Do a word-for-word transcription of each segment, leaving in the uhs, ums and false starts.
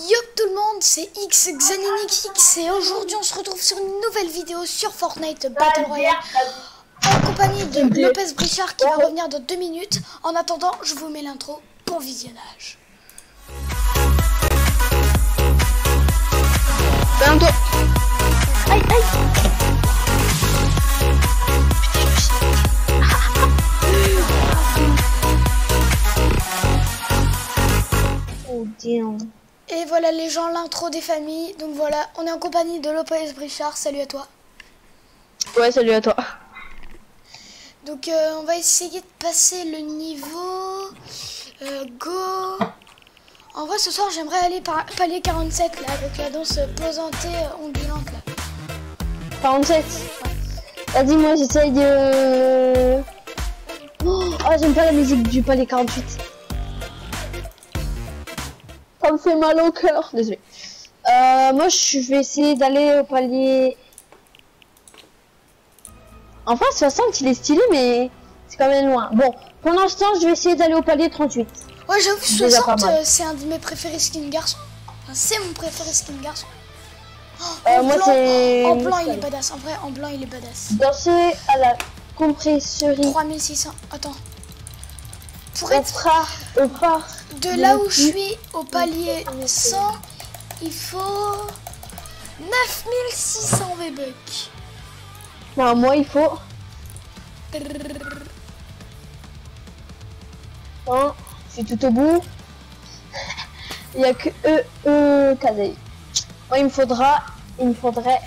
Yo tout le monde, c'est X Xaninix et aujourd'hui on se retrouve sur une nouvelle vidéo sur Fortnite Battle Royale en compagnie de Lopez Brichard qui va revenir dans deux minutes. En attendant, je vous mets l'intro pour visionnage. Bientôt. Aïe aïe. Oh damn. Et voilà les gens, l'intro des familles. Donc voilà, on est en compagnie de Lopez Brichard. Salut à toi. Ouais, salut à toi. Donc euh, on va essayer de passer le niveau euh, Go. En vrai ce soir j'aimerais aller par palier quarante-sept là avec la danse posantée euh, ondulante là. quarante-sept. Vas-y, moi j'essaye de... Oh, oh j'aime pas la musique du palais quarante-huit. Ça me fait mal au cœur. Désolé. Euh, moi je vais essayer d'aller au palier... Enfin, soixante, il est stylé, mais c'est quand même loin. Bon, pour l'instant, je vais essayer d'aller au palier trente-huit. Ouais, j'avoue, soixante, euh, c'est un de mes préférés skin garçon. Enfin, c'est mon préféré skin garçon. Oh, euh, en moi, blanc, c'est... En blanc, il est badass. En vrai, en blanc, il est badass. Danser à la compresserie. trois mille six cents. Attends. Pour Au être... phare, au phare. De là où je suis, au palier cent, il faut... neuf mille six cents V-Bucks. Non, moi, il faut... Non, je suis tout au bout. Il n'y a que E, E, K D. Moi, il me faudra... Il me faudrait...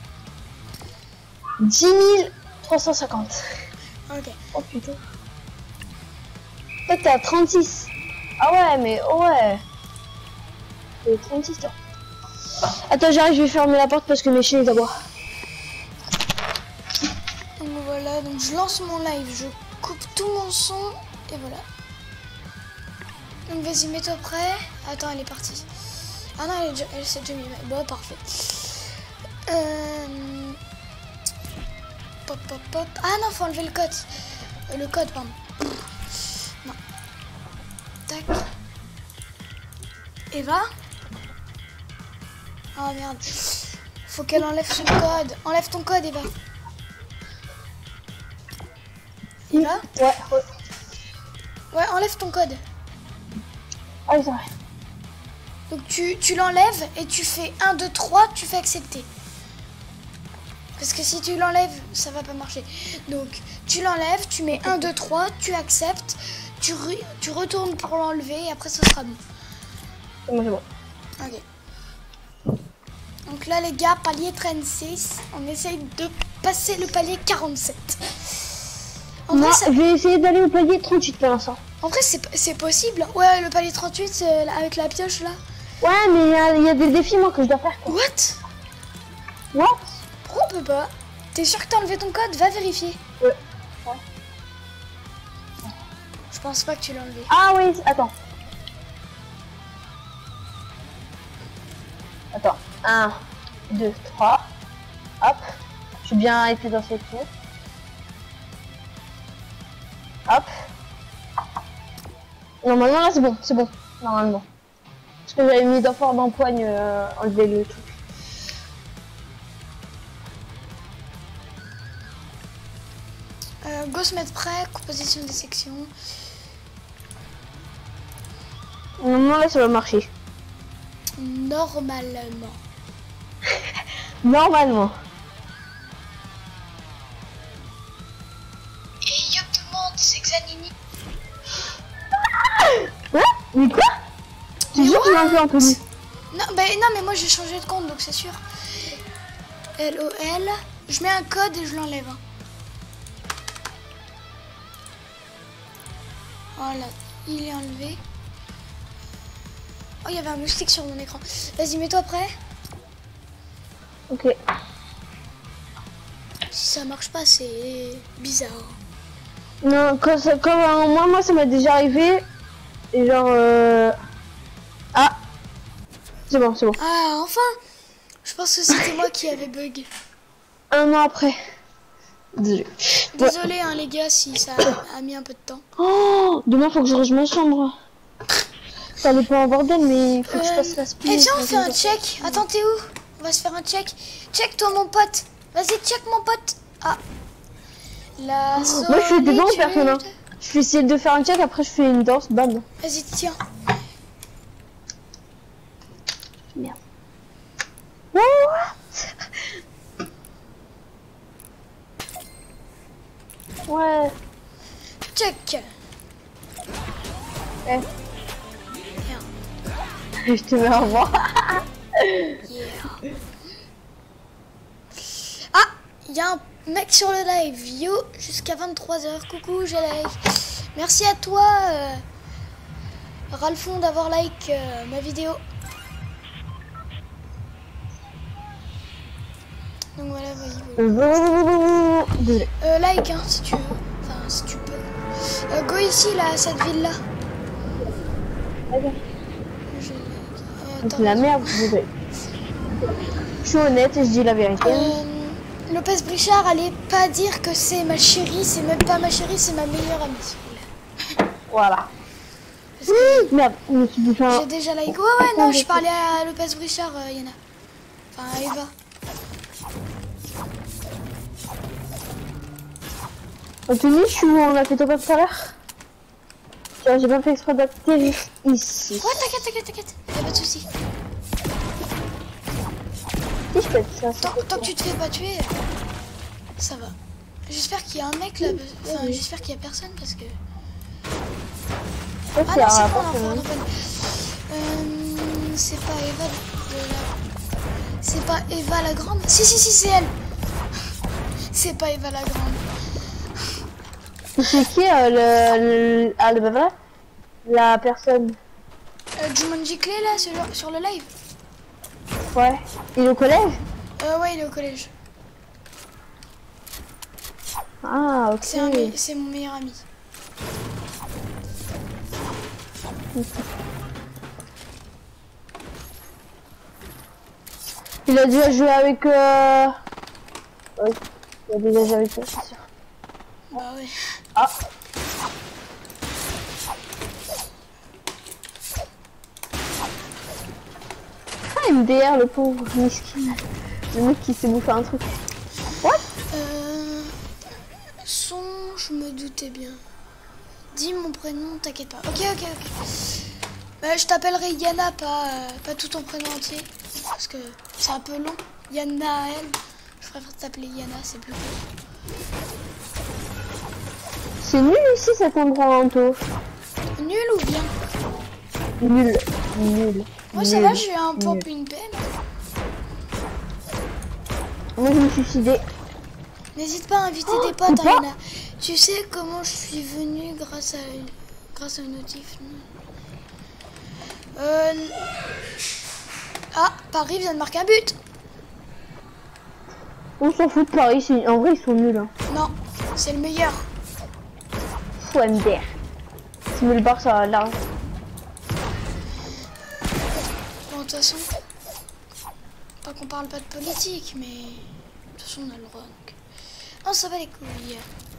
dix mille trois cent cinquante. Ok. Oh putain. Toi, t'es à trente-six. Ah ouais, mais ouais. T'es trente-six, toi. Attends, j'arrive, je vais fermer la porte parce que mes chiens, ils aboient. Donc voilà, donc je lance mon live, je coupe tout mon son et voilà. Donc vas-y, mets-toi prêt. Attends, elle est partie. Ah non, elle, est déjà, elle s'est déjà mise. Bon, parfait. Euh... Pop, pop, pop. Ah non, faut enlever le code. Euh, le code, pardon. Non. Tac. Eva. Oh merde. Faut qu'elle enlève son code. Enlève ton code, Eva. Eva. Ouais, ouais. Ouais, enlève ton code. Ah, c'est vrai. Donc tu, tu l'enlèves et tu fais un, deux, trois, tu fais accepter. Parce que si tu l'enlèves, ça va pas marcher. Donc tu l'enlèves, tu mets un, deux, trois, tu acceptes, tu, re, tu retournes pour l'enlever et après ça sera bon. C'est bon, c'est bon. Ok. Donc là les gars, palier trente-six, on essaye de passer le palier quarante-sept. En Moi, vrai, ça... je vais essayer d'aller au palier trente-huit pour l'instant. En vrai, c'est possible. Ouais, le palier trente-huit, euh, avec la pioche là. Ouais, mais il y, y a des défis, moi, que je dois faire. Quoi. What? What? Pourquoi on peut pas? T'es sûr que t'as enlevé ton code? Va vérifier. Ouais. Ouais. Je pense pas que tu l'as enlevé. Ah oui, attends. Attends. un, deux, trois. Hop. J'ai bien été dans cette pièce. Hop. Normalement là c'est bon, c'est bon. Normalement. Parce que j'avais mis d'effort d'empoigne euh, enlever le truc. Euh, go se mettre prêt, composition des sections. Normalement là ça va marcher. Normalement. Normalement. Et yo tout le monde, c'est Xanini. Ouais. Mais quoi? Tu jures que tu m'as fait Anthony? Non, bah non, mais moi j'ai changé de compte donc c'est sûr. L O L. Je mets un code et je l'enlève. Hein. Voilà, il est enlevé. Oh, il y avait un moustique sur mon écran. Vas-y, mets-toi prêt. Ok. Si ça marche pas, c'est bizarre. Non, quand ça, quand, euh, moi, moi ça m'est déjà arrivé. Et genre euh... Ah. C'est bon, c'est bon. Ah, enfin. Je pense que c'était moi qui avait bug. Un an après. Désolé. Désolé, hein, les gars, si ça a mis un peu de temps. Oh, demain faut que je range ma chambre. Ça n'est pas un bordel, mais il faut que je Euh, fasse la speed. Eh viens, on fait un check. Attends, t'es où? On va se faire un check. Check toi, mon pote. Vas-y, check mon pote. Ah. La Oh, moi, je suis dedans, solitude. personne. Hein. Je vais essayer de faire un check, après je fais une danse, bam. Vas-y, tiens. Merde. What? Ouais. Check. Eh. Viens. Je te mets au revoir. Yeah. Ah, il y a un mec sur le live. Yo, jusqu'à vingt-trois heures. Coucou, j'ai like. Merci à toi, euh, Ralphon, d'avoir like euh, ma vidéo. Donc voilà, vas-y. Désolé. Euh, like, hein, si tu veux. Enfin, si tu peux. Euh, go ici, là, à cette ville-là. Je- euh, attends. C'est la merde, désolé. Je suis honnête et je dis la vérité. Euh, Lopez Brichard, allez pas dire que c'est ma chérie, c'est même pas ma chérie, c'est ma meilleure amie. Voilà. Parce que Merde, je me suis dit j'ai enfin. déjà like. Ouais, ouais, non, je parlais à Lopez Brichard, euh, Yana. Enfin, à Eva. Anthony, je suis où on a fait ton pas tout à l'heure. Tiens, j'ai pas fait exprès d'atterrir ici. Ouais, t'inquiète, t'inquiète, t'inquiète. Y'a pas de soucis. Si je fais ça, ça Tant, tant que tu te fais pas tuer, ça va. J'espère qu'il y a un mec là. Enfin, j'espère qu'il y a personne parce que. Ah non, c'est pas un enfant, non, pas Euh, c'est pas Eva de la... C'est pas Eva la grande. Si, si, si, c'est elle. C'est pas Eva la grande. C'est qui euh, le, le... Ah, le bavard. La personne. Euh, Jumanji Clé là, sur le, sur le live. Ouais. Il est au collège? Euh, ouais, il est au collège. Ah, ok. C'est un me- c'est mon meilleur ami. Il a déjà joué avec... Euh... Oui, il a déjà joué avec toi, c'est sûr. Bah ouais. Ah. Ah, M D R, le pauvre miskin. Le mec qui s'est bouffé un truc. What? Euh... Son, je me doutais bien. Dis mon prénom, t'inquiète pas. Ok, ok, ok. Bah, je t'appellerai Yana, pas, euh, pas tout ton prénom entier. Parce que c'est un peu long. Yana, elle. Je préfère t'appeler Yana, c'est plus cool. C'est nul ici cet endroit, Anto. Nul ou bien? Nul. Nul. Moi, ça Nul. va, j'ai un pop, Nul. une peine. Moi, je me suis suicidé. N'hésite pas à inviter Oh, des potes, c'est hein, pas- Yana. Tu sais comment je suis venue grâce à grâce à une notif, non? Euh... Ah, Paris vient de marquer un but. On s'en fout de Paris, c'est- en vrai ils sont nuls. Hein. Non, c'est le meilleur. Fou M D R. C'est mieux le Barça là. Bon, de toute façon, pas qu'on parle pas de politique, mais de toute façon on a le droit. Donc... On s'en va les couilles.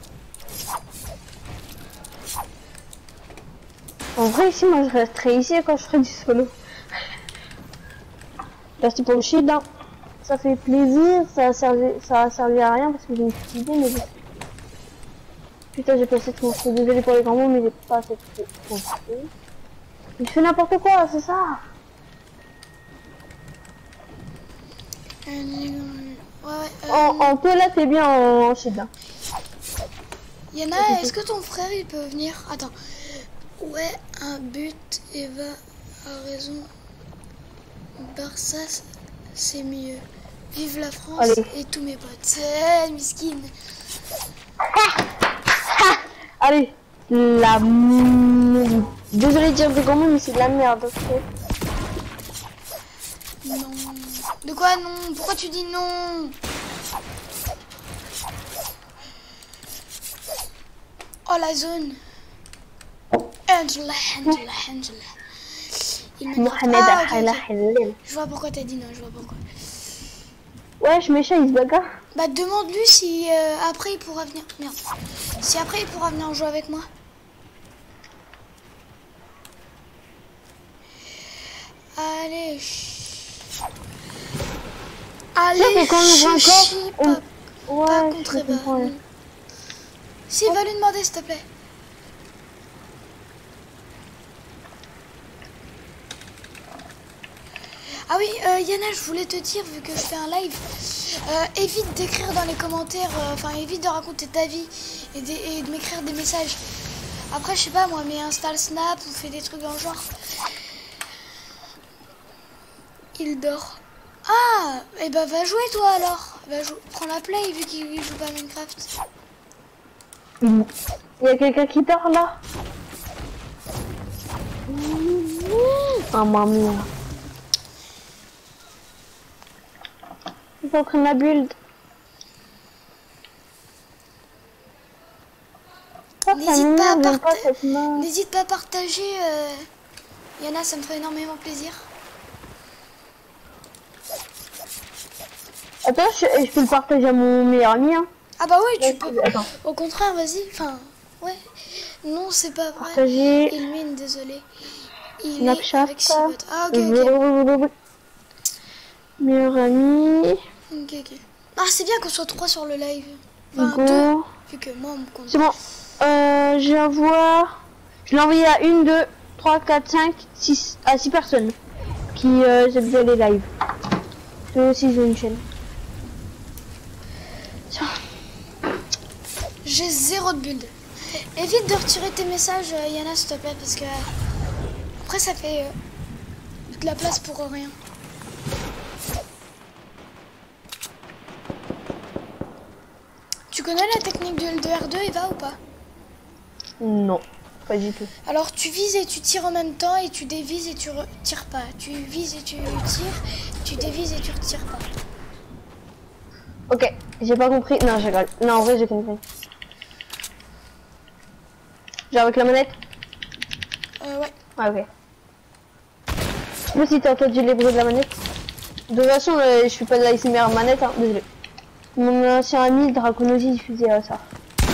En vrai ici moi je resterai ici quand je ferai du solo. Merci pour le shield. Hein. Ça fait plaisir, ça a servi, ça a servi à rien parce que j'ai une petite idée mais bon. Putain j'ai passé trop, je suis désolé pour les grands mots mais j'ai pas assez de... Il fait n'importe quoi, c'est ça. Euh, ouais, ouais, euh, En, en toi là t'es bien en, en shield. Hein. Yana, est-ce que ton frère il peut venir? Attends. Ouais, un but, Eva a raison. Barça, c'est mieux. Vive la France. Allez. Et tous mes potes. C'est miskin. Allez, la... m- Désolé de dire des grands mots mais c'est de la merde. Ok. Non. De quoi non? Pourquoi tu dis non? Oh la zone. Angela, Angela, Angela. Il me Mohamed ah, ok, Al ok. Halal. Je vois pourquoi t'as dit non, je vois pourquoi. Ouais, je méchant, il se bagarre. Bah demande-lui si euh, après il pourra venir. Merde. Si après il pourra venir jouer avec moi. allez. Chut. Allez, Ça fait quand on joue chichi, encore, pas, on... pas Ouais, contre je Eva. comprends. Ouais. Si, va lui demander, s'il te plaît. Ah oui, euh, Yana, je voulais te dire, vu que je fais un live, euh, évite d'écrire dans les commentaires, euh, enfin évite de raconter ta vie et, de, et de m'écrire des messages. Après, je sais pas moi, mais installe Snap ou fais des trucs dans le genre. Il dort. Ah, et eh ben va jouer toi alors. Va jou prends la play vu qu'il joue pas à Minecraft. Il y a quelqu'un qui dort là. Ah maman. Il faut prendre la build. N'hésite pas, à parta N'hésite pas à partager. Euh... Yana, ça me fait énormément plaisir. Attends, je, je peux le partager à mon meilleur ami. Hein. Ah bah oui, tu ouais, peux. Attends. Au contraire, vas-y. Enfin, ouais. Non, c'est pas vrai. Partager. Il mine, désolé. Il Snapchat. est avec Sibot. Ah ok, ok. Meilleur ami. Ok, ok. Ah, c'est bien qu'on soit trois sur le live. Enfin, Go. deux. Vu que moi, on me compte. C'est bon. Euh, j'envoie. Je l'ai envoyé à une, deux, trois, quatre, cinq, six, à six personnes qui euh, aiment bien les lives. Eux aussi, ils ont une chaîne. J'ai zéro de build. Évite de retirer tes messages, euh, Yana, s'il te plaît, parce que après ça fait euh, de la place pour rien. Tu connais la technique de L deux R deux, Eva, ou pas? Non, pas du tout. Alors tu vises et tu tires en même temps, et tu dévises et tu retires pas. Tu vises et tu tires, tu dévises et tu retires pas. Ok, j'ai pas compris. Non, j'ai Non, en vrai, j'ai compris. Genre avec la manette? Euh, ouais. Ah, ok. Moi, si t'as entendu les bruits de la manette. De toute façon, euh, je suis pas de la S M R manette, hein, désolé. Mon ancien ami Draconosi diffusait euh, ça.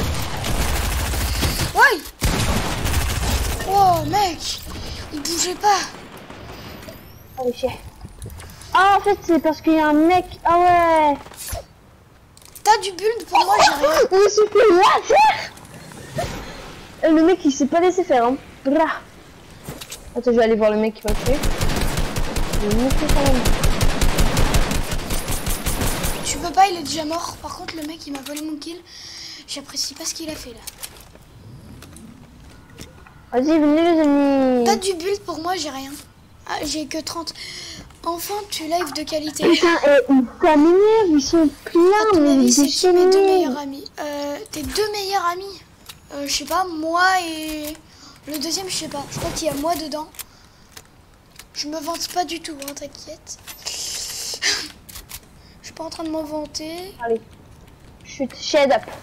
Ouais. Oh, mec, il bougeait pas. Ah, oui, chier. Ah, en fait, c'est parce qu'il y a un mec. Ah, ouais. T'as du build pour moi, j'ai rien. On se fait la faire. Le mec, il s'est pas laissé faire, hein. Blah. Attends, je vais aller voir le mec qui m'a tué. Tu peux pas, il est déjà mort. Par contre, le mec, il m'a volé mon kill. J'apprécie pas ce qu'il a fait là. Vas-y, venez les amis. T'as du build pour moi, j'ai rien. Ah, j'ai que trente. Enfin, tu live de qualité. Putain, et ils t'aménèrent, ils sont pleins. À ton avis, c'est qui mes deux déchaînés. meilleurs amis? euh, Tes deux meilleurs amis euh, Je sais pas, moi et... Le deuxième, je sais pas. Je crois qu'il y a moi dedans. Je me vante pas du tout, hein, t'inquiète. Je suis pas en train de m'en vanter. Allez, chute, shade up.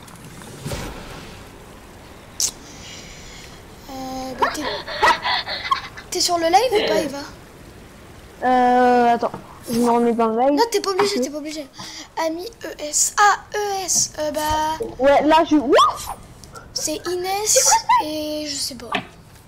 Euh, bah, t'es sur le live ou pas, Eva? Euh, attends, je me remets dans le live. Non, t'es pas obligé, t'es pas obligé. Ami E S. Ah, E S. Euh, bah... Ouais, là, je... C'est Inès et je sais pas.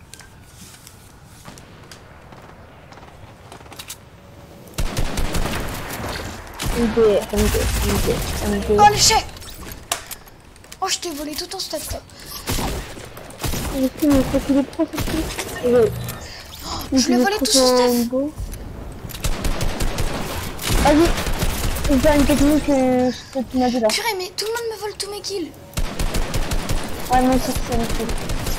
M D, M D, M D, M D. Oh, le chien. Oh, je t'ai volé tout ton stuff, toi. Je sais, mais faut qu'il est trop sorti. Je lui ai volé tout son stuff. Vas-y, je vais faire une technique euh, que tu m'as dit là. Purée, mais tout le monde me vole tous mes kills. Ouais, moi aussi, c'est une kill.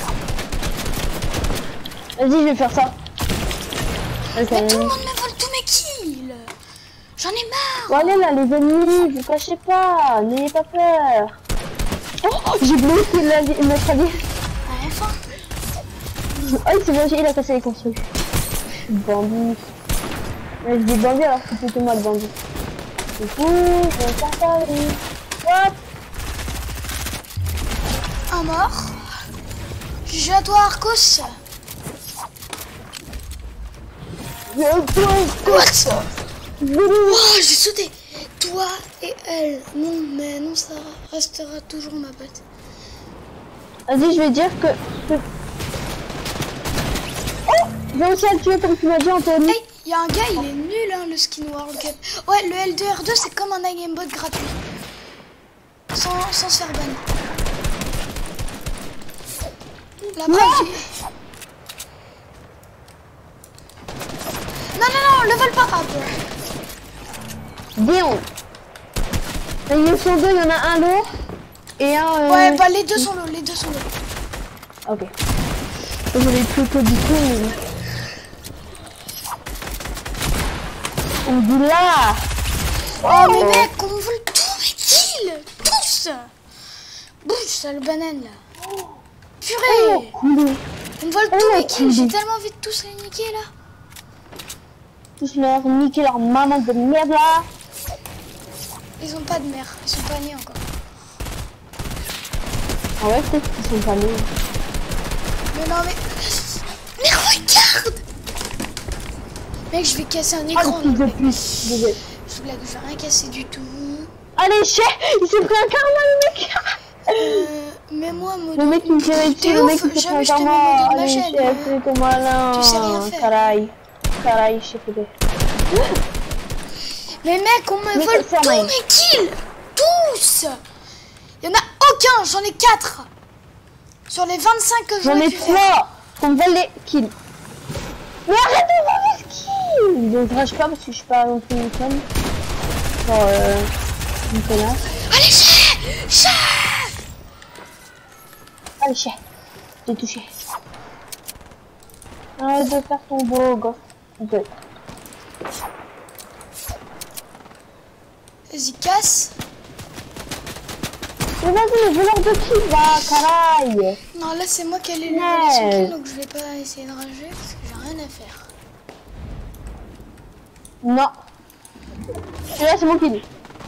Vas-y, je vais faire ça. Mais tout le monde me vole tous mes kills. J'en ai marre. Bon, allez là, les ennemis, vous cachez pas. N'ayez pas peur. Oh, j'ai bloqué la, notre allié. Ah, enfin. Oh, il s'est mangé, il a cassé les construits. Bandit. Mais je dis bandit alors que c'est plutôt moi le bandit. Du coup, je vais faire ça. Hop. Un mort. J'ai à toi, Arcos. What? Oh, j'ai sauté. Toi et elle. Non, mais non, ça restera toujours ma pote. Vas-y, je vais dire que... que... Oh, J'ai réussi à le tuer comme tu m'as dit, Anthony. Hey, il y a un gars, il est nul, hein, le skin World Cup. Ouais, le L deux R deux, c'est comme un aimbot gratuit. Sans, sans se faire ban. La preuve, j'ai... Non, non, non, le vole pas. Ah, bon. Déon. Ils sont deux, il y en a un lourd et un... Euh... Ouais, bah les deux sont lourds, les deux sont lourds. Ok. Je voulais plutôt du tout, mais... On dit là. Oh, mais mec, on vole tous mes kills. Tous. Bouge, ça, le banane, là. Purée. Oh, cool. On vole tous Oh, mes kills, j'ai cool. tellement envie de tous les niquer, là. Tous leur niquer leur maman de merde là. Ils ont pas de mère, ils sont pas nés encore. Ah ouais, peut-être qu'ils sont pas nés. Mais non, mais... Mais regarde. Mec, je vais casser un Ah, écran. le fils de pute. Désolé. Je blague, je vais rien casser du tout. Allez, chef, il s'est pris un karma, le mec. Euh, mets-moi mode... Le mec, il me fait T'es dessus, le mec, ouf, il s'est pris jamais un je te mets karma. mode de ma Allez, chaîne. chef, euh. c'est ton malin. Tu sais rien faire. Caray. Caray, chef. Mais mec, on me Mais vole ça, tous mec. mes kills. Tous. Il y en a aucun, j'en ai quatre. Sur les vingt-cinq que J'en j'aurais ai pu faire. trois. On vole les kills. Mais arrête de voler les kills. Donc, je rage pas parce que je suis pas non plus une conne. Genre, euh, une connasse. Allez, chef, chef. Allez, chef. J'ai touché. Arrête de faire ton beau gosse. Deux. Vas-y, casse. Mais vas-y, le voleur de kills, va, caray. Non, là, c'est moi qui allais lui Ouais. voler son kill, donc je vais pas essayer de rager parce que j'ai rien à faire. Non. Celui-là, c'est mon kill.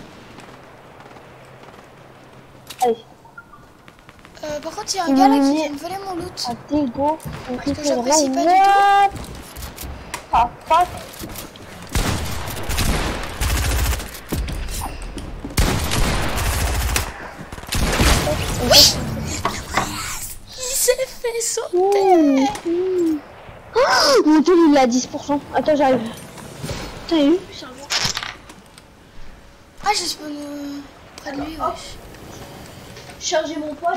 Allez. Euh, par contre, il y a un Il gars là m'a qui mis- vient me voler mon loot. Ah, t'es go. On que j'apprécie pas du tout. Ah, fuck. Oui. Il s'est fait sauter. Mmh. Oh, mon dieu, il est à dix pour cent. Attends, j'arrive. T'as eu? Ah, je spawn euh, près de lui, wesh. Charger mon poil.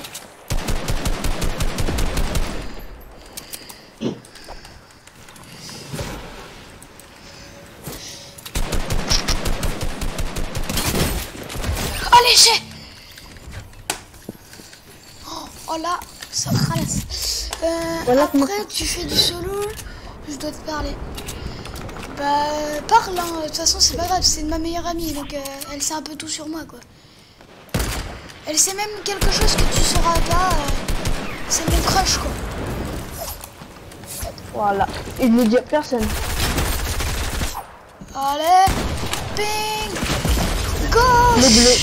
Allez, j'ai. Oh, oh là, ça ralasse. Euh, Voilà comment après, tu fais du solo, je dois te parler. Bah, parle, hein. De toute façon, c'est pas grave, c'est ma meilleure amie, donc euh, elle sait un peu tout sur moi, quoi. Elle sait même quelque chose que tu sauras pas. Euh, c'est mon crush, quoi. Voilà. Et je ne le dis à personne. Allez, ping, gauche. Les bleus.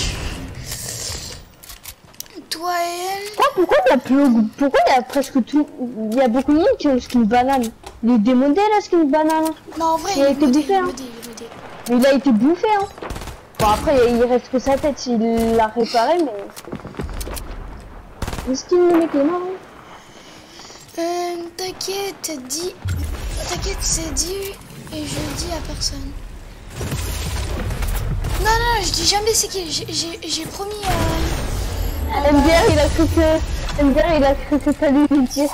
Toi et elle. Oh, pourquoi il y a plus... Pourquoi il y a presque tout... Il y a beaucoup de monde qui ont le skin banane. Il est démodé, la skin banane. Non, en vrai, Il a il est été modé, bouffé, il est hein. modé, il est modé. Mais il a été bouffé, hein. Bon, après, il reste que sa tête. Il l'a réparé, mais... Le skin, le mec est mort, hein. Euh, t'inquiète, dis... T'inquiète, c'est dit et je le dis à personne. Non, non, je dis jamais c'est qui. J'ai- J'ai j'ai promis à... M D R, il a cru que... M D R, il a cru que t'allais lui dire.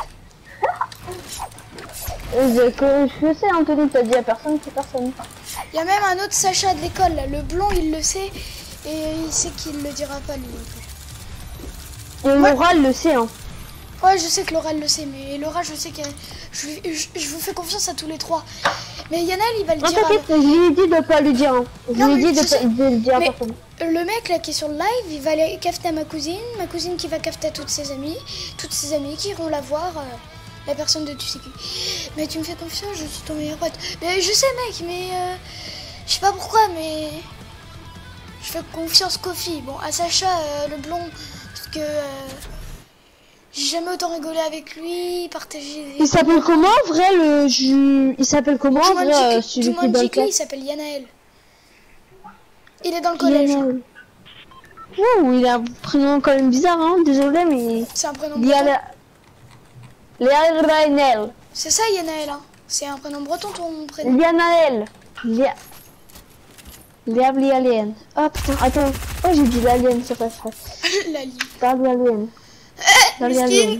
Je, que je sais, Anthony, t'as dit à personne, c'est personne. Il y a même un autre Sacha de l'école, là. Le blond, il le sait. Et il sait qu'il le dira pas, lui. Et Laura, le sait, hein. Ouais, je sais que Laura, elle le sait. Mais Laura, je sais que... Je, lui- je, je vous fais confiance à tous les trois. Mais Yanel, il va le Non, dire à... t'inquiète, je lui ai dit de pas lui dire, hein. Je Non, lui ai mais dit de je sais. pas de le dire à Mais- personne. Le mec là qui est sur le live, il va aller cafeter à ma cousine, ma cousine qui va cafeter à toutes ses amies, toutes ses amies qui iront la voir, euh, la personne de tu sais qui. Mais tu me fais confiance, je suis ton meilleur pote. Mais je sais mec, mais euh, je sais pas pourquoi, mais je fais confiance qu'aux filles. Bon, à Sacha, euh, le blond, parce que euh, j'ai jamais autant rigolé avec lui, partagé des... Il s'appelle comment, en vrai, le... Je... Il s'appelle comment, en vrai, euh, celui qui est dans le Jumanji, chat? il s'appelle Yanaël. Il est dans le collège. Lionel. Ouh, il a un prénom quand même bizarre, hein. Désolé, mais... C'est un prénom breton. Lionel. Lionel. C'est ça Yanaël, hein. C'est un prénom breton ton prénom. Yanaël. Lia... Liab l'alien. Oh putain, attends. Oh j'ai dit l'alien, c'est pas ça. L'alien. Liab l'alien. Eh, mesquine.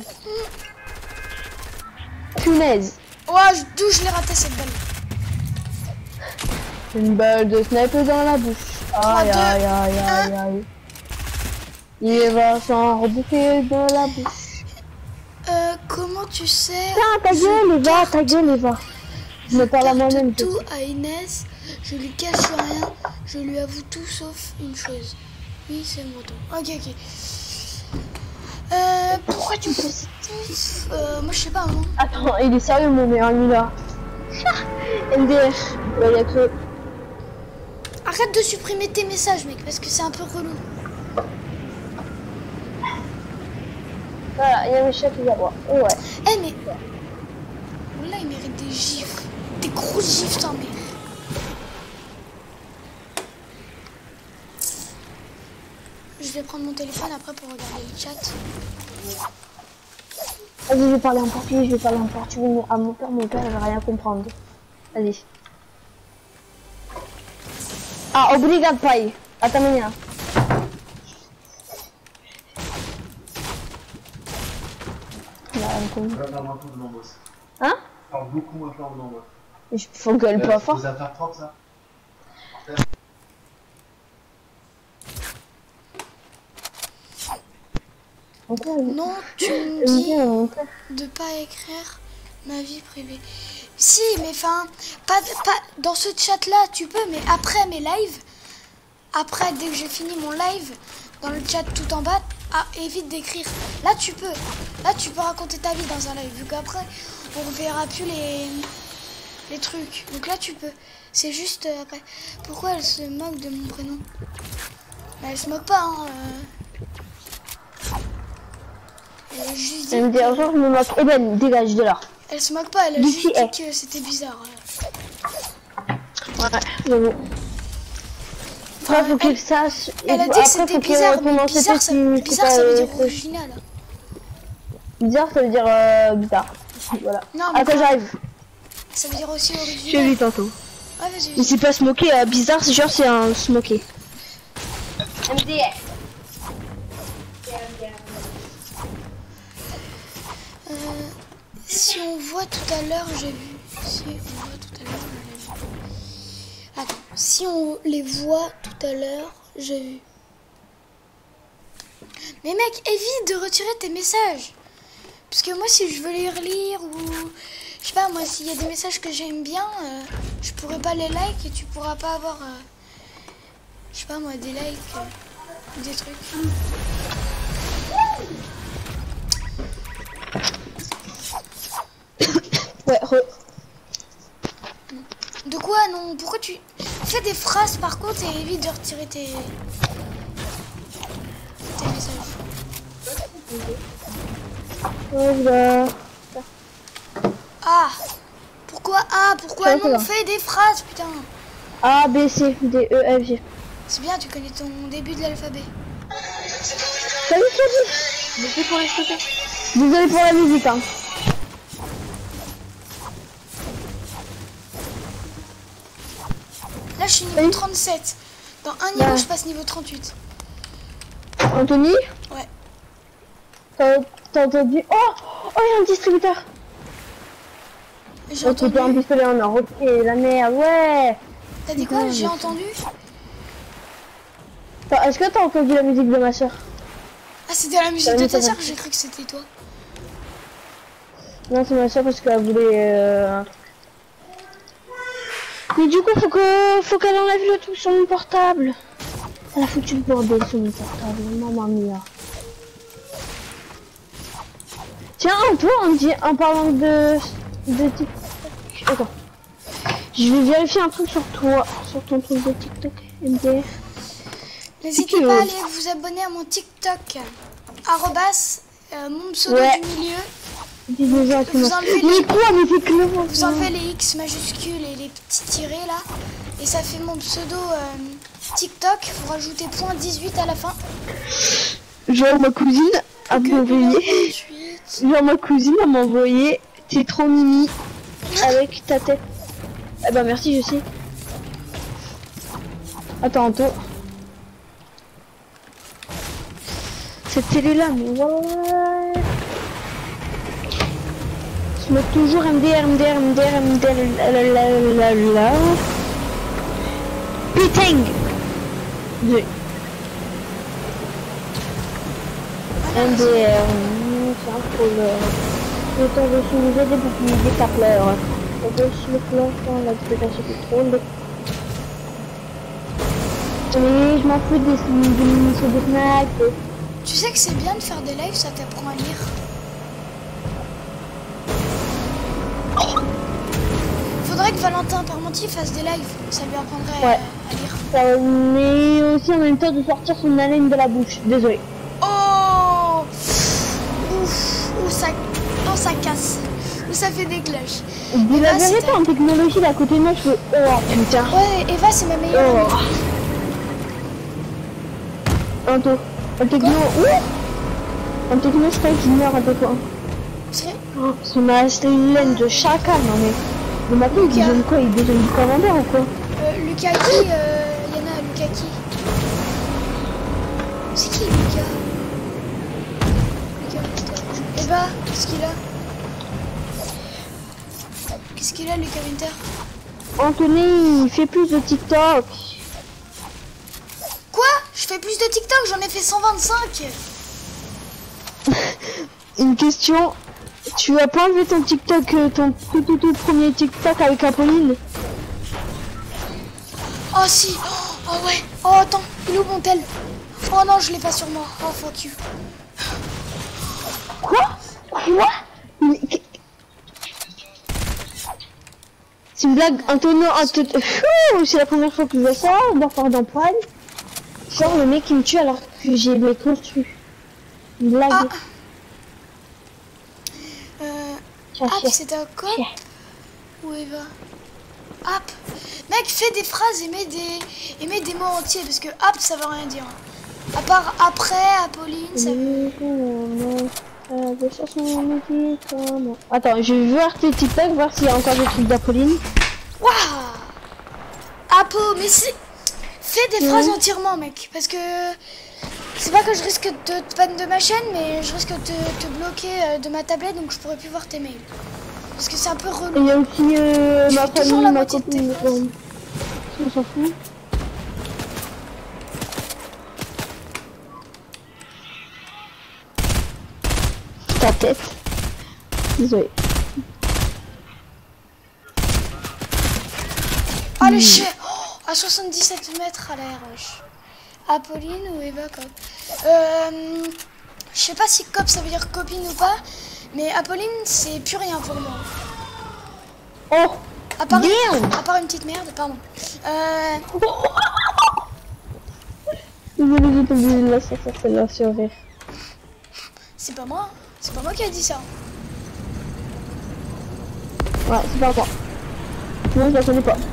Punaise. Ouais, d'où je l'ai raté cette balle. Une balle de sniper dans la bouche. Aïe aïe aïe aïe aïe. Il va s'en reboucher dans la bouche. Euh, comment tu sais? Putain, ta gueule, Eva, ta gueule, Eva. Je me parle à moi-même. Tout à Inès, je lui cache rien, je lui avoue tout sauf une chose. Oui, c'est breton. Ok, ok. Euh, pourquoi tu me fais cette tête? Euh, moi je sais pas, moi. Attends, il est sérieux mon meilleur ami là. M D F. Ouais, y'a que... Arrête de supprimer tes messages, mec, parce que c'est un peu relou. Voilà, il y a mes chats qui va voir. Ouais. Eh, mais... Oh là, il mérite des gifs. Des gros gifs, ta mère. Je vais prendre mon téléphone après pour regarder le chat. Vas-y, je vais parler en portugais, je vais parler en portugais à mon père. Mon père, il va rien comprendre. Vas-y. Ah, obrigado, pai. Até amanhã. Hein? Parle beaucoup moins fort en moi. Il faut gueuler pas fort. Vous affaires propres, ça? Non, tu me dis de pas écrire ma vie privée. Si, mais enfin, pas, pas dans ce chat là, tu peux, mais après mes lives, après dès que j'ai fini mon live, dans le chat tout en bas, ah, évite d'écrire. Là tu peux, là tu peux raconter ta vie dans un live, vu qu'après on reverra plus les, les trucs. Donc là tu peux, c'est juste euh, après. Pourquoi elle se moque de mon prénom? Bah, elle se moque pas, hein. Euh... Elle a juste dit... Elle me dit un jour je me moque. Eh ben, dégage de là. Elle se moque pas, elle a Lucie juste est. dit que c'était bizarre. Ouais, j'avoue. Après, faut qu'il sache. Elle a dit que c'était bizarre, mais bizarre, ça, bizarre, ça veut dire original. Bizarre, ça veut dire euh, bizarre. Voilà. Non, mais attends, j'arrive. Ça veut dire aussi original. Je l'ai vu tantôt. Ouais, vas-y. Il s'est pas se moquer, euh, bizarre, c'est genre c'est un se moquer. M D F. Euh, si on voit tout à l'heure, j'ai vu. Si on voit tout à l'heure, j'ai vu. Attends, si on les voit tout à l'heure, j'ai vu. Mais mec, évite de retirer tes messages. Parce que moi, si je veux les relire ou... Je sais pas, moi, s'il y a des messages que j'aime bien, euh, je pourrais pas les like et tu pourras pas avoir... Euh, je sais pas, moi, des likes, euh, des trucs. Ouais, re... De quoi? Non, pourquoi tu... Fais des phrases par contre et évite de retirer tes... tes messages. Ouais, bah... Ah! Pourquoi Ah, pourquoi Ça, non? Fais des phrases, putain! A, B, C, D, E, F, G. C'est bien, tu connais ton début de l'alphabet. Salut, salut! Désolé pour l'expliquer. Désolé pour la musique, hein. Là, je suis niveau trente-sept. Dans un niveau, ouais. Je passe niveau trente-huit. Anthony? Ouais. T'as entendu? Oh! Oh, il y a un distributeur! J'ai entendu... un pistolet en or, ok, la merde, ouais! T'as dit quoi? J'ai entendu? Est-ce que t'as entendu la musique de ma soeur? Ah, c'était la musique de ta soeur? J'ai cru que c'était toi. Non, c'est ma soeur parce qu'elle voulait... Euh... Mais du coup, faut que faut qu'elle enlève le truc sur mon portable. Elle a foutu le bordel sur mon portable, maman mia. Tiens, toi, on dit en parlant de... de TikTok... Attends. Je vais vérifier un truc sur toi, sur ton truc de TikTok, M D F. N'hésitez pas à aller vous abonner à mon TikTok. Arrobas, euh, mon pseudo ouais. Du milieu. Vous enlevez, les... quoi, mais vous enlevez les X majuscules et les petits tirés là. Et ça fait mon pseudo euh, TikTok. Vous rajoutez point dix-huit à la fin. Genre ma cousine a m'envoyé. Genre ma cousine a m'envoyé C'est trop mimi avec ta tête. Ah bah merci, je sais. Attends, Anto. Cette télé là, mais ouais. Je mets toujours M D R, M D R, M D R, M D R, la la la la. Putain. Oui. M D R, c'est un troll. Le temps de soulever des boucliers des capleurs. On peut se le cloche, la détectation du troll. Oui, je m'en fous des munitions de snack. Tu sais que c'est bien de faire des lives, ça t'apprend à lire. Faudrait que Valentin Parmentier fasse des lives, ça lui apprendrait ouais. à, à lire. Ça, mais aussi en même temps de sortir son haleine de la bouche, désolé. Oh, ouf, où ça, oh, ça casse, où ça fait des cloches. Vous la verrez pas en technologie là à côté de moi, je veux... Oh putain. Ouais, Eva c'est ma meilleure oh. amie. Anto, en techno... Ouh en techno je crois qu'il meurt un peu quoi. C'est vrai? Oh, parce qu'on a acheté une laine de chacal, non mais... Le matin il déjeune quoi? Il déjeune du commandeur ou quoi? euh, Lucas qui euh, Yana, Lucas qui? C'est qui Lucas? Lucas, Winter. Eva, qu'est-ce qu'il a? Qu'est-ce qu'il a Lucas Winter? Anthony, il fait plus de TikTok. Quoi? Je fais plus de TikTok, j'en ai fait cent vingt-cinq. Une question. Tu as pas enlevé ton TikTok, ton tout tout tout premier TikTok avec Apolline? Oh si. Oh, oh ouais. Oh attends, il est où mon tel? Oh non, je l'ai pas sur moi. Oh fuck you. Quoi? Quoi? C'est une blague, Antonio, Antonio... C'est la première fois que je vois ça, d'enfant d'empoigne. Genre le mec qui me tue alors que j'ai mes construits. Une blague. Ah. Euh... App, c'était un cop? Où Eva? App. Mec, fais des phrases et mets des... et mets des mots entiers, parce que app, ça veut rien dire. À part après, Apolline, ça veut... Attends, je vais voir tes TikTok, voir s'il y a encore des trucs d'Apolline. Waouh! Apo, mais c'est... Fais des mmh. phrases entièrement, mec, parce que... C'est pas que je risque de te ban de ma chaîne, mais je risque de te, te bloquer de ma tablette, donc je pourrais plus voir tes mails. Parce que c'est un peu relou. Il y a aussi euh, ma famille, ma copine. On s'en fout. Ta tête. Désolé. Ah le chien oh, à soixante-dix-sept mètres à l'air, wesh. Apolline ou Eva Cop? Euh, je sais pas si Cop ça veut dire copine ou pas, mais Apolline c'est plus rien pour moi. Oh, à part, une, à part une petite merde, pardon. Euh... Désolé, j'ai oublié de la sortir celle-là sur rire. C'est pas moi, c'est pas moi qui a dit ça. Ouais, c'est pas moi. Non, je la connais pas.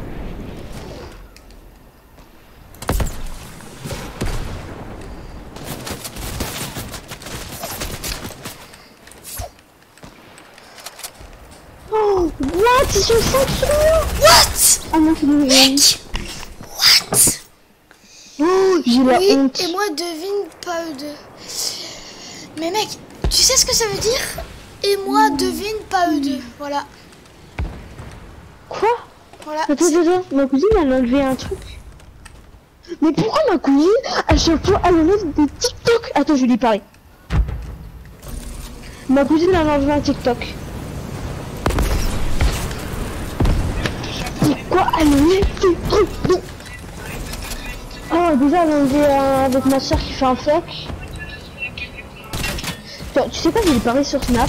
Oh, what? Ils sont cinq sur moi. What? Ah non, c'est le mec. What? Oh, j'ai la oui, honte. Et moi, devine pas eux deux. Mais mec, tu sais ce que ça veut dire? Et moi, devine pas eux deux. Voilà. Quoi? Voilà. Attends, attends, ma cousine elle a enlevé un truc. Mais pourquoi ma cousine, à chaque fois, elle enlève des TikTok? Attends, je vais lui parler. Ma cousine elle a enlevé un TikTok. Pourquoi elle enlève des trucs? Non. Oh, déjà elle a enlevé un avec ma soeur qui fait un fuck. Attends, tu sais pas, je lui parler sur Snap.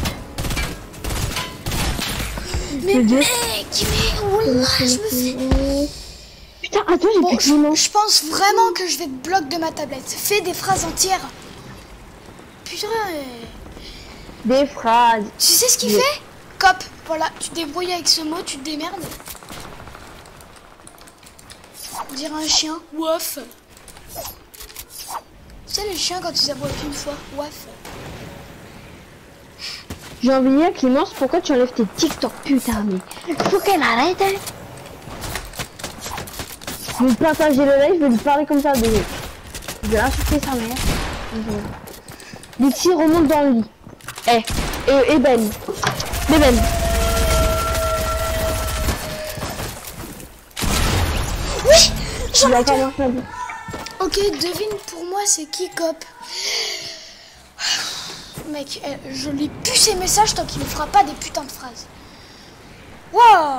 Mais mec, mais oula, je me fais... Putain, attends, j'ai bon, plus de je, je pense vraiment que je vais te bloquer de ma tablette. Fais des phrases entières. Putain. Des phrases. Tu sais ce qu'il des... fait? Cop, voilà, tu te débrouilles avec ce mot, tu te démerdes. Dire un chien, waf. Tu sais les chiens quand ils aboient qu'une fois, waf. J'ai envie de dire, Clémence, pourquoi tu enlèves tes TikTok, putain, mais faut qu'elle arrête, hein. Je vais partager le live, je vais lui parler comme ça, de... je vais insulter sa mère. Dixie remonte dans le lit. Eh, et, et Ben. Mais Ben. Oui, j'en ai deux. Marché. Ok, devine pour moi c'est qui Cop. Mec, je lis plus ses messages tant qu'il ne fera pas des putains de phrases. Waouh.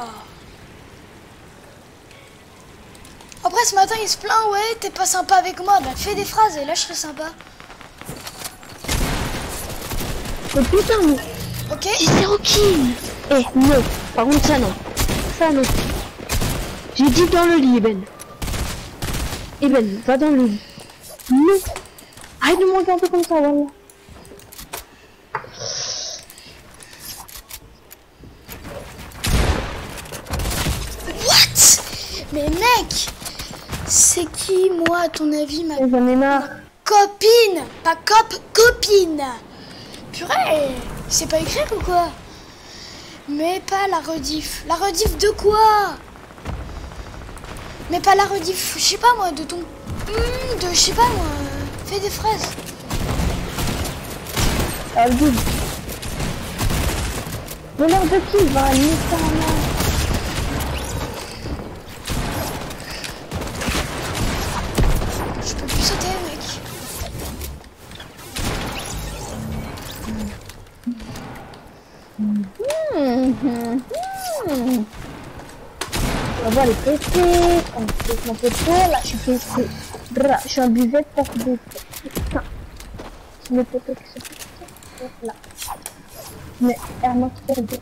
Après ce matin il se plaint, ouais, t'es pas sympa avec moi, bah fais des phrases et là je serai sympa. Oh putain, mais... Ok. C'est zéro kill. Eh, non. Par contre, ça non. Ça non. J'ai dit dans le lit, Ben. Eh Ben, va dans le lit. Non. Arrête de me regarder comme ça, voilà. What? Mais mec, c'est qui, moi, à ton avis, ma, J'en ai marre. ma copine? Pas cop, copine. Purée, c'est pas écrit ou quoi? Mais pas la rediff. La rediff de quoi? Mais pas la rediff, je sais pas moi, de ton... Mmh, de, je sais pas moi, fais des phrases. Ah, good. Voleur de qui va niquer ta mère. Je peux plus sauter, mec. Mmh, mmh, mmh. On va les péter, on peut mon péter, là je suis pété. Bra, je suis en buvette pour des... Putain. Je me pété que c'est pété. Là. Mais elle m'a fait des...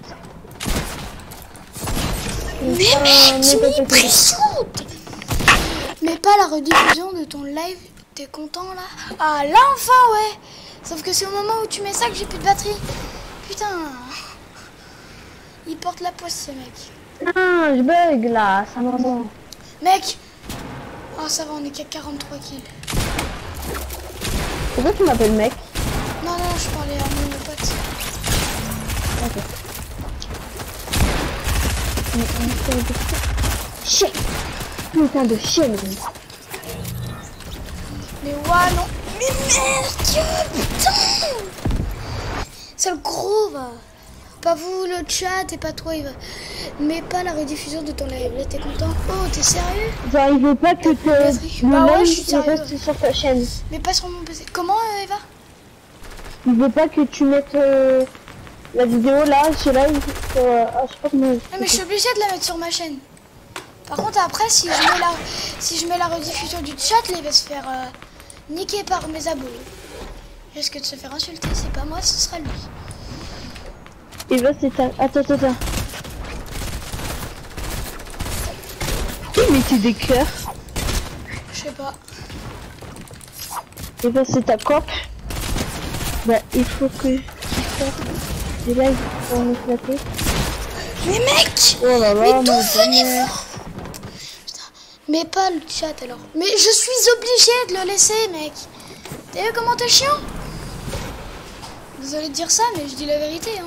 Mais mec, tu m'impressionnes. Mais pas la rediffusion de ton live, t'es content là? Ah là enfin ouais. Sauf que c'est au moment où tu mets ça que j'ai plus de batterie. Putain. Il porte la poisse ce mec. Ah, je bug là, ça m'entend. Mec. Oh ça va, on est qu'à quarante-trois kills. Pourquoi tu m'appelles mec? Non non, je parlais à mon pote. Ok. Chien. Putain de chien. Mais ouais non. Mais merde, putain. C'est le gros va. Pas vous le chat et pas toi il va. Mais pas la rediffusion de ton live. Là t'es content? Oh t'es sérieux? Genre il veut pas que te... le Bah ouais, live je suis sérieux. reste sur ta chaîne. Mais pas sur mon P C. Comment euh, Eva? Il veut pas que tu mettes euh, la vidéo là, ce live sur... Euh, ah, je sais pas comment... Non mais je suis obligée de la mettre sur ma chaîne. Par contre après si je mets la, si je mets la rediffusion du chat, il va se faire euh, niquer par mes abos. Il risque de se faire insulter, c'est pas moi, ce sera lui. Et là c'est ta... Attends, attends, attends. Qui mettait des cœurs? Je sais pas. Et là c'est ta cop. Bah il faut que tu fasses des lives pour m'éclater. Mais mec, Oh là là, mais mon d'où Dieu. venez-vous? Putain, mais pas le chat alors. Mais je suis obligée de le laisser mec. T'as vu comment t'es chiant? Désolé de dire ça mais je dis la vérité hein.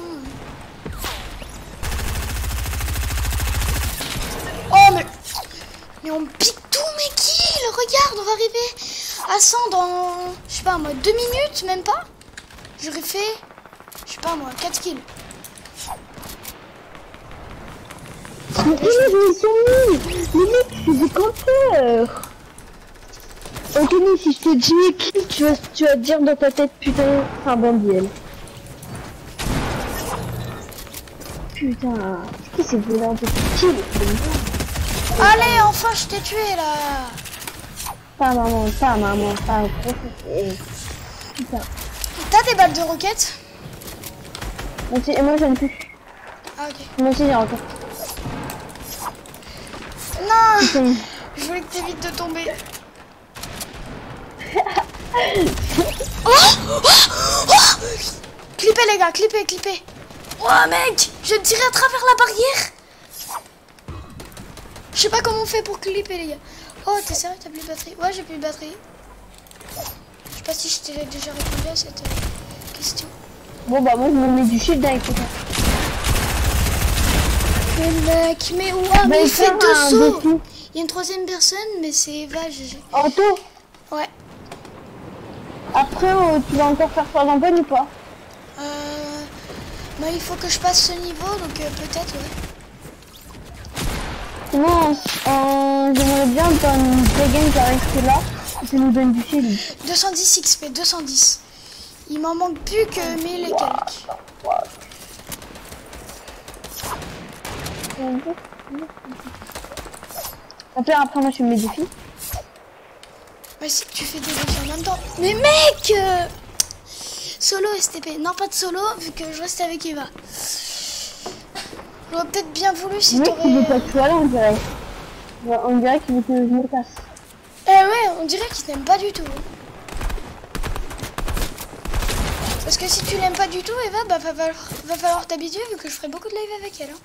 Oh mais... Mais on pique tous mes kills. Regarde, on va arriver à cent dans... Je sais pas moi, deux minutes, même pas. J'aurais fait... Je sais pas moi, quatre kills. Mais ils sont mis. Les mecs, c'est des campeurs. Anthony, si je te dis qui, tu vas, tu vas te dire dans ta tête, putain, c'est un bandit, elle. Putain, qui c'est voleur de kill? Allez, enfin, je t'ai tué, là. Ta maman, ta maman, ta profité. Putain. T'as des balles de roquettes? Moi, aussi- et moi, j'en ai plus. Ah, ok. Moi aussi, j'ai encore. Non, Putain. je voulais que t'évites de tomber. Oh, oh, oh. Clippez, les gars, clippez, clippez. Oh, mec, je tirais à travers la barrière. Je sais pas comment on fait pour clipper, les gars. Oh, t'es sérieux, t'as plus de batterie? Ouais, j'ai plus de batterie. Je sais pas si je t'ai déjà répondu à cette euh, question. Bon bah moi je me mets du shield avec toi. Mais mec, mais ouah, mais Bah, il fait faire deux un sauts. défi. Il y a une troisième personne, mais c'est Eva. Je... Anto, Ouais. après euh, tu vas encore faire faire l'envol ou pas? Euh... Bah, il faut que je passe ce niveau, donc euh, peut-être, ouais. Sinon, euh, j'aimerais bien dans une vraie game qui reste là, et ça nous donne du shield. deux cent dix X P, deux cent dix. Il m'en manque plus que mille et quelques. Après, après moi je fais mes défis. Bah si, tu fais des défis en même temps. Mais mec euh, Solo S T P. Non, pas de solo, vu que je reste avec Eva. J'aurais peut-être bien voulu si Le mec il veut t'aurais... pas que tu sois là, on dirait. Ouais, on dirait qu'il veut que je me casse. Eh ouais, on dirait qu'il t'aime pas du tout. Parce que si tu l'aimes pas du tout, Eva, bah va falloir, va falloir t'habituer, vu que je ferai beaucoup de live avec elle. Hein.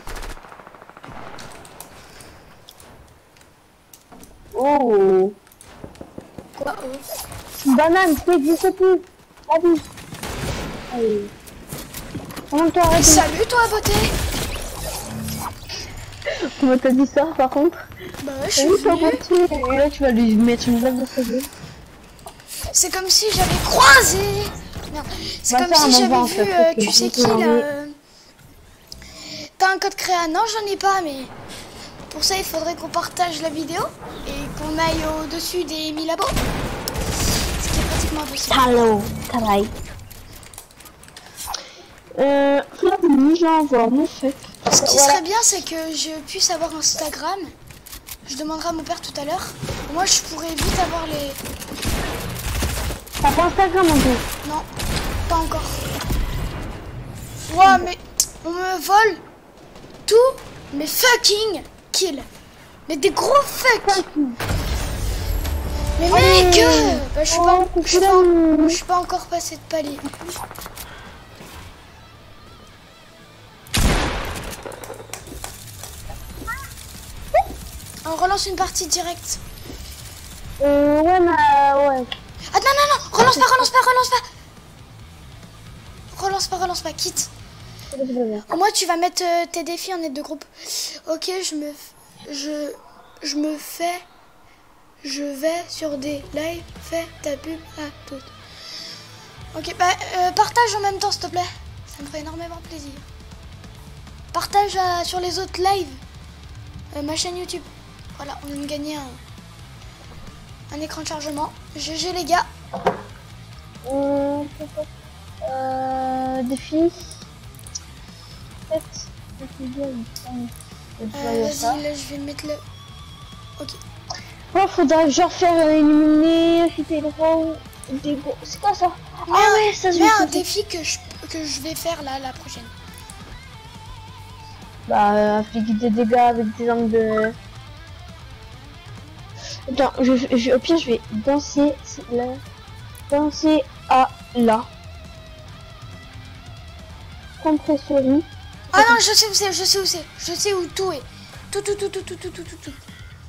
Oh, Quoi, oh. une banane, ça n'existe plus. Vas-y. Allez. Comment toi arrête? Salut toi, beauté. Comment t'as dit ça par contre? Bah ouais, je suis Oui, ça venue. continue. Et là tu vas lui mettre une balle de feu. C'est comme si j'avais croisé. Non, c'est Bah, comme ça, si on j'avais envoie, en vu, fait, euh, ok. tu sais On qui peut là l'envoyer. euh, T'as un code créa? Non, j'en ai pas, mais pour ça il faudrait qu'on partage la vidéo et qu'on aille au-dessus des mille abos. Ce qui est pratiquement impossible. Hello, travail. Euh, j'envoie mon fait. Ce qui serait bien, c'est que je puisse avoir Instagram. Je demanderai à mon père tout à l'heure. Moi, je pourrais vite avoir les... T'as pas Instagram en plus? Non, pas encore. Ouah, mais on me vole tout mes fucking kills. Mais des gros fuck. Mais mec, euh, bah, je suis pas, je suis pas, je suis pas encore passé de palier. On relance une partie directe. Euh, ouais, mais euh, ouais. Ah non, non, non, relance pas, relance pas, relance pas. Relance pas, relance pas, quitte. Au moins, tu vas mettre euh, tes défis en aide de groupe. Ok, je me... Je... Je me fais... Je vais sur des lives, fais ta pub à toutes. Ok, bah, euh, partage en même temps, s'il te plaît. Ça me ferait énormément plaisir. Partage euh, sur les autres lives. Euh, ma chaîne YouTube. Voilà, on vient de gagner un... Un écran de chargement. G G les gars. Euh, euh, défi. Peut-être. Euh, Vas-y, là, je vais mettre le... Ok. Oh, faudra genre faire éliminer, chuter le rang, des gros. C'est quoi ça? Mais Ah un, ouais, ça je mais vais un faire. défi que je, que je vais faire là, la prochaine. Bah, euh, appliquer des dégâts avec des angles de... Attends, je, je, au pire, je vais danser là. Danser à là. Compressorie. Ah non, je sais où c'est, je sais où c'est. Je sais où tout est. Tout, tout, tout, tout, tout, tout, tout, tout, tout.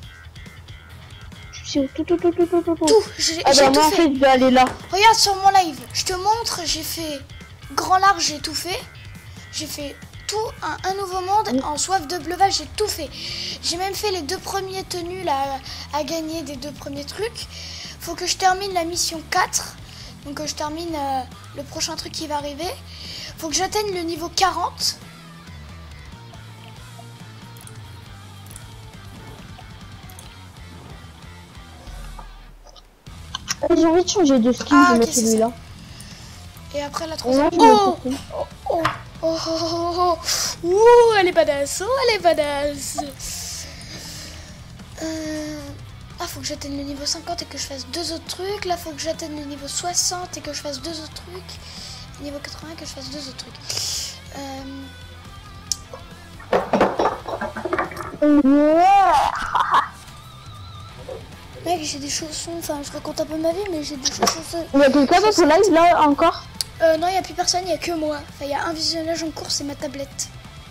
Je sais où tout, tout, tout, tout, tout, tout. Tout, j'ai Ah j'ai bah, tout moi, en fait. fait, je vais aller là. Regarde sur mon live, je te montre, j'ai fait grand large, j'ai tout fait. J'ai fait tout, un, un nouveau monde, Oui. en soif de bleuvage, j'ai tout fait. J'ai même fait les deux premiers tenues là, à gagner des deux premiers trucs. Faut que je termine la mission quatre. Donc que je termine euh, le prochain truc qui va arriver. Faut que j'atteigne le niveau quarante. J'ai envie de changer de skin, Ah, je vais ok, mettre c'est celui-là. Et après la Et troisième. là, je vais Oh, mettre oh, oh, oh, oh, oh, oh. Ouh, elle est badass, oh, elle est badass. Euh... Ah, faut que j'atteigne le niveau cinquante et que je fasse deux autres trucs. Là, faut que j'atteigne le niveau soixante et que je fasse deux autres trucs. Niveau quatre-vingts et que je fasse deux autres trucs. Euh... Yeah. Mec, j'ai des chaussons. Enfin, je raconte un peu ma vie, mais j'ai des chaussons. Il y a quelqu'un dans ton live là encore? Euh, non, il n'y a plus personne, il n'y a que moi. Enfin, il y a un visionnage en cours, c'est ma tablette.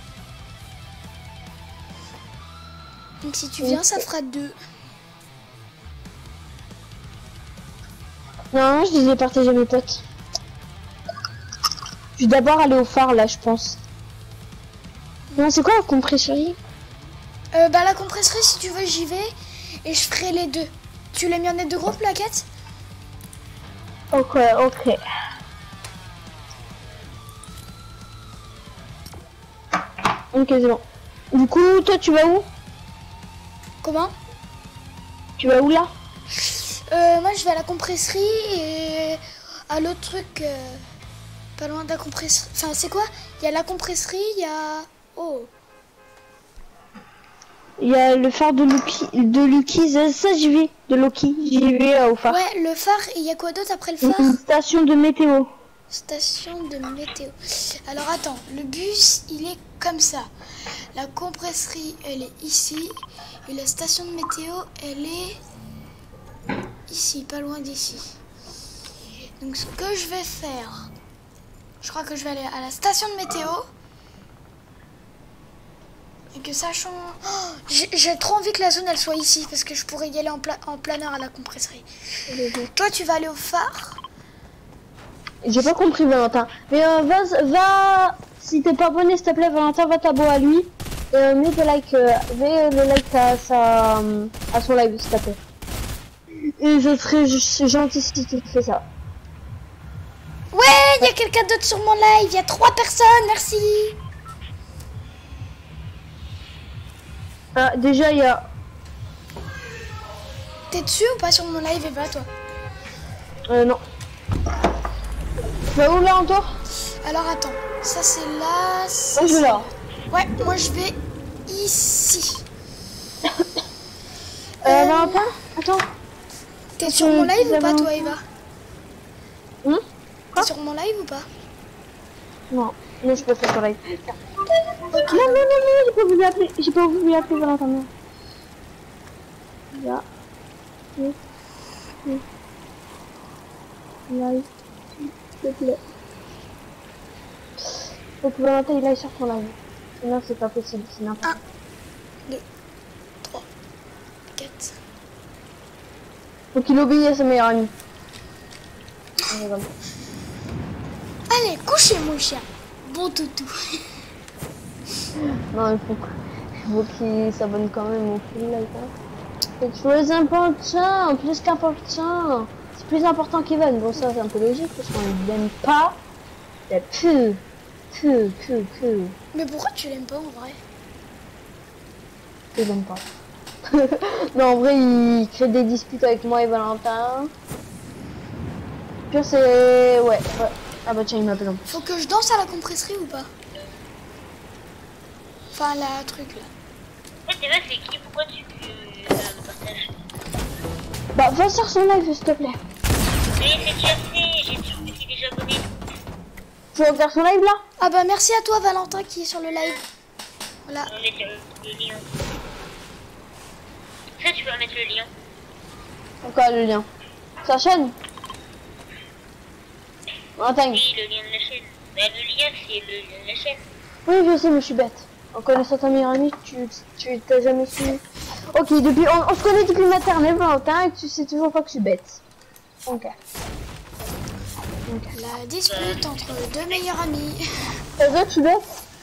Donc si tu viens, ça fera deux. Non, je les ai partagés à mes potes. Je vais d'abord aller au phare là, je pense. Non, c'est quoi la compresserie? Euh, bah la compresserie, si tu veux, j'y vais et je ferai les deux. Tu l'as mis en aide de groupe, la quête? Ok, ok. Ok, c'est bon. Du coup, toi, tu vas où? Comment? Tu vas où là? euh, Moi, je vais à la compresserie et à l'autre truc, euh, pas loin de la compresserie. Enfin, c'est quoi? Il y a la compresserie, il y a... Oh. Il y a le phare de Lucky, de Lucky, ça, ça j'y vais, de Loki, j'y vais euh, au phare. Ouais, le phare, et il y a quoi d'autre après le phare? Une station de météo. Station de météo. Alors attends, le bus, il est comme ça. La compresserie, elle est ici. Et la station de météo, elle est ici, pas loin d'ici. Donc ce que je vais faire, je crois que je vais aller à la station de météo. Et que ça change... Oh, j'ai trop envie que la zone, elle soit ici. Parce que je pourrais y aller en, pla en planeur à la compresserie. Toi, tu vas aller au phare. J'ai pas compris, Valentin. Mais euh, va, va, si t'es pas abonné, s'il te plaît, Valentin, va t'abonner à lui. Et euh, mets le like, euh, mets le like à, sa, à son live, s'il te plaît. Et je serais gentil si tu fais ça. Ouais, il y a quelqu'un d'autre sur mon live. Il y a trois personnes, merci. Ah, déjà, il y a... T'es dessus ou pas sur mon live, Eva, toi? Euh, non. Tu vas où, là, encore? Alors, attends. Ça, c'est là. Ça, Moi, je vais là. Ouais, moi, je vais ici. Euh, euh... Valentin, attends. T'es sur mon live ou pas, toi, Eva? Hum? T'es sur mon live ou pas? Non, non, je suis pas faire sur live. Okay. Non, non, non, non, j'ai pas voulu appeler, j'ai pas voulu appeler Valentin. Non. Là. Oui. Oui. Live. S'il te plaît. Faut que Valentin il aille sur ton live. Sinon, c'est pas possible, c'est n'importe quoi. un, deux, trois, quatre. Faut qu'il obéisse à sa meilleure amie. Allez, couchez mon chien. Bon toutou. Non, il faut, faut qu'il s'abonne quand même au full live. Hein. C'est très important, plus qu'important. C'est plus important qu'Evan. Bon, ça c'est un peu logique parce qu'on ne l'aime pas. C'est peu, peu, peu, peu. Mais pourquoi tu l'aimes pas en vrai? Je l'aime pas. Non, en vrai, il crée des disputes avec moi et Valentin. Pire, c'est... Ouais, ouais. Ah bah tiens, il m'appelle. Faut que je danse à la compresserie ou pas? Enfin, la truc là. En fait, c'est qui? Pourquoi tu euh, le partages? Bah, va sur son live, s'il te plaît. Mais c'est déjà fait, j'ai toujours je suis déjà abonné. Tu veux faire son live là? Ah bah merci à toi, Valentin, qui est sur le live. Voilà. On va mettre le lien. Ça, tu peux mettre le lien. Pourquoi le lien? Sa chaîne? Valentin. Oui, le lien de la chaîne. Bah, le lien, c'est le lien de la chaîne. Oui, je sais, mais je suis bête. En connaissant ta meilleure amie, tu tu t'as jamais su. Ok, depuis on, on se connaît depuis maternelle, Valentin, et tu sais toujours pas que je suis bête. Ok. Okay. La dispute entre deux meilleurs amis. Ça se voit que je suis bête.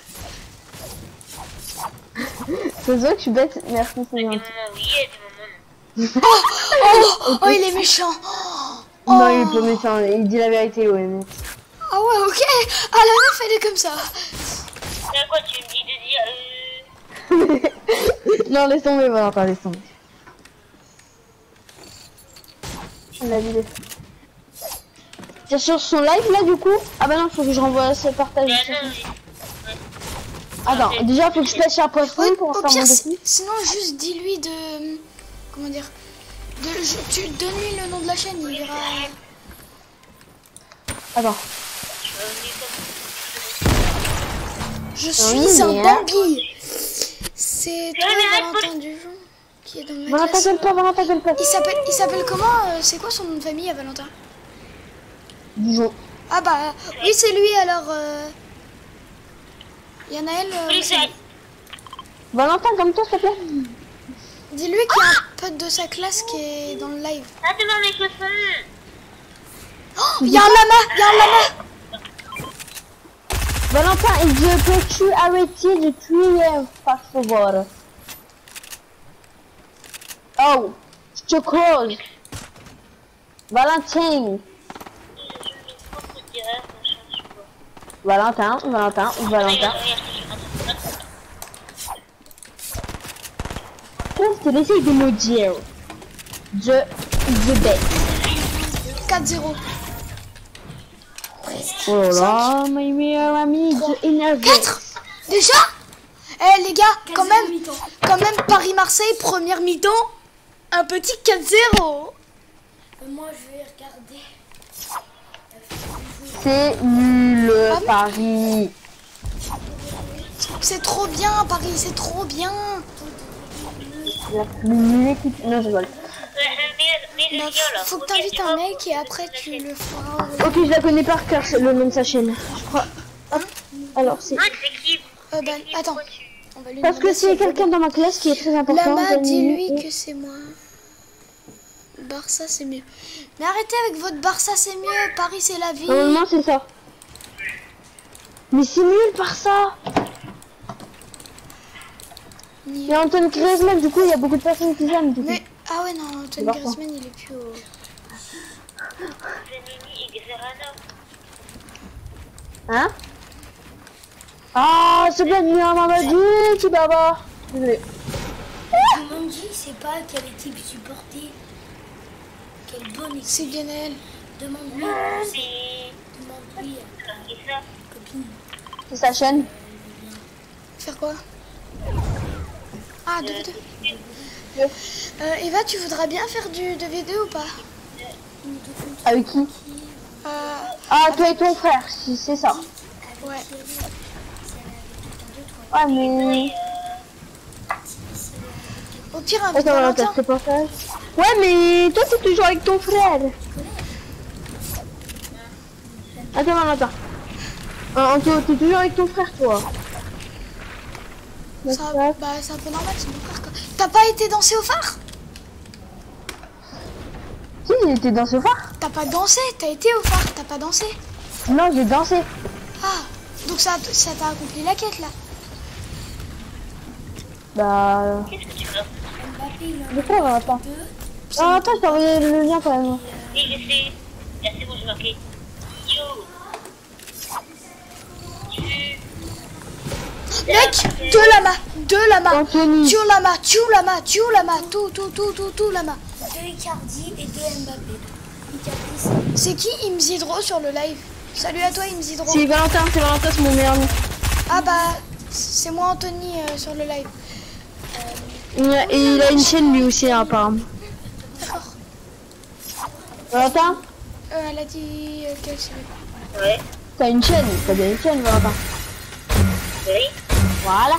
Ça se voit que je suis bête. Merci, c'est gentil. À des moments oui, à des moments non. Oh, oh, oh, il est méchant. Oh. Non, il est pas méchant, il dit la vérité, ouais. Mais... Ah ouais, ok. Ah, la meuf, elle est comme ça. C'est à quoi tu me dis de dire euh... Non, laisse tomber, Valentin, laisse tomber. On l'a vidé. T'es sur son live là du coup? Ah bah non, faut que je renvoie ce partage. Bah non, oui. Ouais. Attends, Okay. déjà faut que je pêche un poisson Ouais, pour au faire pire, mon si- défi. sinon, juste dis-lui de... Comment dire de, je, Tu donnes-lui le nom de la chaîne, il verra... Attends. Je Oui, suis un mais- Bambi. C'est toi, mais Valentin Dujon, qui est dans ma Valentin classe. gueule pas, Valentin gueule pas. Il s'appelle il s'appelle comment euh, C'est quoi son nom de famille à Valentin? Dijon. Ah bah, oui, c'est lui, alors... Euh... Yanaël, euh, Oui, c'est- c'est- Valentin, comme toi, s'il te plaît. dis-lui qu'il y a un pote de sa classe qui est dans le live. Attends, mes chaussons. Oh, il y a un lama, il y a un lama. Valentin, je peux-tu arrêter de tuer, par favor? Oh, je te cause. Valentin. Valentin, Valentin, Valentin. Qu'est-ce que tu essayes de me dire? Je, je baisse. quatre zéro. Oh là, mes meilleurs amis, je énervé. quatre déjà. Eh les gars, quand même, quand même Paris-Marseille, première mi-temps, un petit quatre zéro. Moi, je vais regarder. C'est nul, Ah bon? Paris. C'est trop bien Paris, c'est trop bien. La plus nulle équipe. Non, je rigole. Bah, faut que t'invites un mec et après tu le feras. Ok, je la connais par cœur, le nom de sa chaîne. Je crois. Hop. Alors, c'est. Euh, bah, attends. On va lui Parce que demander c'est si- quelqu'un dans ma classe qui est très important. Lama, Dani. dis-lui que c'est moi. Barça, c'est mieux. Mais arrêtez avec votre Barça, c'est mieux. Paris, c'est la vie. Normalement, c'est ça. Mais c'est nul par ça. Il y a Antoine Griezmann, du coup, il y a beaucoup de personnes qui aiment. Du coup. Mais, ah ouais, non, Antoine Barça. Griezmann, il est plus au... Hein? Ah, c'est bien venu à Mamadou, tu vas voir. Désolé. Mandy, c'est pas quelle équipe supporter. Quelle bonne équipe. C'est Guenel. Demande-lui. Demande-lui à ta copine. C'est sa chaîne. Faire quoi? Ah, deux deux. Euh, Eva, tu voudrais bien faire du de vidéo ou pas? Avec qui? Euh, Ah, toi et ton frère, si c'est ça. ouais. Ouais, mais. Au pire, invite Attends, Valentin. attends, c'est pas ça. Ouais, mais toi, t'es toujours avec ton frère. Attends, attends. Euh, Anto, t'es toujours avec ton frère, toi. Ça, bah, c'est un peu normal, c'est mon frère, quoi. T'as pas été danser au phare? Si, il était dans ce phare. T'as pas dansé, t'as été au phare, t'as pas dansé. Non, j'ai dansé. Ah, donc ça ça t'a accompli la quête, là. Bah. Qu'est-ce que tu veux? Mbappé, il en De quoi, on va pas. deux. Ah, attends, je t'ai envoyé le lien quand même. Oui, je sais. Là, c'est bon, j'ai marqué. Yo. Tu... Mec, deux lamas, deux lamas. Anthony. Tu lama, tu lama, tu lama, tout, tout, tout, tout, tout lama. Deux Icardi et deux Mbappé. Icardi, c'est C'est qui Imzidro sur le live? Salut à toi Imzidro. C'est Valentin, c'est Valentin, c'est mon meilleur ami. Ah bah, c'est moi Anthony euh, sur le live. Il a, et il a une chaîne lui aussi, hein, apparemment. D'accord. Valentin, Euh, elle a dit euh, qu'elle savait pas. Ouais. t'as une chaîne, t'as bien une chaîne, Valentin. Oui. Voilà.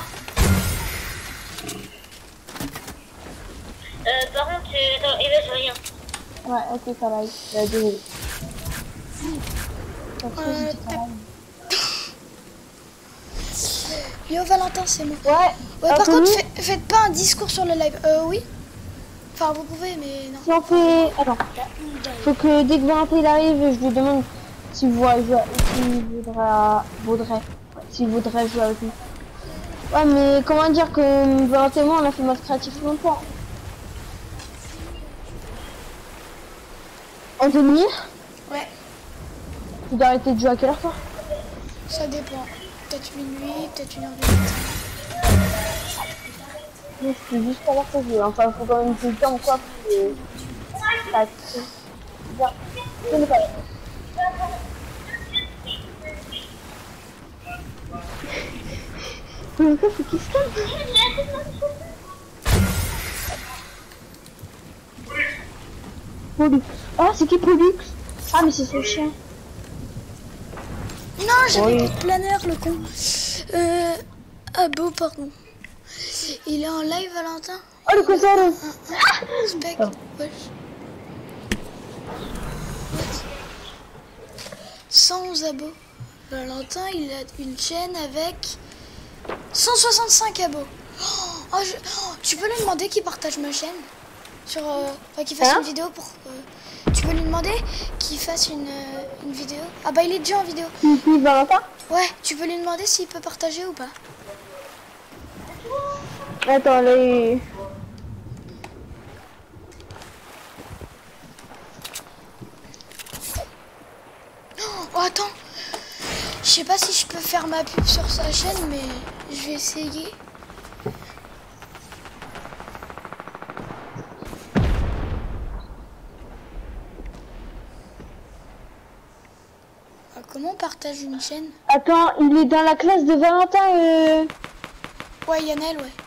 Euh, par contre, euh, attends, Eva, j'ai rien. Ouais, ok, ça va. Euh, désolé. Parce que Euh, j'ai du travail. Yo Valentin, c'est moi. Ouais, Ouais, par Anthony, contre, fait- faites pas un discours sur le live. Euh, oui. Enfin, vous pouvez, mais non. si on fait... Attends, faut que dès que Valentin il arrive, je lui demande s'il voudrait jouer, s'il voudra, voudrait, ouais, s'il voudrait jouer avec nous. Ouais, mais comment dire que Valentin et moi, on a fait mode créatif longtemps. Anthony, Ouais, tu dois arrêter de jouer à quelle heure, toi? ça dépend. Peut-être minuit, peut-être une heure du matin. Moi, je peux juste savoir que jouer. Enfin, faut quand même que le temps, quoi. Et... Ça, c'est bien. Je n'ai pas là. Mais ça, c'est qui se calme? Pollux. Ah, c'est qui Pollux? Ah, mais c'est son chien. Non, j'avais Oui. plus de planeur, le con. Euh, ah bon, pardon. Il est en live, Valentin? Oh, le cosard. Spec, Oh. wesh. What? cent onze abos. Valentin, il a une chaîne avec cent soixante-cinq abos. Oh, je- oh, tu peux lui demander qu'il partage ma chaîne? Sur, euh, enfin, qu'il fasse Hein une vidéo pour... euh, tu peux lui demander qu'il fasse une, euh, une vidéo. Ah bah il est déjà en vidéo. Qui, qui, Valentin? Ouais, tu peux lui demander s'il peut partager ou pas. Attends, là, il... Oh attends, je sais pas si je peux faire ma pub sur sa chaîne, mais je vais essayer. Ah, comment on partage une chaîne? Attends, il est dans la classe de Valentin. Euh... Ouais, Yannel, ouais.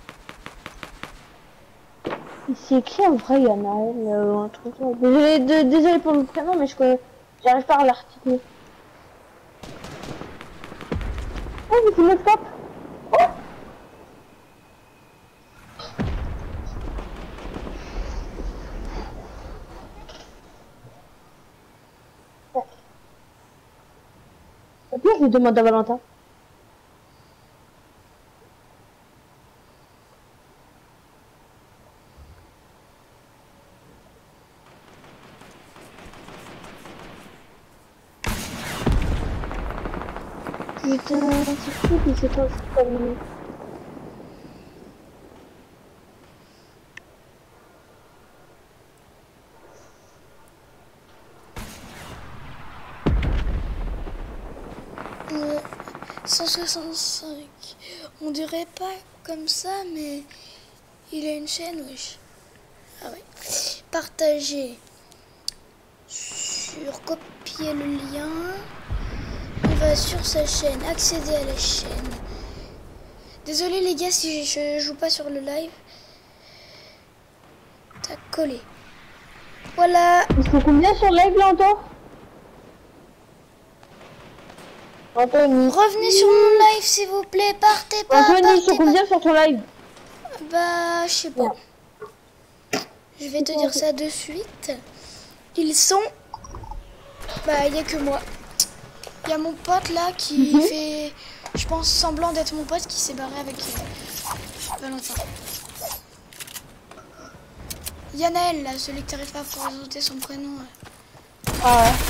C'est écrit en vrai, Yannel, euh, un truc. là. Désolé, de, désolé pour le prénom, mais je connais. J'arrive pas à l'articuler. Oh, mais tu me tapes. Oh. Au pire, je demande à Valentin. Putain, c'est fou qu'il s'est pas terminé. Euh, cent soixante-cinq. On dirait pas comme ça, mais il a une chaîne, wesh. Ah ouais. Partager. Sur copier le lien. On va sur sa chaîne. Accéder à la chaîne. Désolé les gars si je joue pas sur le live. T'as collé. Voilà. Ils sont combien sur live là encore? Anthony. Revenez sur mon live s'il vous plaît. Partez pas. Anthony, ils partez sont pas. combien sur ton live? Bah, je sais pas. Je vais te dire ça de suite. Ils sont... Bah, il n'y a que moi. Il y a mon pote là qui Mhm. fait, je pense, semblant d'être mon pote qui s'est barré avec euh, Valentin. Yannel, là, celui que t'arrives pas à ajouter son prénom. Ouais. Ah ouais.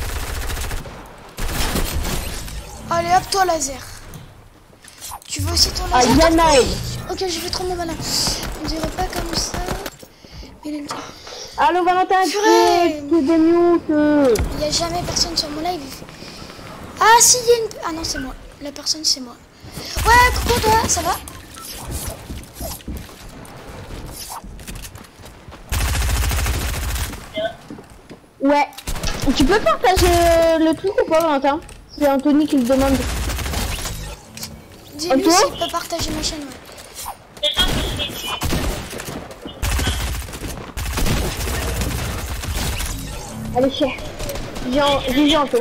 Allez, hop, toi, laser. Tu veux aussi ton Ah, laser? Yannel. Ok, je vais trop mon malin. On dirait pas comme ça. Mais il aime bien. Allô Valentin, tu Purée. es des news que... Il n'y a jamais personne sur mon live. il fait- Ah si, il y a une... Ah non, c'est moi. La personne, c'est moi. Ouais, coucou toi, ça va? Ouais. Tu peux partager le truc ou pas Valentin? C'est Anthony qui le demande. Dis-lui Ok. s'il peut partager ma chaîne, ouais. Allez, chef. J'ai en- j'ai vu Anto.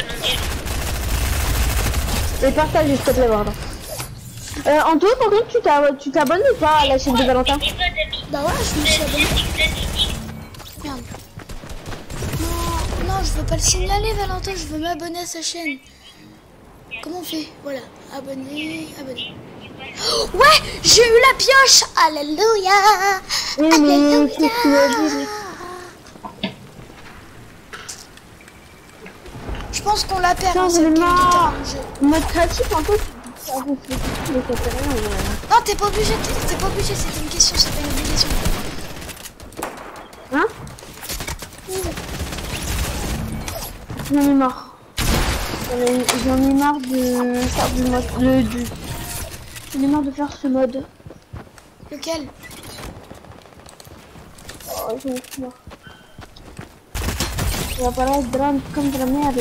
Et partage s'il te plaît Valentin. Euh, Anto, par contre, tu t'ab- tu t'abonnes ou pas à la chaîne de Valentin? Bah ouais, je me suis abonné. Merde. Non, non, je veux pas le signaler, Valentin, je veux m'abonner à sa chaîne. Comment on fait? Voilà, abonner, abonner. Oh, ouais, j'ai eu la pioche. Alléluia. Oui, mais qu'est-ce que tu veux dire? Je pense qu'on la perd, Putain, hein, cette game de vraiment. talent de jeu. Mode créatif, Anto, tu... Ah, bon, c'est tout, mais ça fait rien, ouais. Non, t'es pas obligé, t'es t'es pas obligé, c'était une question, c'est pas une obligation. Hein? J'en ai marre. J'en ai, j'en ai marre de faire du mode... Le, du... J'en ai marre de faire ce mode. Lequel? Oh, j'en ai marre. Il va falloir drame comme de la merde.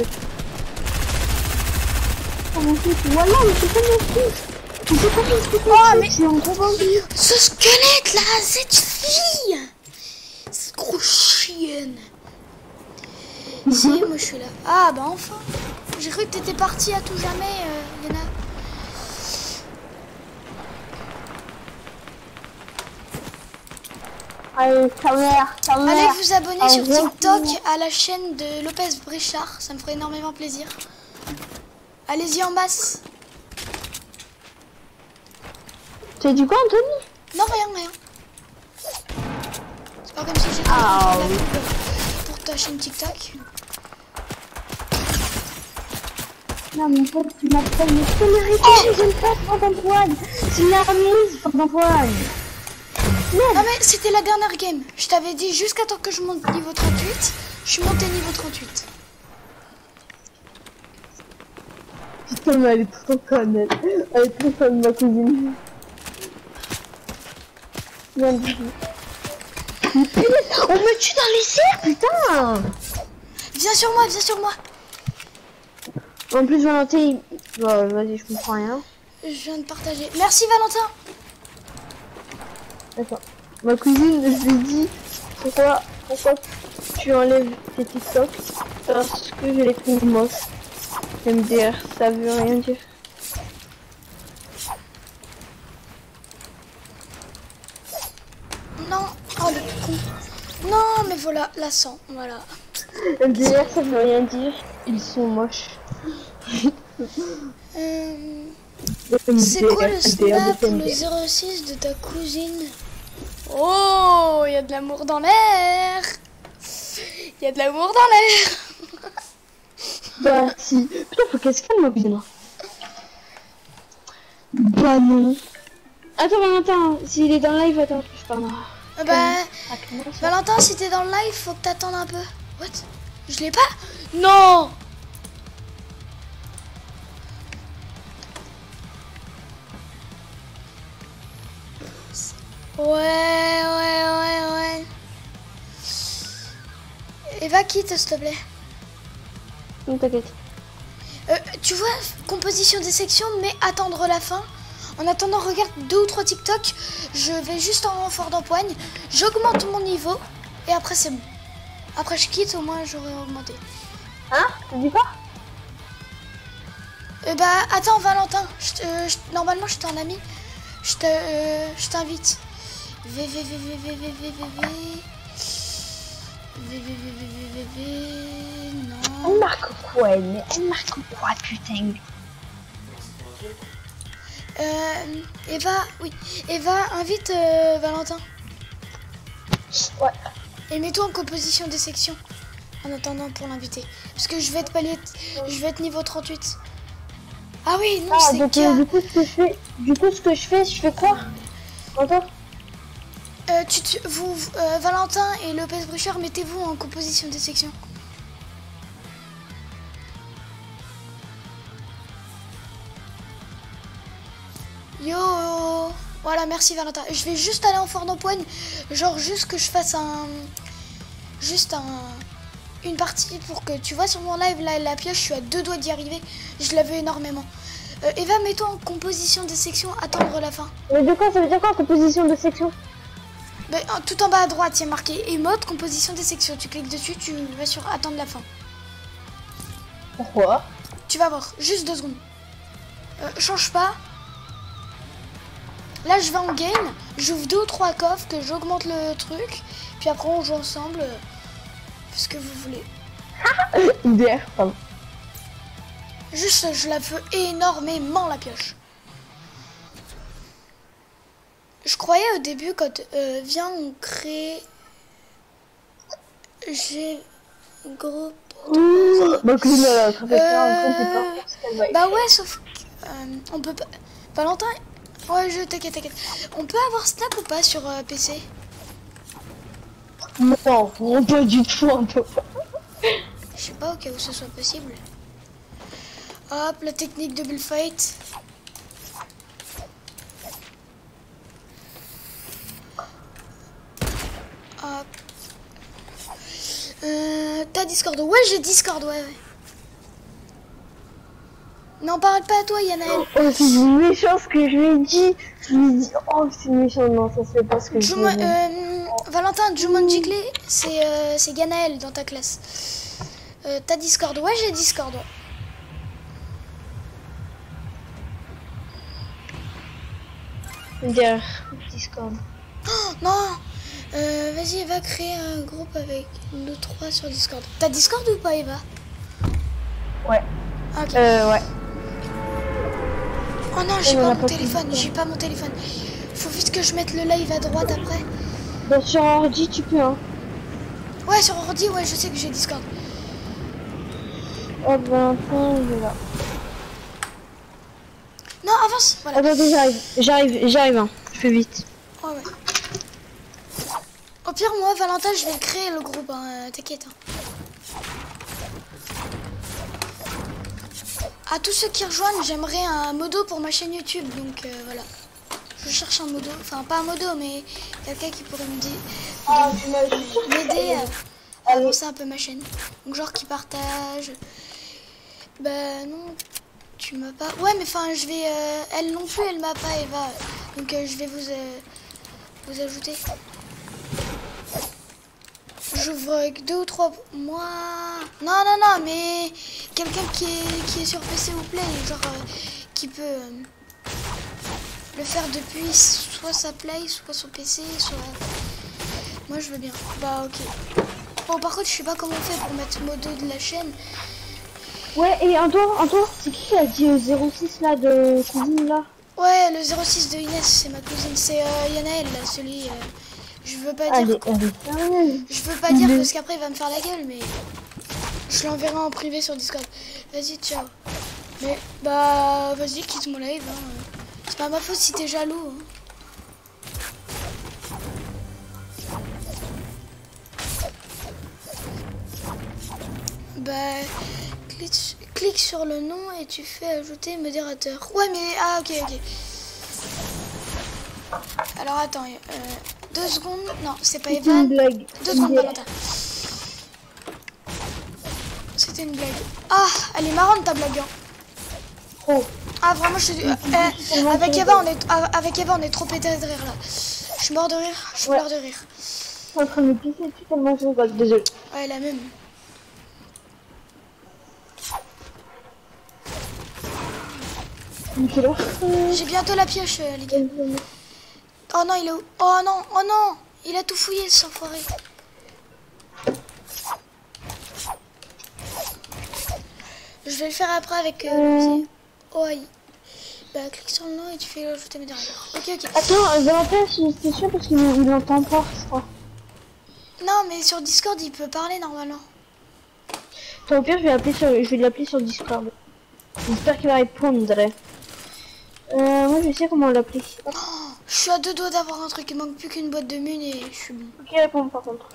Oh mon fils, voilà, mais c'est comme mon fils. Tu peux pas m'expliquer. Oh, mais- c'est en gros vendu. Ce squelette là, cette fille, cette grosse chienne. Si, moi je suis là. Ah bah enfin. J'ai cru que t'étais partie à tout jamais, euh, Yana. Allez, ta mère, ta mère. Allez vous abonner Ah, sur ouais. TikTok à la chaîne de Lopez Brichard, ça me ferait énormément plaisir. Allez-y en masse. Tu as dit quoi, Anthony? Non, rien, rien. C'est pas comme si j'étais Ah, en train de oui. faire la pub pour ta chaîne TikTok. Non, mon pote, tu m'appelles, mais tu m'as répondu, j'aime pas Fort d'Antoine. C'est une armise, Fort d'Antoine. Ah mais c'était la dernière game. Je t'avais dit jusqu'à temps que je monte niveau trente-huit. Je suis monté niveau trente-huit. Putain, mais elle est trop conne, elle. Elle est trop conne, ma cousine. Bien dit. Mais punaise, on me tue dans les cerfs, putain. Viens sur moi, viens sur moi. En plus, Valentin, il... Bon, vas-y, je comprends rien. Je viens de partager. Merci Valentin. Attends. Ma cousine, je lui dis pourquoi, pourquoi tu enlèves tes TikTok parce que je les trouve moches. M D R, ça veut rien dire. Non, oh le con. Non, mais voilà, la sang, voilà. M D R, ça veut rien dire. Ils sont moches. Euh, C'est quoi le snap ou le zéro six de ta cousine? Oh, il y a de l'amour dans l'air. Il y a de l'amour dans l'air. Bah si. Putain, faut qu'elle se calme, ma cousine. Bah non. Attends, Valentin, s'il est dans le live, attends, je parle. Euh, bah, Valentin, si t'es dans le live, faut que t'attendes un peu. What? Je l'ai pas? Non. Ouais, ouais, ouais, ouais. Et va quitte, s'il te plaît. Non, t'inquiète. Euh, tu vois, composition des sections, mais attendre la fin. En attendant, regarde deux ou trois TikTok. Je vais juste en renfort d'empoigne. J'augmente mon niveau. Et après, c'est bon. Après, je quitte, au moins, j'aurai augmenté. Hein? Tu dis quoi? Euh, bah, attends, Valentin. Je te- euh, je- normalement, je t'en en ami. Je te, euh, je t'invite. V, V, V, V, V, V, V, V, V. V, V, V, V, V, V, V. Non. Elle marque quoi, elle? Elle marque quoi, putain? Euh, Eva, oui. Eva, invite euh, Valentin. Ouais. Et mets-toi en composition des sections. En attendant pour l'inviter. Parce que je vais être palier, je vais être niveau trente-huit. Ah oui, non, Ah, c'est donc K. euh, du coup, ce que je fais, du coup, ce que je fais, je fais quoi? Attends. Euh, tu, tu- vous, euh, Valentin et Lopez Bruchard, mettez-vous en composition des sections. Yo. Voilà, merci Valentin. Je vais juste aller en fort d'empoigne. Genre juste que je fasse un... Juste un... Une partie pour que tu vois sur mon live, là, la pioche, je suis à deux doigts d'y arriver. Je la veux énormément. Euh, Eva, mets-toi en composition des sections, attendre la fin. Mais de quoi, ça veut dire quoi, composition de section? Ben, en- tout en bas à droite, il y a marqué émote, composition des sections. Tu cliques dessus, tu vas sur attendre la fin. Pourquoi? Tu vas voir, juste deux secondes. Euh, change pas. Là, je vais en game, j'ouvre deux ou trois coffres, que j'augmente le truc. Puis après, on joue ensemble. euh, ce que vous voulez. M D R, pardon. Juste, je la veux énormément, la pioche. Je croyais au début, quand euh, viens, on crée... J'ai... Groupe... Ma cousine, elle a attrapé ça, en fait, c'est Euh, pas parce qu'elle va Bah ouais, sauf que... euh, on peut pas... Valentin... Ouais, je t'inquiète, t'inquiète. On peut avoir Snap ou pas sur euh, P C? Non, non, pas du tout, un peu. Je sais pas, au cas où ce soit possible. Hop, la technique de bullfight. Hop. Euh, T'as Discord? Ouais, j'ai Discord, ouais, ouais. Non, parle pas à toi, Yanaël. Oh, c'est une méchante ce que je lui ai dit. Je lui ai dit, oh, c'est méchant, non, ça se fait pas ce que je lui Juma- ai dit. euh, Valentin, Jumanji Clé, c'est euh, c'est Ganaël dans ta classe. Euh, T'as Discord? Ouais, j'ai Discord, ouais. M D R, Discord. Oh, non. Euh, Vas-y, Eva, créer un groupe avec nous trois sur Discord. T'as Discord ou pas, Eva? Ouais. Ah, ok. Euh, ouais. Oh non, j'ai on pas a mon pas téléphone, plus de j'ai pas mon téléphone. Faut vite que je mette le live à droite après. Bah, sur ordi, tu peux, hein. Ouais, sur ordi, ouais, je sais que j'ai Discord. Hop, Valentin, il est là. Non, avance, voilà. Attends, attends, j'arrive, j'arrive, j'arrive, hein. Je fais vite. Oh, ouais. Au pire, moi, Valentin, je vais créer le groupe, hein, t'inquiète. Hein. À tous ceux qui rejoignent, j'aimerais un modo pour ma chaîne YouTube, donc euh, voilà. Je cherche un modo, enfin pas un modo, mais quelqu'un qui pourrait me dire, Ah, tu m'as dit. m'aider à, à avancer un peu ma chaîne. Donc genre qui partage. Bah non, tu m'as pas. Ouais, mais enfin je vais, euh, elle non plus, elle m'a pas, Eva. Donc euh, je vais vous euh, vous ajouter. J'ouvre avec deux ou trois moi. Non, non, non, mais quelqu'un qui est, qui est sur P C ou Play, genre euh, qui peut euh, le faire depuis soit sa Play, soit son P C, soit. Moi je veux bien. Bah ok. Bon, par contre, je sais pas comment on fait pour mettre modo de la chaîne. Ouais, et un tour, un tour, c'est qui qui a dit au zéro six là de cousine là? Ouais, le zéro six de Inès, c'est ma cousine. C'est euh, Yanaël, là, celui. Euh, je veux pas dire. Elle est, elle est sérieuse. Je veux pas dire parce qu'après il va me faire la gueule, mais je l'enverrai en privé sur Discord. Vas-y, ciao. Mais bah vas-y, quitte mon live. Hein. C'est pas ma faute si t'es jaloux. Hein. Bah clique, clique sur le nom et tu fais ajouter modérateur. Ouais, mais ah ok ok. Alors attends, euh, deux secondes. Non, c'est pas C'est Evan. une blague. Deux secondes, Une Valentin. C'était une blague. Ah, elle est marrante ta blague. Hein. Oh. Ah vraiment, je suis. Euh, avec Eva, on est avec Eva, on est trop pété de rire là. Je suis mort de rire. Je Ouais. pleure de rire. Je suis en train de me pisser dessus tellement je rigole. Désolé. Ouais, la même. Quelle heure? J'ai bientôt la pioche, euh, les gars. Oh non, il est où? Oh non, oh non, il a tout fouillé, ce enfoiré. Je vais le faire après avec. Euh, Euh. Oh aïe. Bah clique sur le nom et tu fais ajouter mes derrière. Ok ok. Attends, Valentin, c'est sûr parce qu'il il entend pas, je crois. Non mais sur Discord il peut parler normalement. Attends, au pire, je vais l'appeler sur, je vais l'appeler sur Discord. J'espère qu'il va répondre. Euh, moi, je sais comment l'appeler. Oh, je suis à deux doigts d'avoir un truc, il manque plus qu'une boîte de mun et je suis bon. Ok, répond par contre.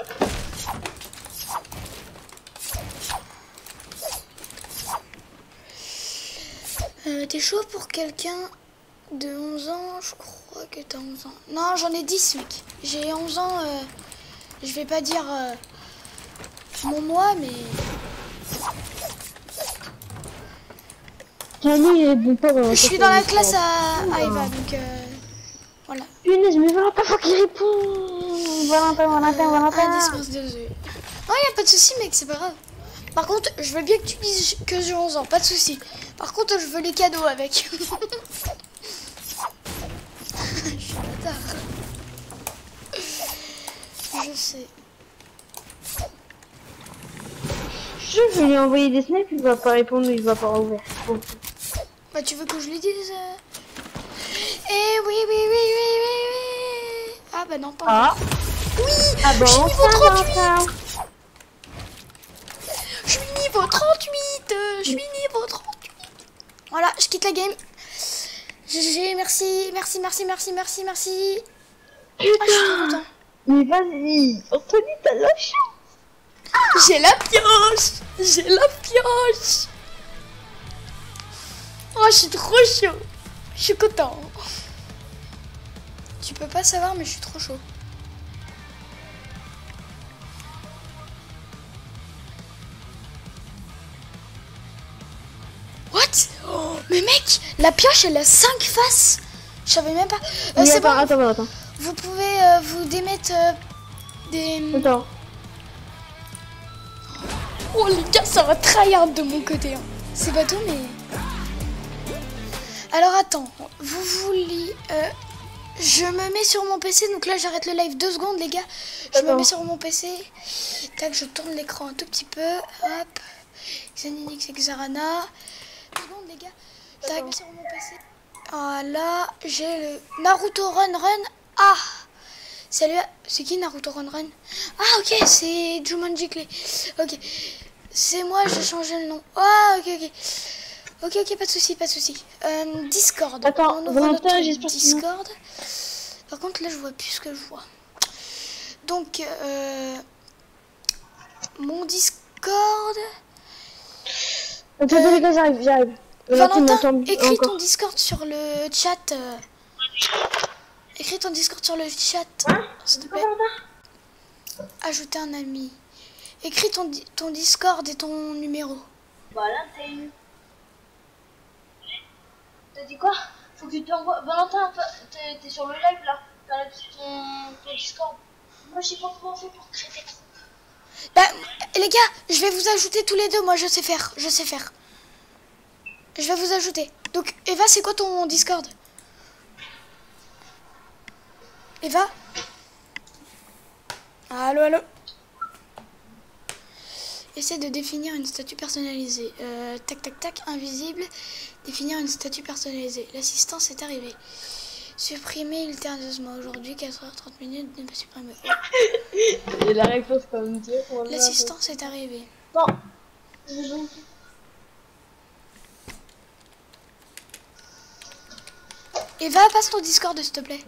Euh, T'es chaud pour quelqu'un de onze ans? Je crois que t'as onze ans. Non, j'en ai dix, mec. J'ai onze ans. Euh, je vais pas dire euh, mon mois, mais. Camille, il est bon pas dans la Je suis dans la classe à, à Eva, donc euh, voilà. Punaise, mais Valentin, faut qu'il réponde. Valentin, Valentin, Euh, Valentin. un d'espace de deux. Non, y a pas de souci, mec, c'est pas grave. Par contre, je veux bien que tu dises que j'ai onze ans, pas de souci. Par contre, je veux les cadeaux avec. Je suis bâtard. Je sais. Je vais lui envoyer des snaps, il va pas répondre, il va pas ouvrir. Bon. Bah, tu veux que je lui dise euh... Eh oui, oui, oui, oui, oui, oui. Ah, bah non, pas Ah. encore. Oui, Ah bon, je suis niveau ça, trente-huit. Valentin. Je suis niveau trente-huit. Je suis niveau trente-huit. Voilà, je quitte la game. G G, merci, merci, merci, merci, merci, merci. Ah, je suis trop content. Mais vas-y, Anthony, t'as lâché. J'ai la pioche. J'ai la pioche. Oh, je suis trop chaud. Je suis content. Tu peux pas savoir, mais je suis trop chaud. What? Oh, mais mec, la pioche, elle a cinq faces. Je savais même pas. Euh, Oui, c'est attends, bon. attends, attends. Vous pouvez euh, vous démettre euh, des... Attends. Oh les gars, ça va tryhard de mon côté. Hein. C'est bateau, mais... Alors attends, vous voulez... Euh, je me mets sur mon P C, donc là j'arrête le live deux secondes les gars. Je Attends. me mets sur mon P C. Tac, je tourne l'écran un tout petit peu. Hop. Xaninix et Xarana. Deux secondes les gars. Tac, sur mon P C. Voilà, j'ai le Naruto Run Run. Ah, Salut, c'est qui Naruto Run Run? Ah ok, c'est Jumanji Clé. Ok, c'est moi, j'ai changé le nom. Ah ok, ok. Ok, ok, pas de souci, pas de souci. Euh, Discord. Attends, on ouvre Valentin, notre j'espère que tu Discord. Par contre, là, je vois plus ce que je vois. Donc, euh, mon Discord. Ok, euh, les gars, j'arrive, j'arrive. Valentin, écris ton Discord sur le chat. Euh, écris ton Discord sur le chat, hein, s'il te plaît. Ajouter un ami. Écris ton, ton Discord et ton numéro. Valentin. T'as dit quoi? Faut que tu t'envoies. Valentin, t'es sur le live là. T'as ton, ton Discord. Moi, je sais pas comment on fait pour créer des groupes. Bah, les gars, je vais vous ajouter tous les deux. Moi, je sais faire. Je sais faire. Je vais vous ajouter. Donc, Eva, c'est quoi ton Discord? Eva? Allô, allô? Essaie de définir une statue personnalisée. Euh, tac, tac, tac, invisible. Définir une statue personnalisée. L'assistance est arrivée. Supprimer ultérieusement. Aujourd'hui, quatre heures trente minutes, ne pas supprimer. Oh. Et la réponse comme dire. L'assistance est arrivée. Bon. Eva, passe ton Discord, s'il te plaît.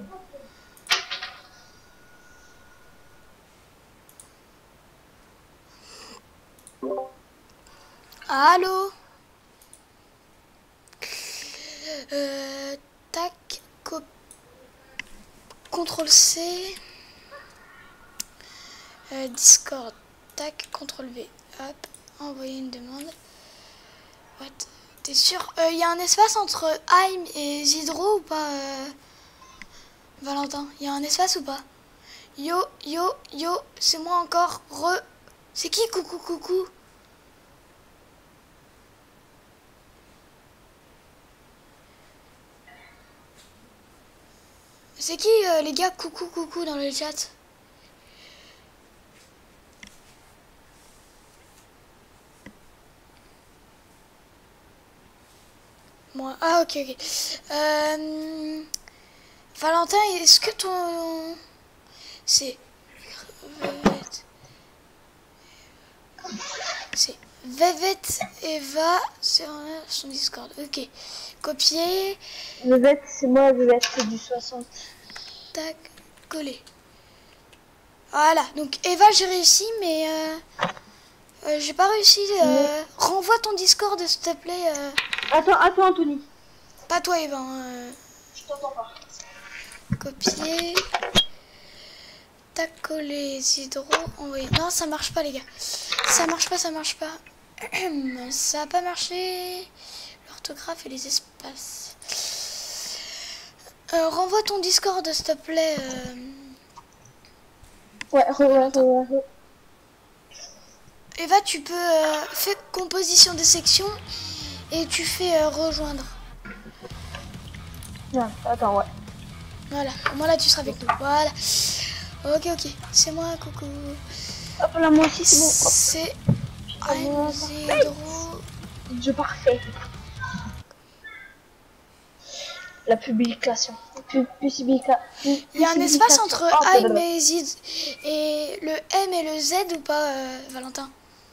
Allô? Euh, tac, cop... contrôle C. Euh, Discord. Tac, contrôle V. Hop, envoyer une demande. What? T'es sûr? Il euh, y a un espace entre Aim et Zidro ou pas, euh... Valentin? Il y a un espace ou pas? Yo, yo, yo, c'est moi encore. Re... C'est qui? Coucou, coucou. C'est qui euh, les gars? Coucou, coucou dans le chat. Moi. Ah ok, ok. Euh... Valentin, est-ce que ton... C'est... C'est Vevette Eva sur son Discord. Ok. Copier. Vevette, c'est moi, Vevette, c'est du soixante. Tac, coller. Voilà, donc Eva, j'ai réussi, mais euh, euh, j'ai pas réussi. Euh, renvoie ton Discord, s'il te plaît. Euh. Attends, attends, Anthony. Pas toi, Eva. Euh. Je t'entends pas. Copier. Tac, coller, Zidro, envoyer. Non, ça marche pas, les gars. Ça marche pas, ça marche pas. Ça a pas marché. L'orthographe et les espaces. Euh, renvoie ton Discord, s'il te plaît. Euh... Ouais, ouais, ouais, ouais, ouais. Eva, tu peux euh, faire composition des sections et tu fais euh, rejoindre. Bien, attends, ouais. Voilà, au moins là tu seras avec nous. Voilà. Ok, ok. C'est moi, coucou. Hop là, moi aussi, c'est bon. C'est Zidro. Jeu parfait. La publication. Publica... Il y a un espace entre oh, Aim et Z et le M et le Z ou pas, euh, Valentin?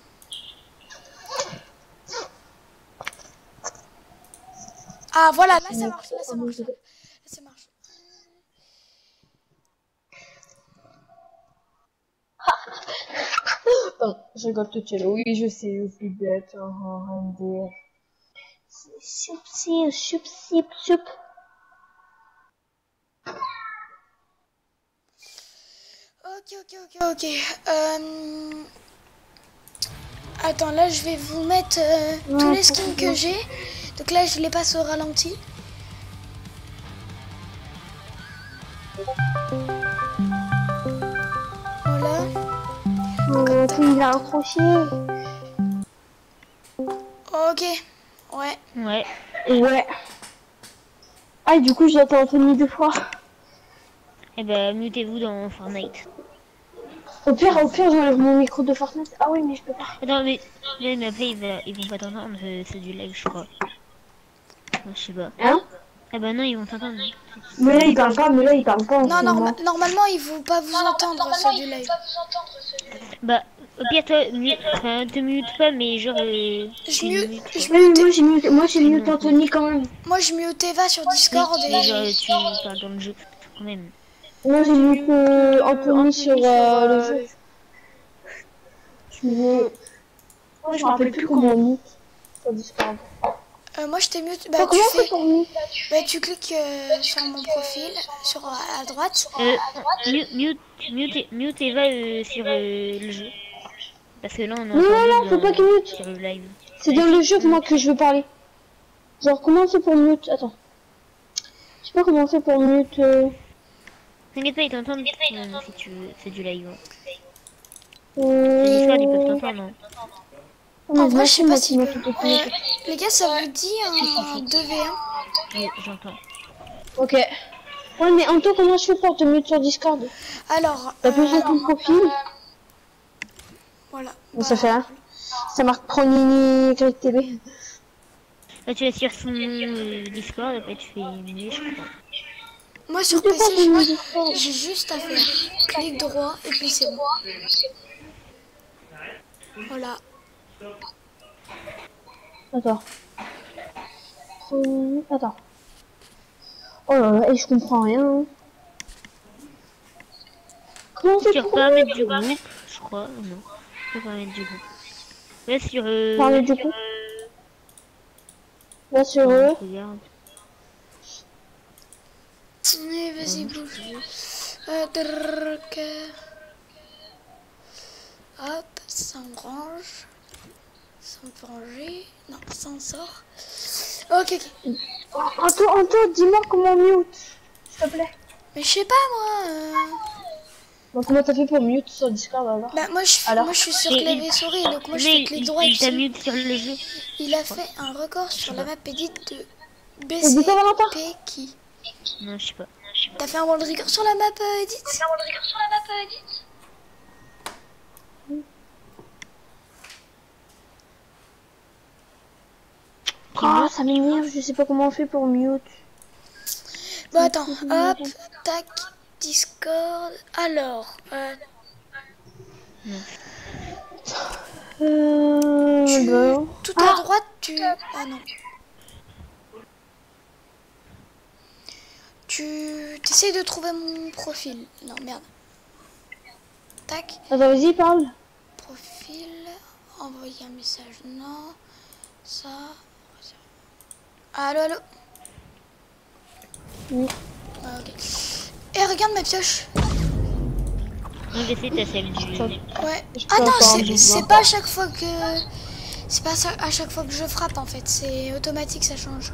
Ah voilà, là ça marche, là ça marche. Là, là ça marche. Non, je rigole tout seul. Oui, je sais, je suis bête. Oh, soup, soup, soup, soup, soup. Ok, ok, ok, ok. Euh... Attends, là je vais vous mettre euh, ouais, tous les skins que j'ai. Donc là je les passe au ralenti. Voilà. Oh, tu l'as accroché. Ok. Ouais. Ouais. Ouais. Ah, du coup j'entends Anthony deux fois. Eh ben, mutez-vous dans Fortnite. Au pire, au pire, j'enlève mon micro de Fortnite. Ah oui, mais je peux pas. Attends, mais, mais après, ils, va, ils vont pas t'entendre, c'est du live, je crois. Je sais pas. Hein? Ah bah non, ils vont t'entendre. Mais là, il parle pas, mais là, il parle pas en Non, ce norma- moment. normalement, ils vont pas vous Non, non, entendre normalement, ceux il du faut live. pas vous entendre, celui-là. Bah, au pire, toi, mute, enfin, te mute pas, mais genre, euh, Je tu mute- mutes, je quoi. Oui, mais moi, j'ai mieux, moi, j'ai mieux qu'Anthony quand même. Moi, je mute Eva sur Discord Oui, mais genre, et... tu parles dans le jeu, quand même. Moi, j'ai mieux que Anthony sur euh, le jeu. Je me... Moi, je me rappelle plus comment on mute sur Discord. Euh, moi, je t'ai mute. Bah, Bah, tu comment on fais... fait pour mute? Bah, tu cliques euh, sur mon profil, sur à droite. Euh, mute, mute, mute, mute Eva euh, sur euh, le jeu. Parce que là, on Non, non, non, faut pas qu'il mute. sur le live. C'est dans le jeu que moi que je veux parler. Genre, comment on fait pour mute? Attends. Je sais pas comment on fait pour mute. Euh... T'inquiète pas, ils t'entendent euh, si tu veux, c'est du live. Euh... Les Discord, ils peuvent t'entendre. Hein. Oh, mais En vrai, je sais pas moi, si... qui m'a tout Euh, fait. les gars, ça vous dit un deux v un? Oui, j'entends. Ok. Ouais, mais Anto, comment je fais pour te mute sur Discord? Alors, T'appuies sur euh, ton profil? voilà. Bon, ça fait rien. Ça marque Pronini Y T B. Là, tu vas sur son euh, Discord, après tu fais mute, je crois. Moi, sur P C, j'ai- j'ai juste à faire clic droit et puis c'est bon. Voilà. Attends. Pronini... Attends. Oh là là, et je comprends rien. Hein. Comment on fait Tu pour peux pas mute? mettre du groupe, je crois, non. Tu peux pas mettre du groupe. Là, sur... Euh, Parler du coup. Là, sur eux. je regarde. Allez, vas-y, bouge. Euh, drrrrk. Hop, ça en range. Ça on peut ranger. Non, ça en sort. Ok, ok. Anto, Anto, dis-moi comment mute. S'il te plaît. Mais je sais pas, moi. euh, Bon, comment t'as fait pour mute sur Discord alors? Bah, moi, je, Alors moi, je suis sur Et- clavier souris, donc moi, je Mais fais clic il, droit et il puis t'a c'est- mute sur le jeu. Il a fait un record sur la map edit de B Et C dis pas Valentin? P qui. Non, je sais pas. T'as fait un world record sur la map euh, edit? Faire un record sur la map, euh, Edith. Ah, ça m'énerve, je sais pas comment on fait pour mute. Bon, attends, hop, tac, Discord. Alors, euh, Euh... tu, bah... tout à droite, tu. Ah non. Tu essayes de trouver mon profil. Non, merde. Tac, Attends, vas-y, parle. profil. Envoyer un message. Non. Ça. Allô, allô. Oui. Ah, ok. Et regarde ma pioche. Donc, j'essaie ta celle du... Ouais. Je Ah peux non, encore, c'est je c'est vois. pas à chaque fois que. C'est pas ça- à chaque fois que je frappe en fait. C'est automatique, ça change.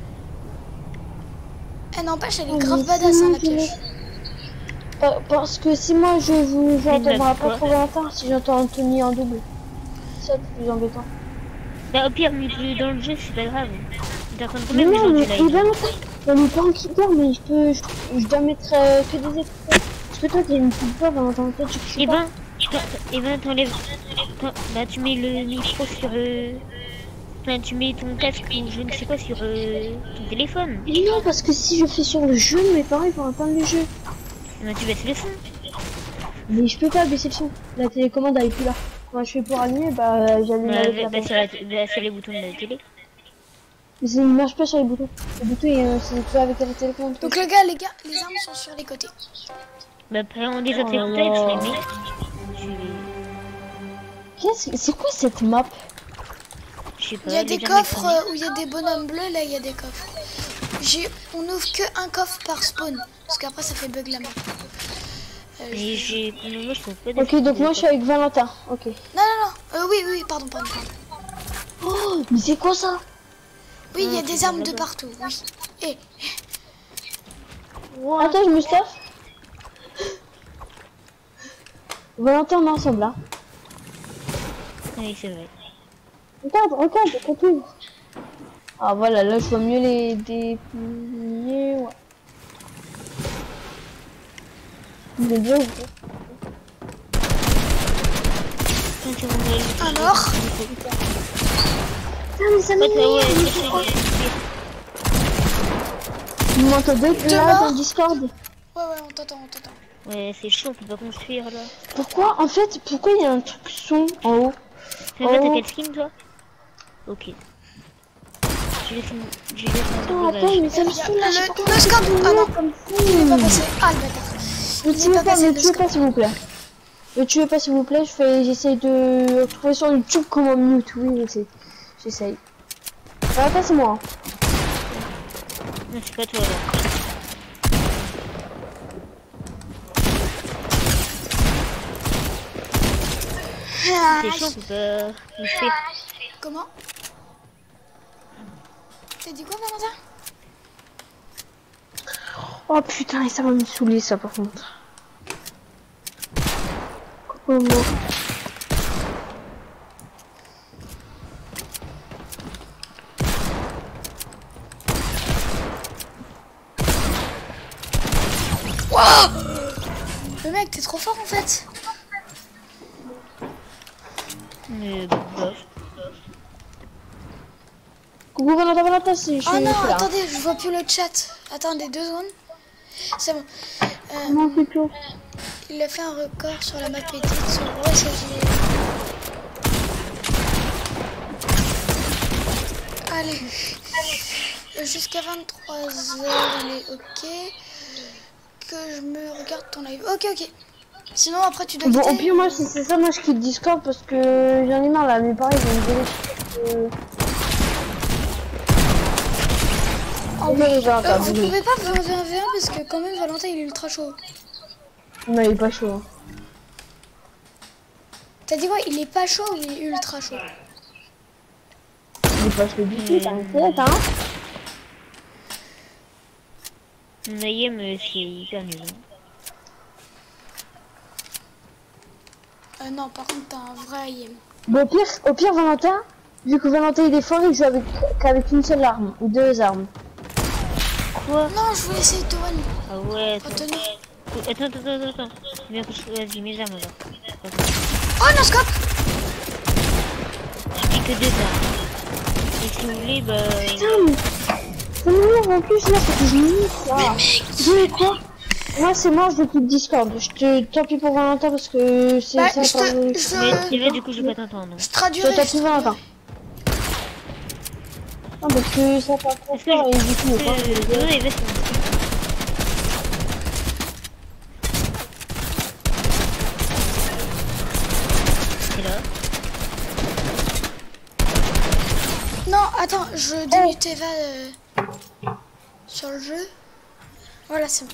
Eh n'empêche, elle est Oh, grave mais badass c'est hein, la moi qui pioche. Euh, parce que si moi je vous Mais j'entendrai neuf, pas quoi. trop Valentin si j'entends Anthony en double. C'est ça le plus embêtant. Bah, au pire, mute-le dans le jeu, c'est pas grave. Il t'entend quand Mais même les gens non, du mais live. mais Valentin, on est pas en keeper, mais je peux. Je, je dois mettre euh, que des écouteurs. Parce que toi t'as une keeper Valentin, toi tu Et sais pas. ben, t'en- et ben, t'enlèves... t'en- Bah, tu mets le micro sur... Euh... Enfin, tu mets ton casque ou je ne sais quoi sur euh, ton téléphone. Mais non, parce que si je fais sur le jeu, mes parents ils vont entendre le jeu. Et ben, tu baisses le son. Mais je peux pas baisser le son. La télécommande elle est plus là. Quand je fais pour allumer, bah j'allume Bah, avec bah, la bah, base. sur, la t- bah, sur les boutons de la télé. Mais ça ne marche pas sur les boutons. Les boutons euh, c'est que avec la télécommande. Donc les gars, les gars, les armes sont sur les côtés. Bah, prends des autres Oh là écouteurs et tu les là. mets. Tu les... Qu'est-ce que c'est quoi cette map? Je sais pas. Il y a les des gens coffres mettent euh, où il y a des bonhommes bleus, là il y a des coffres. J'ai, on ouvre que un coffre par spawn, parce qu'après ça fait bug la map. Euh, ça. Et je- j'ai... Non, moi, je trouve pas des... Ok, donc moi je suis avec Valentin. Ok. Non, non, non, euh, oui, oui, pardon, pardon, pardon. Oh, mais c'est quoi ça? Oui, il y a Ah, des c'est armes de là-bas. partout, oui. Et Attends, je me staffe. Valentin, on est ensemble là. Oui, c'est vrai. Regarde, regarde, qu'on t'ouvre. Ah voilà, là je vois mieux les déplier. Ouais. Il est bien ouvert. Putain, c'est bon, ouais, un mort. Putain, mais ça ouais, ouais, m'énerve, ouais, mais c'est pourquoi? vrai, Tu m'entends deux Deux là morts. dans le Discord? Ouais, ouais, on t'entend, on t'entend. Ouais, c'est chaud, on peut pas construire là. Pourquoi? En fait, pourquoi il y a un truc son en haut? Fais moi, t'as Oh. quel skin toi? Ok. Je laisse une... Je laisse un Attends, dégage. attends, mais ça me Il y a saoule là, j'ai pas le, le scope. Ah non, comme il est pas ça. passé. Ah le bâtard. Ne Il est tuez pas pas, passé ne le tuez scope. pas s'il vous plaît. Ne tuez pas s'il vous plaît, je fais, j'essaye de trouver sur YouTube comment mute, oui, j'essaye. J'essaye. Ah, pas c'est moi. Non, c'est pas toi là. Ah, C'est chaud, on peut pas construire. comment? T'as dit quoi, Valentin? Oh putain, et ça va me saouler ça par contre. Comment? Le mec, t'es trop fort en fait. Mais bof. Coucou Valentin, Valentin, c'est je Oh suis non, là. attendez, je vois plus le chat. Attendez deux secondes. C'est bon. Euh, Comment c'est tout? il a fait un record sur la map petite. Sur... Ouais, c'est Allez. Euh, Jusqu'à vingt-trois heures, il est ok. Que je me regarde ton live. Ok, ok. Sinon, après, tu dois Bon, quitter. au pire, moi, si c'est ça, moi je quitte Discord parce que j'en ai marre là, mais pareil, j'ai une vidéo. Euh... Oh, oui. déjà, Euh, vous pouvez pas faire un V un V un parce que quand même, Valentin, il est ultra chaud. Non, il est pas chaud. Hein. T'as dit quoi? Il est pas chaud ou il est ultra chaud? Il est pas chaud du tout, t'inquiète, hein. Mon A I M, c'est hyper nul. Euh, non, par contre, t'as un vrai I M. Bon, au pire, au pire, Valentin, vu que Valentin il est fort, il joue avec, qu'avec une seule arme, ou deux armes. Quoi? Non, je voulais essayer Toan. Ah ouais, attends. Retenez. Attends, attends, attends, attends. Viens, vas-y, mes armes alors. Oh non, scope! J'ai pris que deux armes. Et si vous voulez, bah... Putain, mais... C'est mort en plus, là, c'est que je nique, là. Tu sais quoi? Moi, c'est mort, je quitte Discord. Je te... Tant pis pour Valentin, parce que c'est... Bah, ça, je te... par- Je, Et là, du coup, je vais pas t'entendre. je Je traduirai. t'en prie, Valentin. Non, parce que ça part trop Est-ce que fort, et du coup, je... il est pas... Euh, ouais, vas-y. C'est là. Non, attends, je démute Eva euh, sur le jeu. Voilà, c'est bon.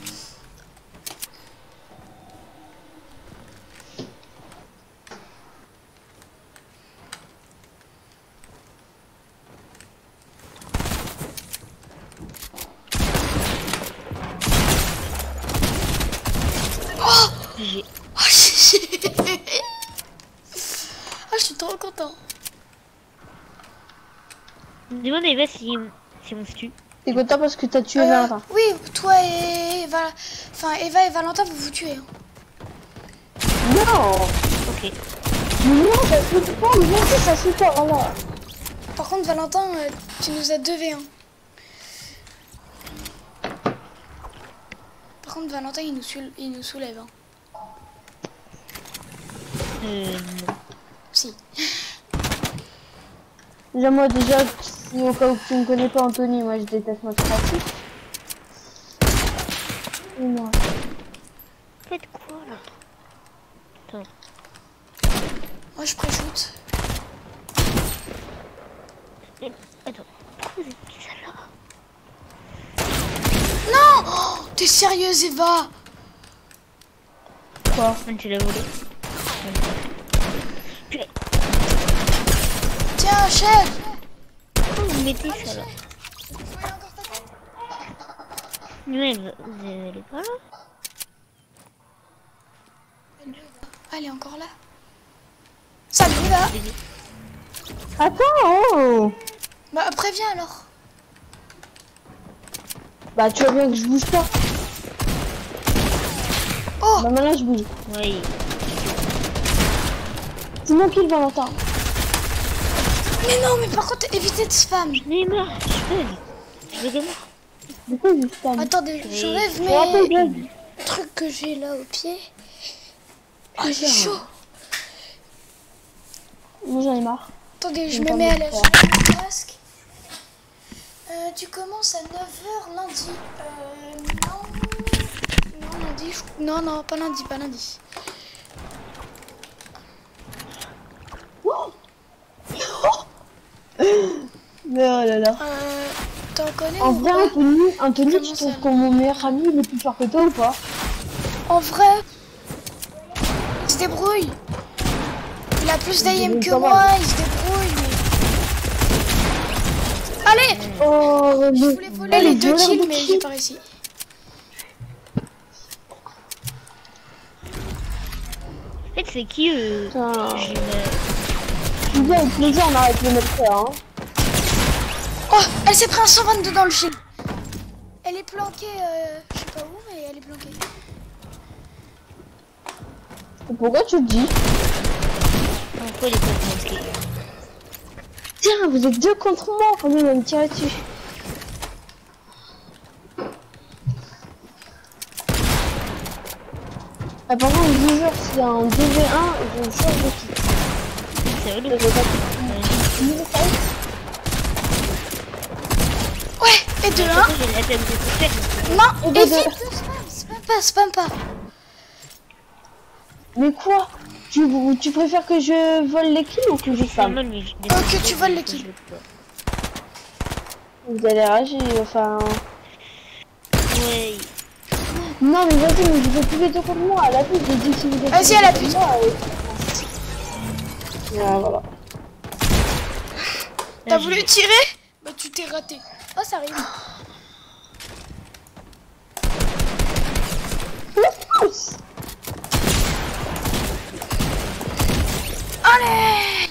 J'ai... Ah, je suis trop content. Demande à Eva si, si on se tue. T'es content parce que t'as tué Euh, Valentin. oui, toi et Eva, enfin Eva et Valentin, vous vous tuez. hein. Non. Ok. Non, ça se fait pas, mais non, ça se fait pas, voilà. Par contre, Valentin, euh, tu nous as deux V un. Par contre, Valentin, il nous, soul- il nous soulève. Hein. Euh, non. Si. Déjà, moi, déjà, si au cas où tu ne connais pas Anthony, moi, je déteste notre pratique. Et moi. Faites quoi là? Attends. Moi, je pré-shoot. Euh, Attends. Pourquoi vous avez mis ça là? Non, oh, t'es sérieuse, Eva? Quoi? Ah, tu l'as volé. Purée. Tiens, chef. Pourquoi vous mettez ça là? Mais elle, va- elle est pas là? Ah, elle est encore là. Salut, Eva. Attends, oh. Bah, préviens alors. Bah, tu vois bien que je bouge pas. Oh, Bah, maintenant, je bouge. Oui. C'est mon kill, Valentin. mais non, mais par contre, évitez de spam. J'en ai marre. Je bug. Je bug à mort. Du coup, juste un Attendez, j'enlève Je me rappelle bien. mes trucs que j'ai là au pied. Ah, j'ai Putain. chaud. Moi, j'en ai marre. Attendez, je J'aime me pas mets à mon l'aise. corps. Je mets mon casque. Euh, tu commences à neuf heures lundi. Euh, non. Non, lundi. je- Non, non, pas lundi, pas lundi. Oh là là. Euh, t'en connais En ou vrai, quoi? Anthony, Anthony tu Comment trouves ça que mon meilleur ami il est plus fort que toi ou pas? En vrai, il se débrouille. Il a plus se d'A M débrouille que pas moi, mal. il se débrouille. Mais... Allez, Oh, je voulais voler les deux kills, mais j'ai pas réussi. En fait, c'est qui euh... Putain. j'ai une- Je dis avec plaisir, on arrête de le mettre là. Hein. Oh, elle s'est pris un cent vingt-deux dans le shield. Elle est planquée, euh, je sais pas où, mais elle est planquée. Et pourquoi tu le dis? Pourquoi il est pas planqué? Tiens, vous êtes deux contre moi, quand même, à me tirer dessus. Ah, par contre, je vous jure, s'il y a un deux v un, je change de kit. C'est relou. Je vais pas Ouais, et deux un. J'ai la tête de tout faire. Non, Et et deux, vite, deux. spam, spam pas, spam pas. Mais quoi? tu, tu préfères que je vole les kills ou que je C'est spam? mal, mais je Oh, que tu voles le kill. Vous allez rager, enfin... Ouais. Non mais vas-y, mais vous êtes tous les deux contre moi, à la pute, j'ai dit que si vous êtes Vas-y, tous les à la deux pute. contre moi, et- Ah, voilà. T'as voulu tirer? Bah tu t'es raté. Oh, ça arrive. Allez,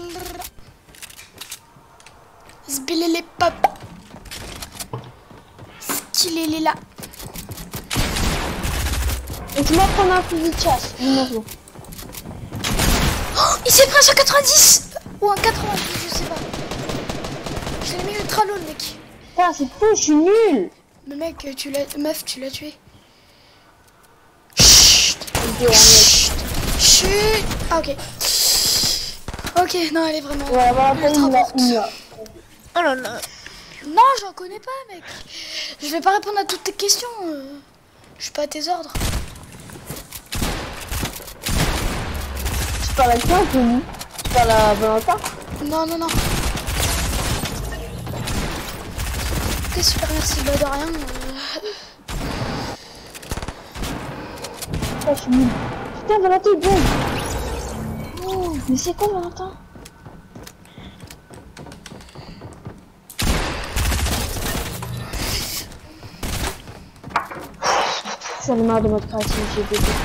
Zbiller les pop. Qu'il est là. Laisse-moi prendre un fusil de chasse, numéro. Oh, il s'est pris un cent quatre-vingt-dix ou un quatre-vingt-dix, je sais pas. Je l'ai mis ultra low, le mec. Putain, c'est fou, je suis nul. Le mec, tu l'as, meuf, tu l'as tué. Chut, Ok, on est- chut, chut. Ah, ok. Ok, non, elle est vraiment. Ouais, voilà, pas ultra une là, forte. une là. Oh là là. Non, j'en connais pas, mec. Je vais pas répondre à toutes tes questions. euh. Je suis pas à tes ordres. Tu parles à toi, Anthony? Tu parles à Valentin? Non, non, non. Ok, super, merci. Bah, de rien. euh. Putain, je suis nul. Putain, Valentin, il bug. Oh, mais c'est quoi, Valentin? J'en ai marre de votre créativité, j'ai détesté.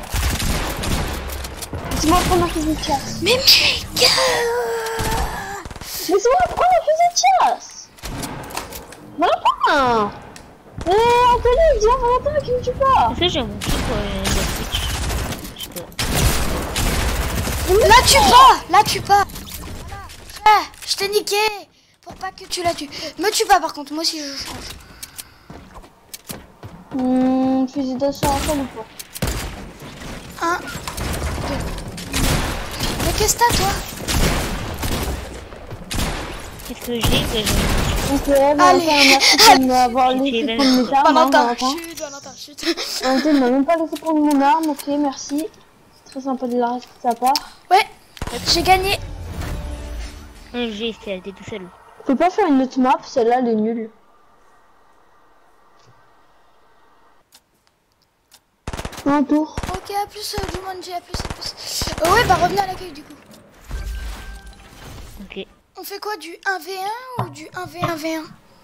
Laisse-moi prendre un fusil de chasse. Mais mec, euh, Laisse-moi prendre un fusil de chasse. Valentin. Eh, Anthony, dis à Valentin qui ne tue pas. Est-ce que j'ai mon truc pour euh, la Twitch? Je sais pas. là tu pas, là tu pas. Voilà. Ah, je t'ai niqué pour pas que tu la tues. Me tue pas par contre, moi aussi je change. Hmm, fusil d'assaut ensemble ou pas? Un, deux. Mais qu'est-ce que t'as toi? Qu'est-ce que j'ai que j'ai Ok, Valentin, Allez, merci de m'avoir laissé allez. prendre mes armes, hein, Valentin, Valentin. chut, Valentin, chut. Valentin m'a même pas laissé prendre mon arme, ok, merci. C'est très sympa de la reste de sa part. Ouais, j'ai gagné. un G, c'est elle était tout seul. On peut pas faire une autre map, celle-là elle est nulle. Un tour. Ok, à plus euh, du monde, à plus, à plus. Euh, ouais, bah revenez à l'accueil du coup. Ok. On fait quoi, du un v un ou du un v un v un?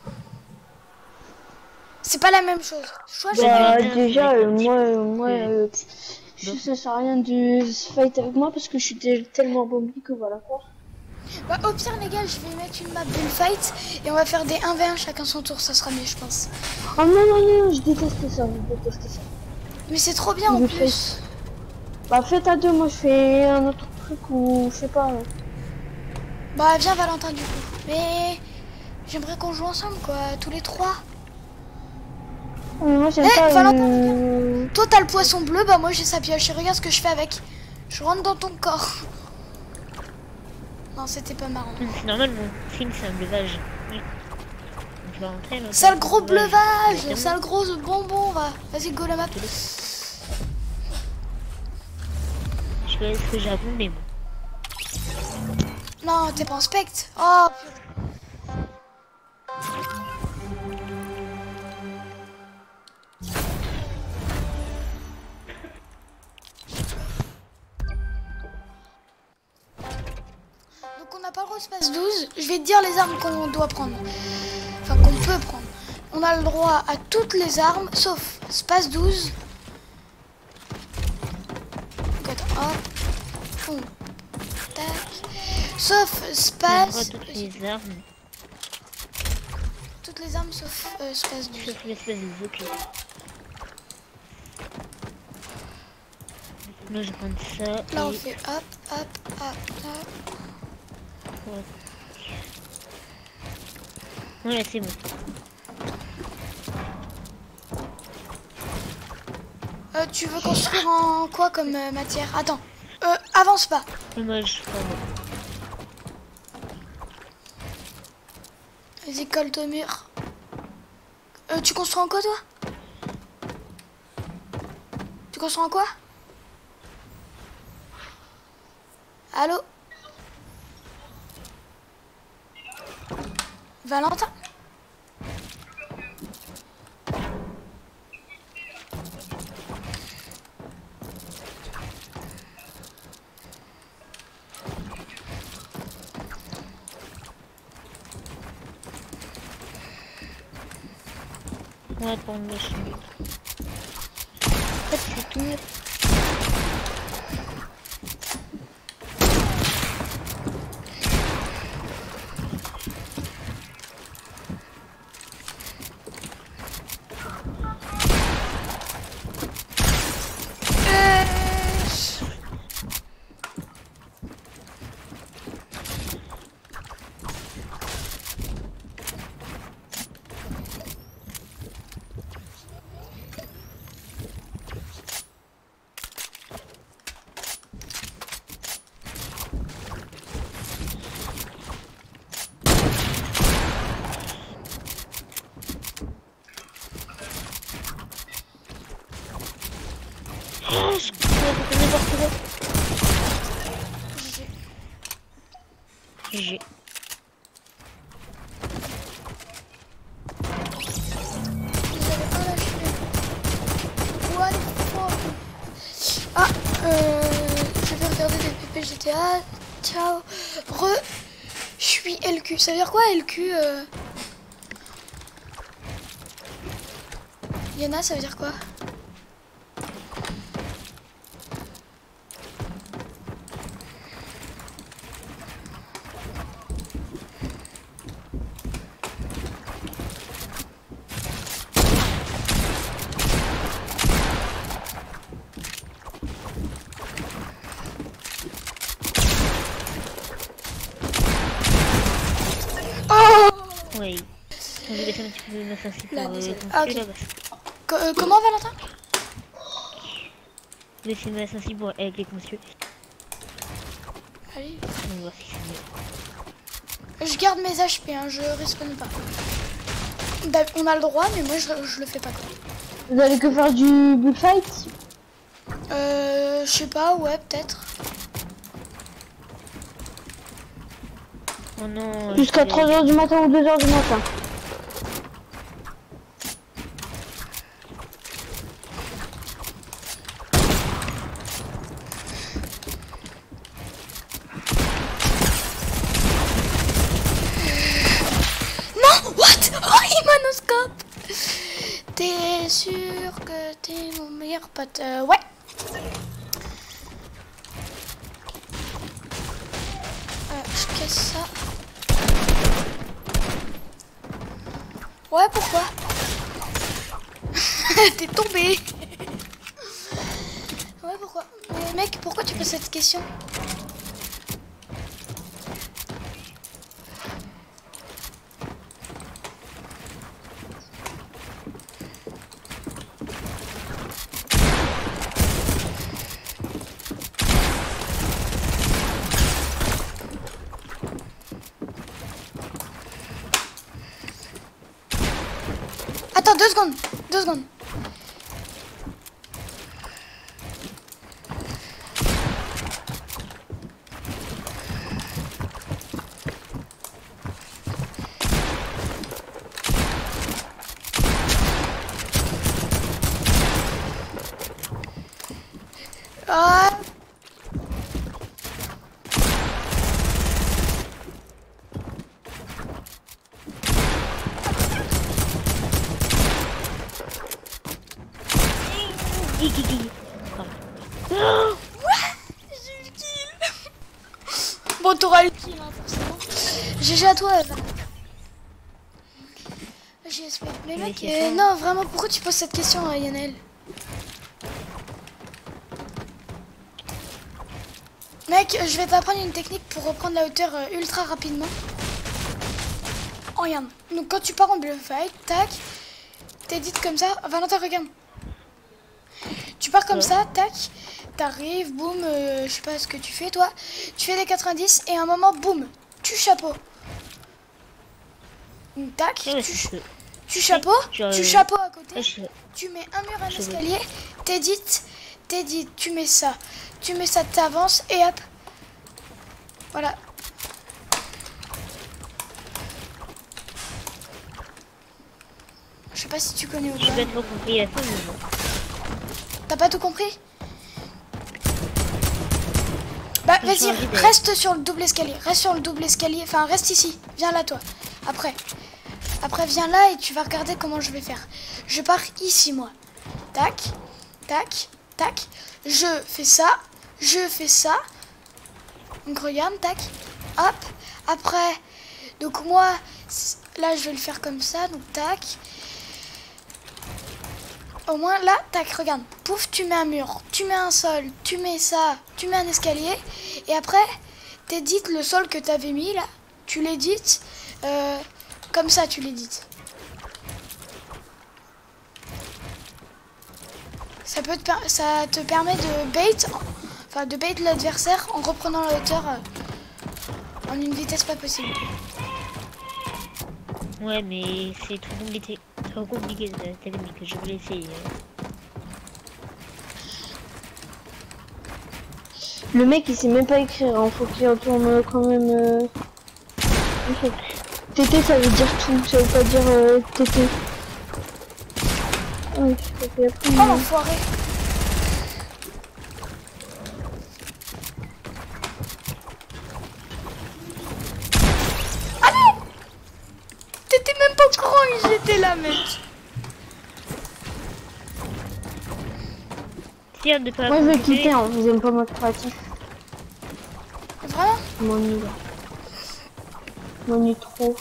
C'est pas la même chose. Choisis. Bah, bien, déjà, c'est euh, moi, euh, moi, Ouais. euh, je ça sert à rien de se fight avec moi parce que je suis tel- tellement bombi que voilà quoi. Bah, au pire, les gars, je vais mettre une map bullfight et on va faire des un v un chacun son tour, ça sera mieux, je pense. Oh non, non, non, je déteste ça, je déteste ça. Mais c'est trop bien en Bullfight. plus. Bah, faites à deux, moi je fais un autre truc ou je sais pas. euh. Bah, viens, Valentin, du coup. Mais j'aimerais qu'on joue ensemble, quoi, tous les trois. Mais moi j'aime Eh, pas. Valentin, euh, Toi, t'as le poisson bleu, bah moi j'ai sa pioche. Et regarde ce que je fais avec. Je rentre dans ton corps. Non, c'était pas marrant. C'est normal, mon film, c'est un bleuvage. Oui. Donc, je vais rentrer, là. Sale gros bleuvage, Exactement. sale gros bonbon, va. Vas-y, go la map. Je fais ce que j'ai abondé, moi. Non, t'es pas en spect. Oh. Donc on n'a pas le droit au space douze. Je vais te dire les armes qu'on doit prendre. Enfin, qu'on peut prendre. On a le droit à toutes les armes, sauf space douze. Donc attends, hop. Boum. Tac. Sauf On a space... toutes les armes, Toutes les armes sauf euh, space douze. sauf l'espèce de ok. Là, je prends ça. Là on et... fait hop, hop, hop, hop. Ouais. Voilà, c'est bon. Euh, tu veux construire en quoi comme euh, matière? Attends, euh, avance pas. Dommage, pardon. Vas-y, colle au mur. Euh, tu construis en quoi toi? Tu construis en quoi? Allô? Valentin? On va prendre le chemin. En fait, c'est tout. Oh, je crois n'importe quoi. G G. Ah, euh, je vais regarder des P P G T A. Ciao. Re. Je suis L Q. Ça veut dire quoi L Q euh... Yana, ça veut dire quoi? Oui. On va laisser un petit peu de masse ainsi pour Là, euh, désolé. construire Ah, ok. la base. Co- euh, comment Valentin? Laisser une masse ainsi pour avec les construire. Allez. On va voir si c'est mieux. Je garde mes H P, hein, je respawn pas. Bah, on a le droit, mais moi je, je le fais pas quoi. Vous allez que faire du bullfight? Euh, je sais pas, ouais, peut-être. Oh non. Jusqu'à je vais- trois heures du matin ou deux heures du matin. Non, what? Oh, il monoscope. T'es sûr que t'es mon meilleur pote? Euh, ouais. Euh, je casse ça. Ouais, pourquoi? T'es tombé. Ouais, pourquoi? Mais mec, pourquoi tu poses cette question? Deux secondes, deux secondes. Ah. Bon, t'auras le kill, hein, forcément. G G à toi, Eva. G S P. Mais mec, euh, non, vraiment, pourquoi tu poses cette question à Yannel? Mec, je vais t'apprendre une technique pour reprendre la hauteur euh, ultra rapidement. Oh, regarde. Donc, quand tu pars en bleu fight, tac, t'édites comme ça. Valentin, regarde. Tu pars comme ouais. ça, tac. T'arrives, boum, euh, je sais pas ce que tu fais toi. Tu fais des quatre-vingt-dix et à un moment, boum, tu chapeau. Donc, tac, ouais, tu, tu chapeau, je... tu chapeau à côté. Je... Tu mets un mur, un je... escalier, t'édites, t'édites, tu mets ça. Tu mets ça, t'avances et hop. Voilà. Je sais pas si tu connais ou pas. J'ai pas trop compris la fin, mais bon. T'as pas tout compris? Bah vas-y, reste sur le double escalier, reste sur le double escalier, enfin reste ici, viens là toi, après. Après viens là et tu vas regarder comment je vais faire. Je pars ici moi, tac, tac, tac, je fais ça, je fais ça, donc regarde, tac, hop, après, donc moi, là je vais le faire comme ça, donc tac. Au moins là, tac, regarde, pouf, tu mets un mur, tu mets un sol, tu mets ça, tu mets un escalier. Et après, t'édites le sol que t'avais mis là, tu l'édites, euh, comme ça tu l'édites. Ça, peut te, ça te permet de bait, enfin de bait l'adversaire en reprenant la hauteur euh, en une vitesse pas possible. Ouais, mais c'est trop compliqué. Trop compliqué de technique que je voulais essayer. Le mec il sait même pas écrire, hein. Faut qu'il retourne quand même. Euh... T T ça veut dire tout, ça veut pas dire euh, T T. Oh, oh l'enfoiré! Allez! T'étais même pas au courant que j'étais là, mec! Moi je vais quitter, hein. Je n'aime pas mode créatif. Vraiment? Je m'ennuie là. Je m'ennuie trop.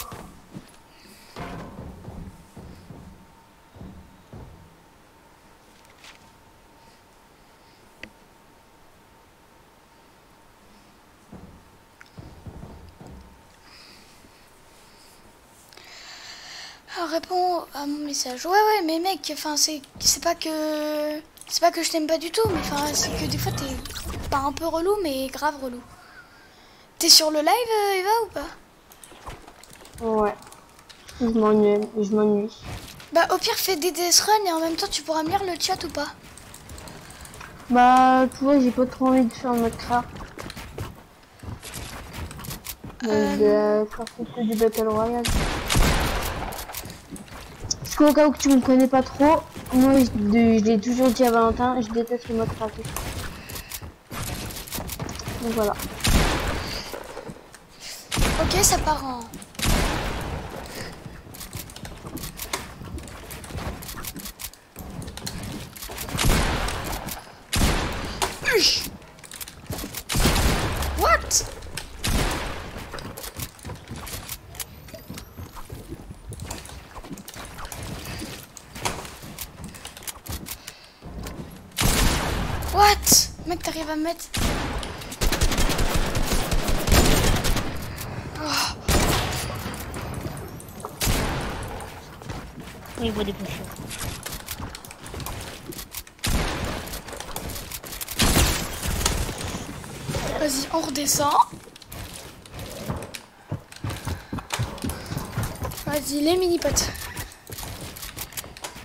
Alors, réponds à mon message. Ouais ouais mais mec, enfin c'est c'est pas que c'est pas que je t'aime pas du tout, mais enfin c'est que des fois t'es pas un peu relou mais grave relou. T'es sur le live Eva ou pas? Ouais. Je m'ennuie, je m'ennuie. Bah au pire fais des D S run et en même temps tu pourras me lire le chat ou pas? Bah tu vois j'ai pas trop envie de faire notre craft. Euh... De faire que du Battle Royale. Parce qu'au cas où tu me connais pas trop, moi je, je l'ai toujours dit à Valentin, je déteste le mode graphique. Donc voilà. Ok, ça part en... What? What? Mec, t'arrives à me mettre... Oh. Il voit des potions. Vas-y, on redescend. Vas-y, les mini-potes.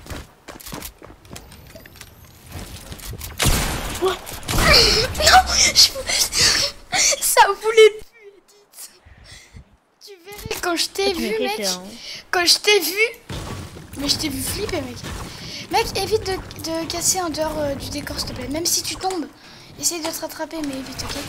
t'ai Tu m'as vu, fait mec, peur, hein. quand je t'ai vu, mais je t'ai vu flipper, mec. Mec, évite de, de casser en dehors euh, du décor, s'il te plaît. Même si tu tombes, essaye de te rattraper, mais évite, ok?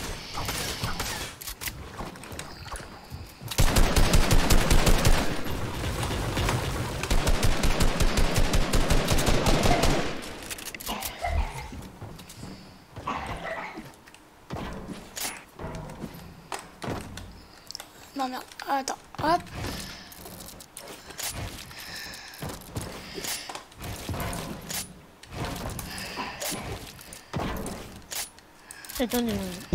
Non, merde. Attends, hop. Attendez.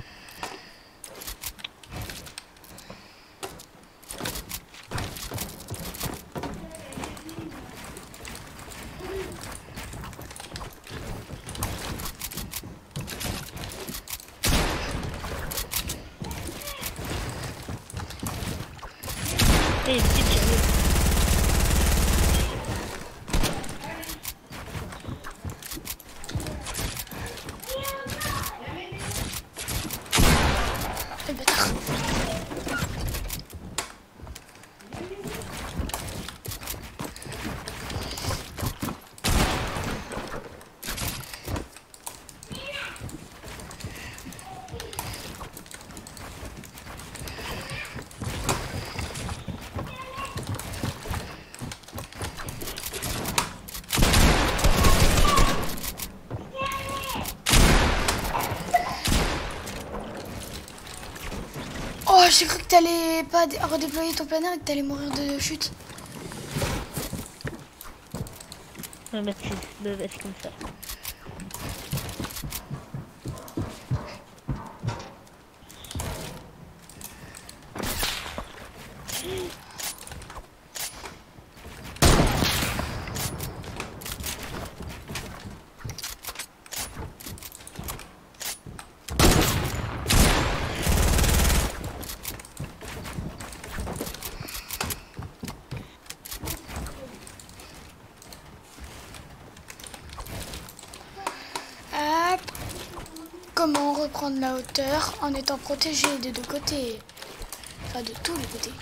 Eh, c'est sérieux. Le bâtard. Oh, j'ai cru que t'allais pas dé- redéployer ton planeur et que t'allais mourir de chute. Ah bah c'est bah, bah, c'est comme ça. Hop. Comment reprendre la hauteur en étant protégé des deux côtés? Enfin, de tous les côtés.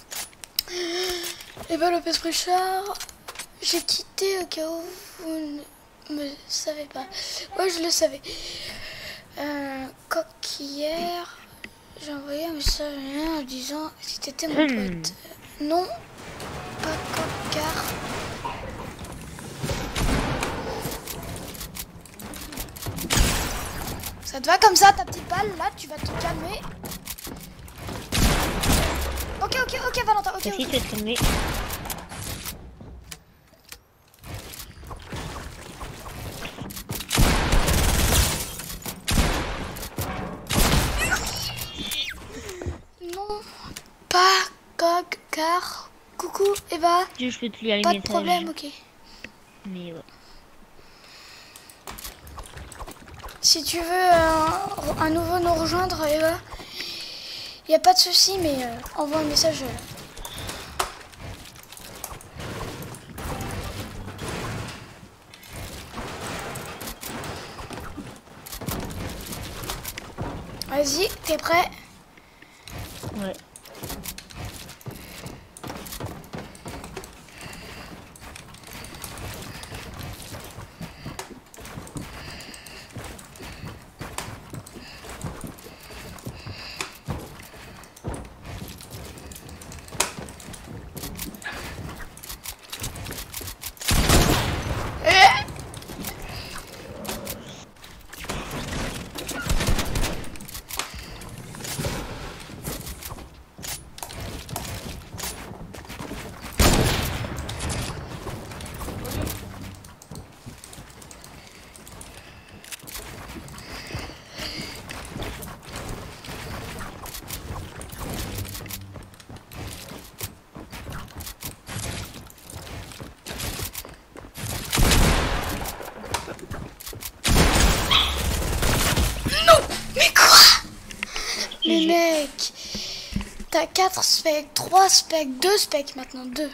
Et bah, Lopez Richard, j'ai quitté au cas où vous ne me savez pas. Ouais, je le savais. Euh, Coq hier, j'ai envoyé un message en disant si t'étais mon Hmm. pote. Non, pas Coq car. Ça te va comme ça, ta petite balle? Là, tu vas te calmer. Ok, ok, ok, Valentin, ok, Merci, ok. tu vas te calmer. Non, pas Coq car. Coucou, Eva. Je peux te lire les Pas de messages. problème, ok. Mais ouais. Si tu veux euh, un nouveau nous rejoindre, Eva, il n'y a pas de souci, mais euh, envoie un message. euh. Vas-y, t'es prêt? Ouais. Mais mec, t'as quatre specs, trois specs, deux specs maintenant, deux.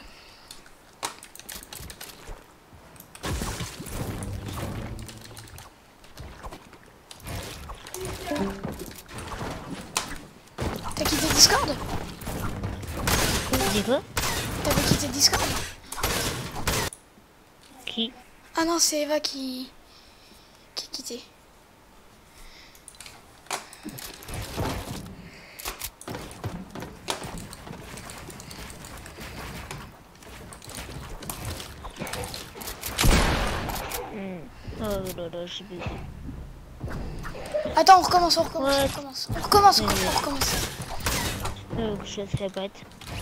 T'as quitté Discord? dis quoi? T'avais quitté Discord? Qui? Ah non, c'est Eva qui... qui a quitté. Oh là là, j'ai bu. Attends, on recommence, on recommence, Ouais. on recommence. On recommence, on recommence, on recommence. Oh, je suis assez bête.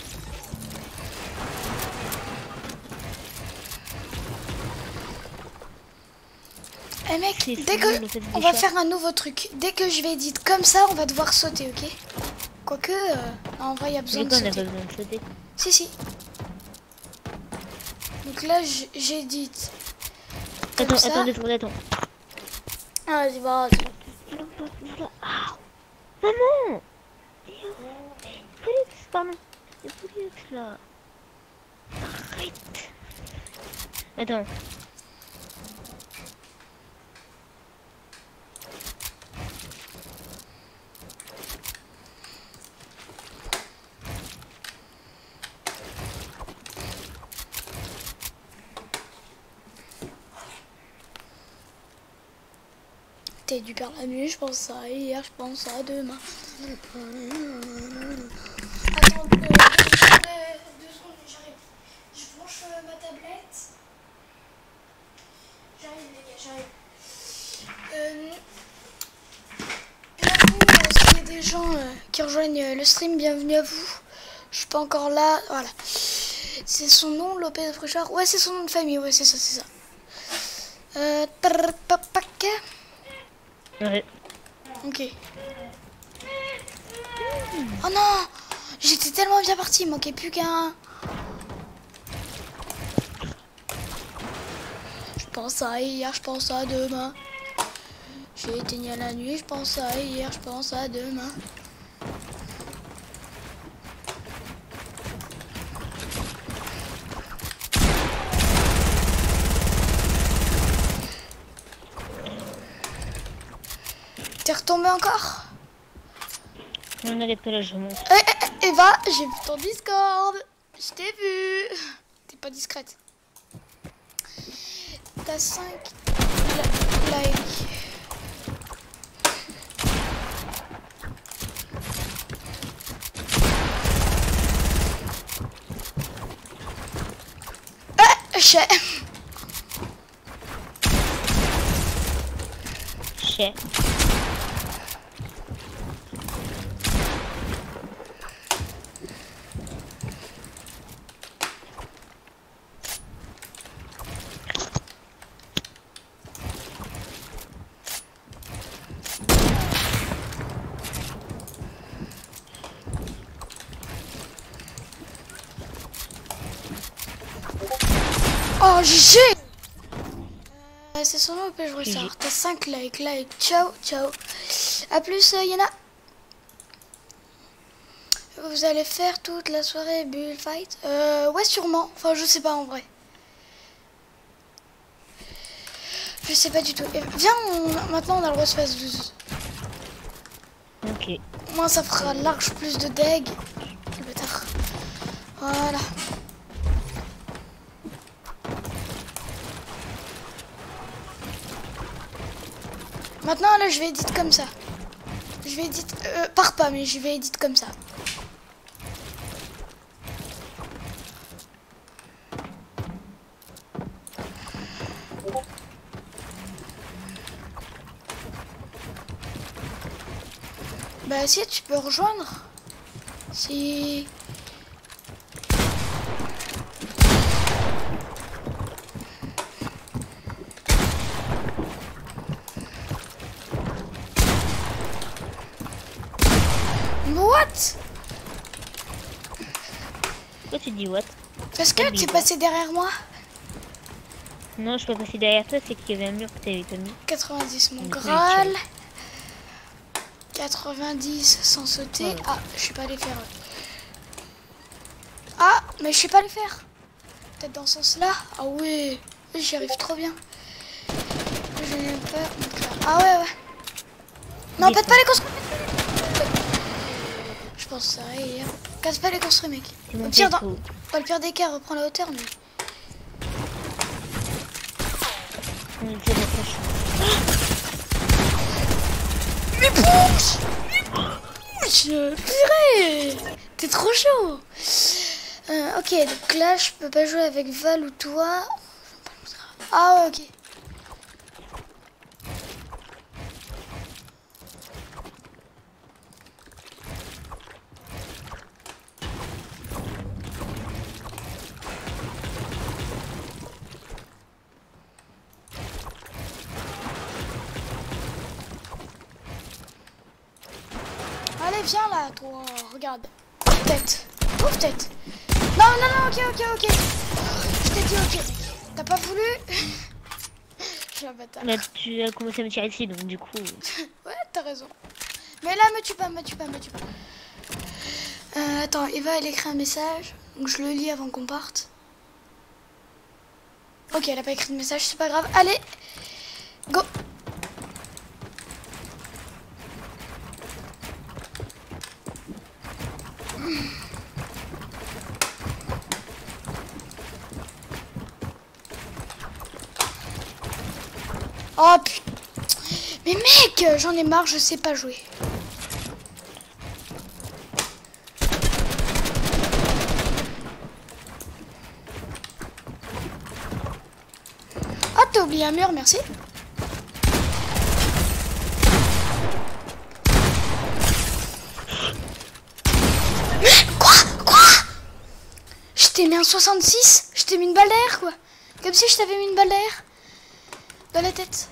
Eh mec, C'est dès fini, le fait que... des On va chats. faire un nouveau truc. Dès que je vais éditer comme ça, on va devoir sauter, ok? Quoique, euh, en vrai, il y a besoin Du de coup, on n'a pas sauter. besoin de sauter. Si, si. Donc là, j- j'édite. Comme Attends, ça. attends, deux secondes, attends. Ah, vas-y, vas-y. Ah, maman! Félix, pardon. C'est Félix là. Arrête. Attends. T'es du père la nuit, je pense à hier, je pense à demain. Attends, euh, deux, secondes, deux secondes, j'arrive. Je branche euh, ma tablette. J'arrive les gars, j'arrive. Euh, bienvenue, euh, s'il y a des gens euh, qui rejoignent euh, le stream, bienvenue à vous. Je suis pas encore là, voilà. C'est son nom, Lopez Fréchard. Ouais, c'est son nom de famille, ouais, c'est ça, c'est ça. Euh, trrr, papac. Ouais. Ok. Oh non! J'étais tellement bien parti, il manquait plus qu'un. Je pense à hier, je pense à demain. J'ai éteigné la nuit, je pense à hier, je pense à demain. T'es retombé encore? On n'arrête pas là, je monte. Eh, eh, eh, Eva, j'ai vu ton Discord. Je t'ai vu. T'es pas discrète. T'as cinq likes. Eh, chais. Chais. Oh, G G. Euh, c'est son nom, je veux G G. savoir. T'as cinq likes, like. Ciao, ciao. A plus, euh, Yana. Vous allez faire toute la soirée bullfight? Euh, ouais, sûrement. Enfin, je sais pas en vrai. Je sais pas du tout. Et viens, on- maintenant on a le droit de se faire douze. Ok. Moi, ça fera large plus de deg. Le bâtard. Voilà. Maintenant, là, je vais éditer comme ça. Je vais éditer... Euh, pars pas, mais je vais éditer comme ça. Bah si, tu peux rejoindre. Si... What? Pourquoi tu dis what? Parce que tu es passé derrière moi. Non, je suis pas passé derrière toi, c'est qu'il y avait un mur que t'avais pas mis. quatre-vingt-dix mon Oui, Graal. quatre-vingt-dix sans sauter. Ouais. Ah, je sais pas les faire. Ah, mais je sais pas les faire. Peut-être dans ce sens-là. Ah ouais, j'y arrive trop bien. Je n'aime pas. donc là. Ah ouais, ouais. Non, pète pas les constructions. Je pense ça. Et, casse pas les construits, mec. C'est mon Au pire, dans, perso. dans le pire des cas, reprends la hauteur, mais... On est très Mais bouge. Je... Purée. T'es trop chaud. Euh, ok, donc là, je peux pas jouer avec Val ou toi. Ah ouais, ok. Allez, viens là, toi. Regarde. Ouvre tête. Ouvre tête. Non, non, non, ok, ok, ok. Je t'ai dit ok. T'as pas voulu? Je suis un bâtard. Là, tu as commencé à me tirer dessus, donc du coup... Ouais, t'as raison. Mais là, me tue pas, me tue pas, me tue pas. Euh, attends, Eva, elle écrit un message. Donc je le lis avant qu'on parte. Ok, elle a pas écrit de message, c'est pas grave. Allez, go. Oh putain. Mais mec, j'en ai marre, je sais pas jouer. Ah, t'as oublié un mur, merci. Quoi? Quoi? Je t'ai mis un soixante-six? Je t'ai mis une balle d'air, quoi. Comme si je t'avais mis une balle d'air dans la tête.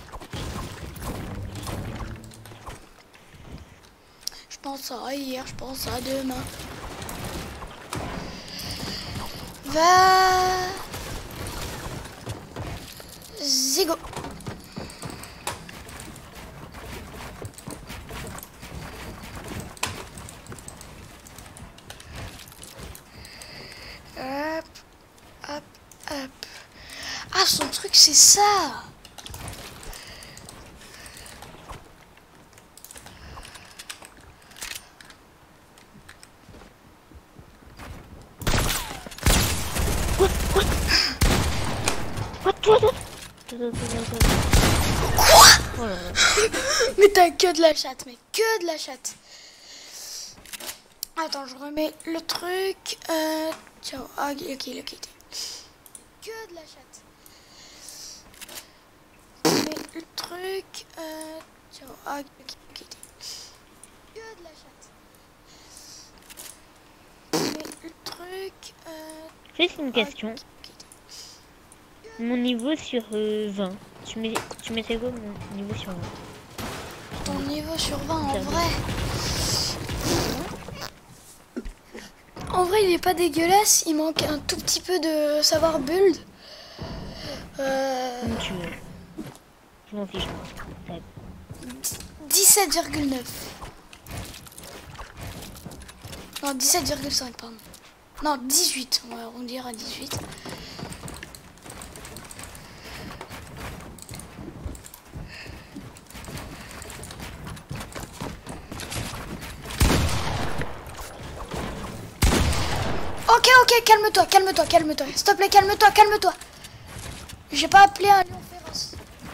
Je pense à hier, je pense à demain. Va... Zigo. Hop, hop, hop. Ah, son truc, c'est ça. What? What? What? What? What? Quoi? Oh là là. Mais t'as que de la chatte, mec. Que de la chatte. Attends, je remets le truc. Euh... Ciao. Ah, ok, ok, ok. Que de la chatte. Je remets le truc. Euh... Ciao. Ah, ok, ok. Que de la chatte. Je remets le truc. Euh... Juste une question. ok, ok. Mon niveau sur euh, vingt. Tu mets, tu mettais quoi mon niveau sur vingt? Ton niveau sur vingt, en Ça vrai. En vrai, il est pas dégueulasse. Il manque un tout petit peu de savoir build. Euh, Comme tu veux. Je m'en fiche. Moi. dix-sept virgule neuf. Non, dix-sept virgule cinq, pardon. Non, dix-huit. On va arrondir à dix-huit. Ok, ok, calme-toi, calme-toi, calme-toi. S'il te plaît, calme-toi, calme-toi. J'ai pas appelé un lion féroce.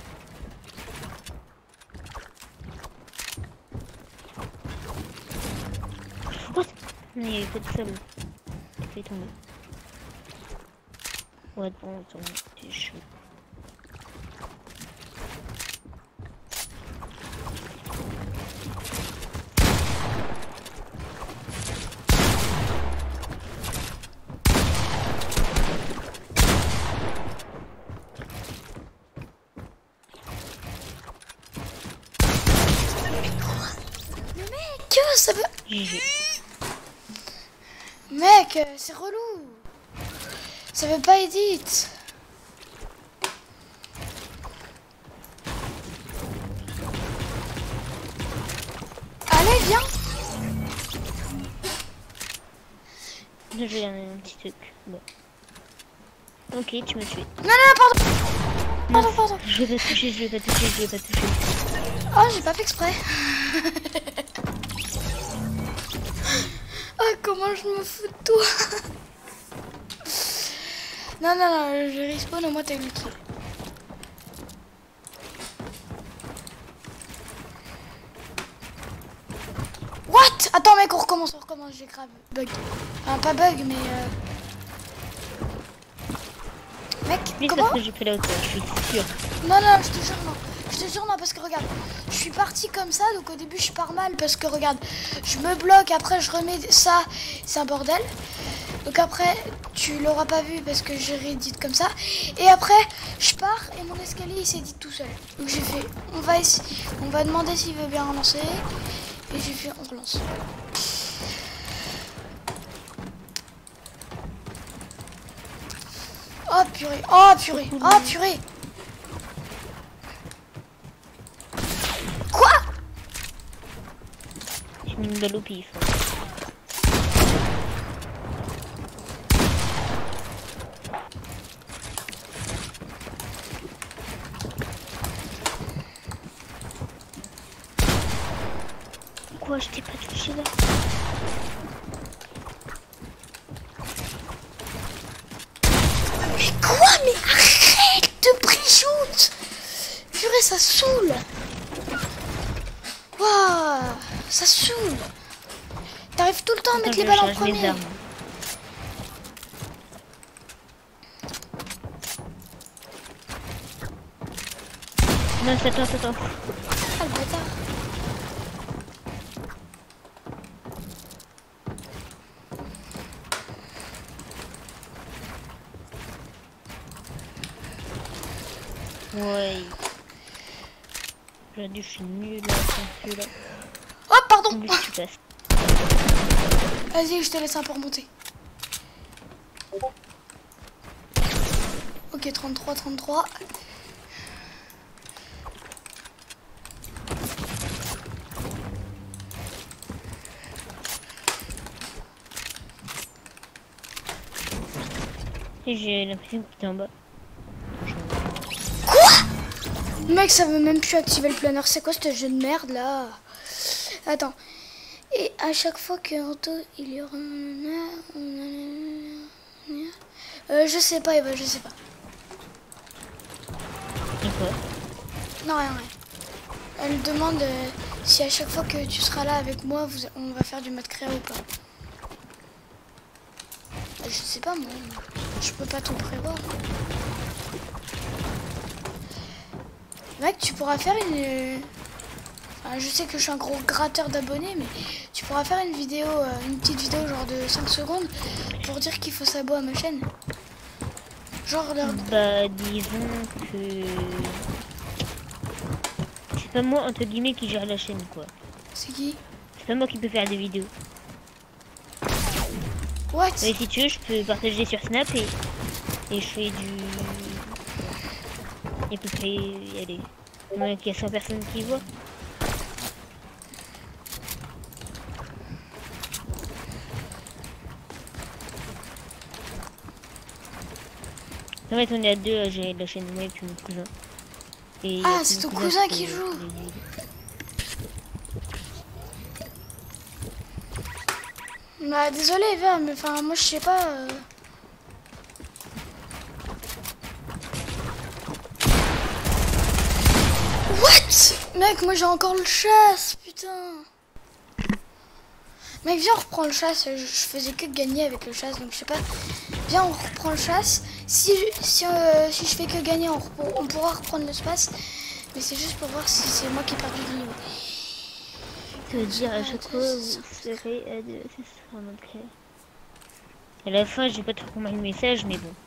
What? Mais il y a pas de sable. Il fait tomber. Ouais, bon, attends, c'est chaud. Que ça veut... G G. Mec, euh, c'est relou. Ça veut pas edit. Allez, viens. J'ai un, un petit truc. Bon. Ok, tu m'as tué. Non, non, non, pardon. Pardon, pardon. Je vais pas toucher, je vais pas toucher, je vais pas toucher. Oh, j'ai pas fait exprès. comment je me fous de toi? Non, non, non, je respawn, au moins t'as eu le kill. What? Attends mec, on recommence, on recommence, j'ai grave bug. Enfin, pas bug, mais... Euh... Mec, Mais comment? parce que j'ai pris la hauteur, je suis sûr. Non, non, je te jure, non. Je te jure, non, parce que regarde, je suis partie comme ça, donc au début, je pars mal, parce que regarde, je me bloque, après, je remets ça, c'est un bordel. Donc après, tu l'auras pas vu parce que j'ai réédite comme ça. Et après, je pars et mon escalier, il s'édite tout seul. Donc j'ai fait, on va essayer, on va demander s'il veut bien relancer. Et j'ai fait, on relance. Oh purée, oh purée, oh purée. Quoi? J'ai mis une balle au pif. hein. Quoi, je t'ai pas touché là? Mais quoi? Mais arrête de brijoute! Purée, ça saoule! Waouh! Ça saoule! T'arrives tout le temps à mettre les balles en premier! Non, c'est attends, attends. Ah le bâtard! Ouais. J'ai dit, je suis nul là, je suis là. Oh pardon! Oublie que tu passes. Vas-y, je te laisse un peu remonter. Ok, trente-trois, trente-trois. Et j'ai l'impression que t'es en bas. Mec, ça veut même plus activer le planeur. C'est quoi ce jeu de merde là? Attends. Et à chaque fois que Anto, il y aura... Euh, je sais pas, Eva, je sais pas. Et quoi? Non, rien, rien. Elle demande euh, si à chaque fois que tu seras là avec moi, vous, on va faire du mode créa ou pas. Je sais pas, moi. Je peux pas tout prévoir. Mec, tu pourras faire une... Enfin, je sais que je suis un gros gratteur d'abonnés, mais tu pourras faire une vidéo, euh, une petite vidéo genre de cinq secondes pour dire qu'il faut s'abonner à ma chaîne. Genre leur... Bah, disons que... C'est pas moi, entre guillemets, qui gère la chaîne, quoi. C'est qui? C'est pas moi qui peux faire des vidéos. What? Mais si tu veux, je peux partager sur Snap et, et je fais du... Et à peu près, allez, moins qu'il y a cent personnes qui voient. En fait, on est à deux à gérer la chaîne, moi et puis mon cousin. Et Ah, mon c'est ton cousin qui fait- joue. Bah désolé Eva, mais enfin moi je sais pas. euh. What? Mec, moi j'ai encore le chasse, putain. Mec, viens on reprend le chasse, je, je faisais que gagner avec le chasse, donc je sais pas. Viens on reprend le chasse. Si, si, euh, si je fais que gagner, on, repro- on pourra reprendre l'espace. Mais c'est juste pour voir si c'est moi qui ai perdu du niveau. Ça veut dire à chaque fois vous serez à deux, c'est ça, en mode créa. À la fin, j'ai pas trop compris le message, mais bon.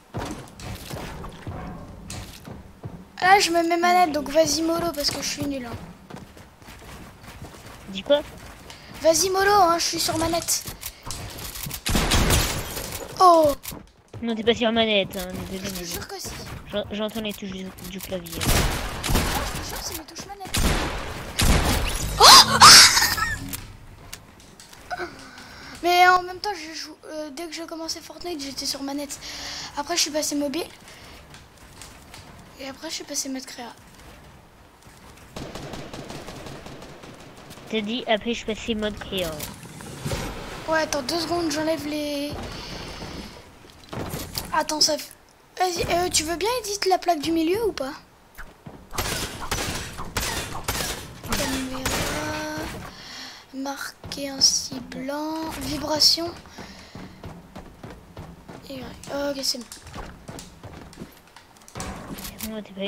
Là je me mets manette, donc vas-y mollo parce que je suis nul. Hein. Dis quoi? Vas-y mollo, hein, je suis sur manette. Oh, Non, t'es pas sur manette, hein, désolé, je te mais jure que si. j'en- j'entends les touches du, du clavier. Je te jure, c'est mes touches manettes. Oh mais en même temps, je joue, euh, dès que j'ai commencé Fortnite, j'étais sur manette. Après, je suis passé mobile. Et après, je suis passé mode créa. T'as dit, après je suis passé mode créa. Ouais, attends deux secondes, j'enlève les... Attends, ça... f- Vas-y, euh, tu veux bien éditer la plaque du milieu ou pas? Caméra... Marquer ainsi blanc... Vibration... Y. Oh, ok, c'est bon. C'est bon, t'es prêt.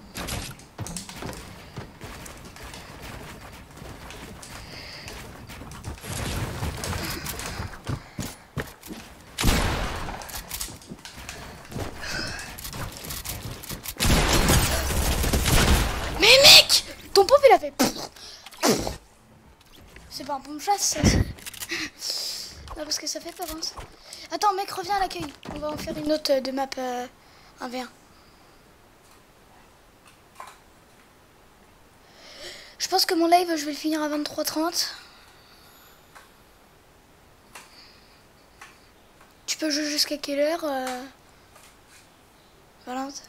Mais mec, ton pompe il a fait... C'est pas un pompe chasse ça. Non, parce que ça fait peur hein, ça. Attends mec, reviens à l'accueil. On va en faire une autre de map euh, un v un. Je pense que mon live je vais le finir à vingt-trois heures trente. Tu peux jouer jusqu'à quelle heure euh... Valente?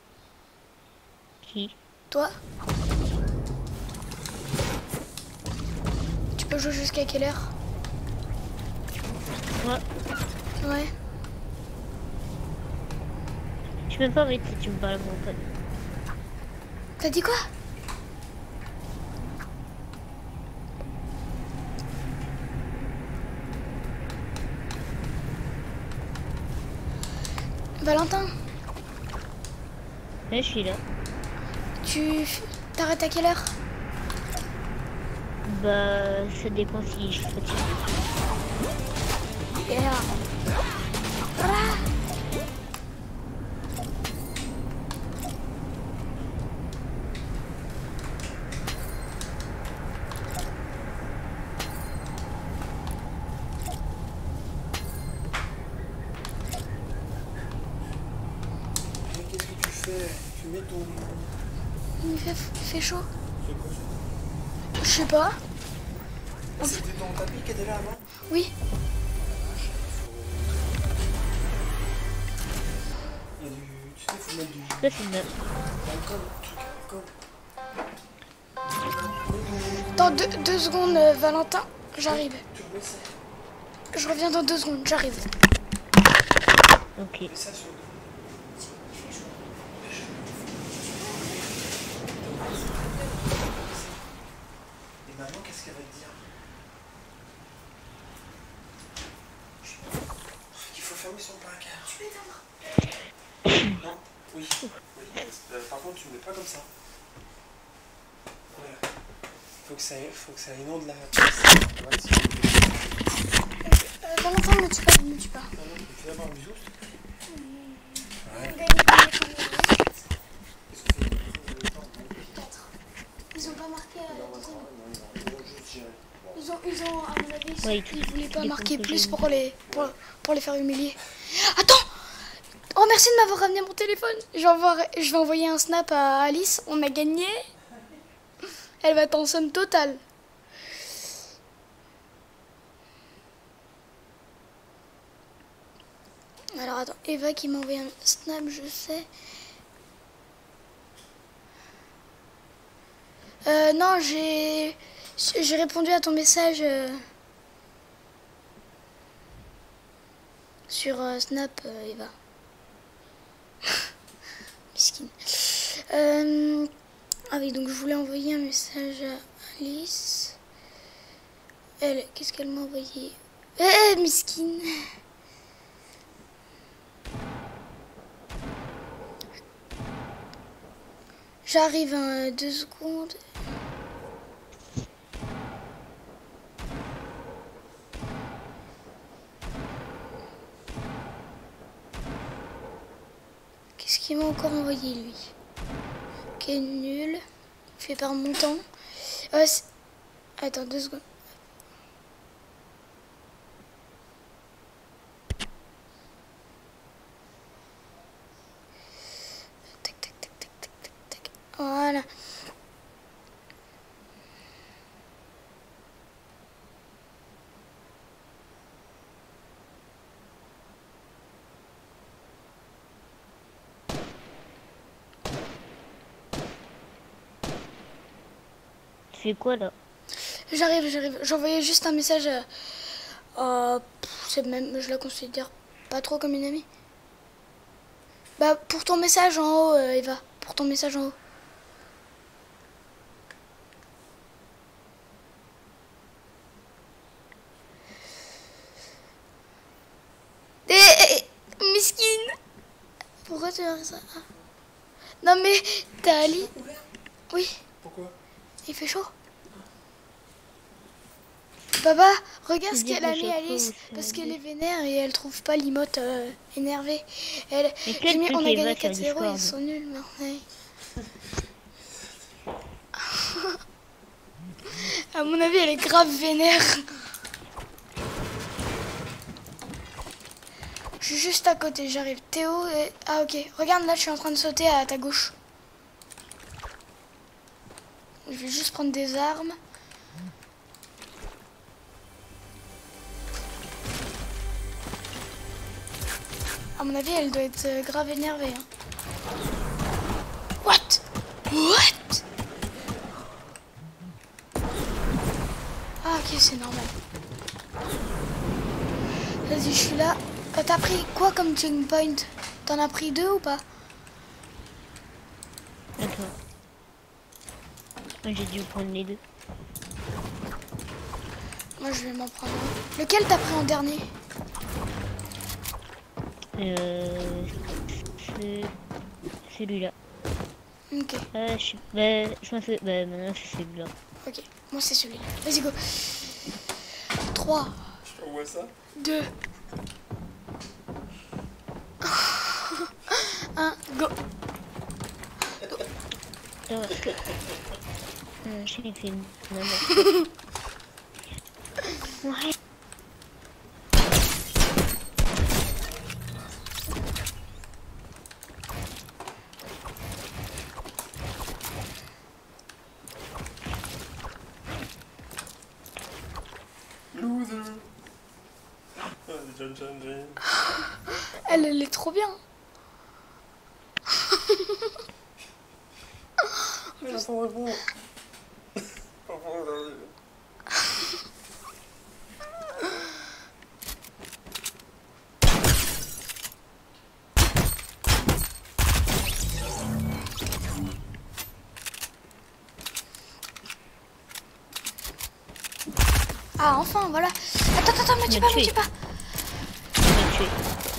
Qui? Toi? Tu peux jouer jusqu'à quelle heure? Moi, Ouais. je peux pas arrêter si tu me parles à mon pote. T'as dit quoi? Valentin, Là, je suis là. tu f- t'arrêtes à quelle heure? Bah, ça dépend si je suis fatigué. Et là. Ah. Mais qu'est-ce que tu fais? Tu mets ton... Il fait, il fait chaud. C'est quoi ça? Je sais pas. Ah, c'était ton tapis qui était là avant? Oui. Il y a du... Tu sais, faut mettre du... Là, c'est une meuf. Alcool, truc, alcool. Dans deux, deux secondes, euh, Valentin, j'arrive. Tu remets ça. Je reviens dans deux secondes, j'arrive. Ok. Mets ça sur le... Et maintenant, qu'est-ce qu'elle va te dire? Qu'il faut fermer son placard. Tu l'éteindras. Non, oui. oui. Euh, par contre, tu ne mets pas comme ça. Voilà. Faut que ça ait, faut que ça inonde la pièce. Voilà, si tu veux. Euh, Valentin, ne tue pas, ne tue pas. Non, non, tu fais d'abord un bisou, s'il te plaît. Ouais. Qu'est-ce que tu fais? Ils ont pas marqué euh, la deuxième. Non, non, juste gérer. Bon. Ils ont, ils ont, à mon avis, Ouais, ils voulaient pas ils marquer font que plus j'ai- pour les, pour, pour les faire humilier. Attends! Oh, merci de m'avoir ramené mon téléphone. Je vais, envoyer, je vais envoyer un snap à Alice. On a gagné. Elle va être en somme totale. Alors attends, Eva qui m'a envoyé un snap, je sais. Euh, non, j'ai j'ai répondu à ton message euh, sur euh, Snap, euh, Eva. Miskine. Euh, ah oui, donc je voulais envoyer un message à Alice. Elle, qu'est-ce qu'elle m'a envoyé? Eh, Miskine. J'arrive en deux secondes. Qu'est-ce qu'il m'a encore envoyé lui? Ok, nul. Fait par mon temps. Euh, c'est- Attends, deux secondes. Tac, tac, tac, tac, tac, tac, tac. Voilà. Tu fais quoi là? J'arrive, j'arrive. J'envoyais juste un message euh, Euh, pff, c'est même, je la considère pas trop comme une amie. Bah, pour ton message en haut, euh, Eva. Pour ton message en haut. Eh, Miskine. Pourquoi tu as ça? Non mais, t'as Ali? Oui. Pourquoi? Il fait chaud. Papa, regarde ce Dire qu'elle a à mis chaque fois Alice, où c'est parce Alice. qu'elle est vénère et elle trouve pas l'emote euh, énervée. Elle, Mais j'ai quel mis- truc on a Eva gagné sur quatre zéro, ils Discord? sont nuls maintenant. À mon avis, elle est grave vénère. Je suis juste à côté, j'arrive. Théo et... Ah ok, regarde là, je suis en train de sauter à ta gauche. Je vais juste prendre des armes. À mon avis, elle doit être euh, grave énervée. Hein. What? What? Ah ok, c'est normal. Vas-y, je suis là. Euh, T'as pris quoi comme checkpoint? T'en as pris deux ou pas? Attends. Moi j'ai dû prendre les deux. Moi, je vais m'en prendre un. Lequel t'as pris en dernier? Euh... c'est celui-là. Ok, Ah, je sais... Bah, je pense que... Bah, maintenant c'est celui-là. ok. Moi, c'est celui-là. Vas-y, go. trois, On voit ça? deux, un, go. Ah, euh, j'ai fait une... maman. Ouais. Loser. Ah, John John Jane. Elle, elle est trop bien. Mais là, son rebond. Pardon, j'arrive. Ah, enfin, voilà. Attends, attends, attends, me tue Il pas, m'a me tué. tue pas. Il m'a tué.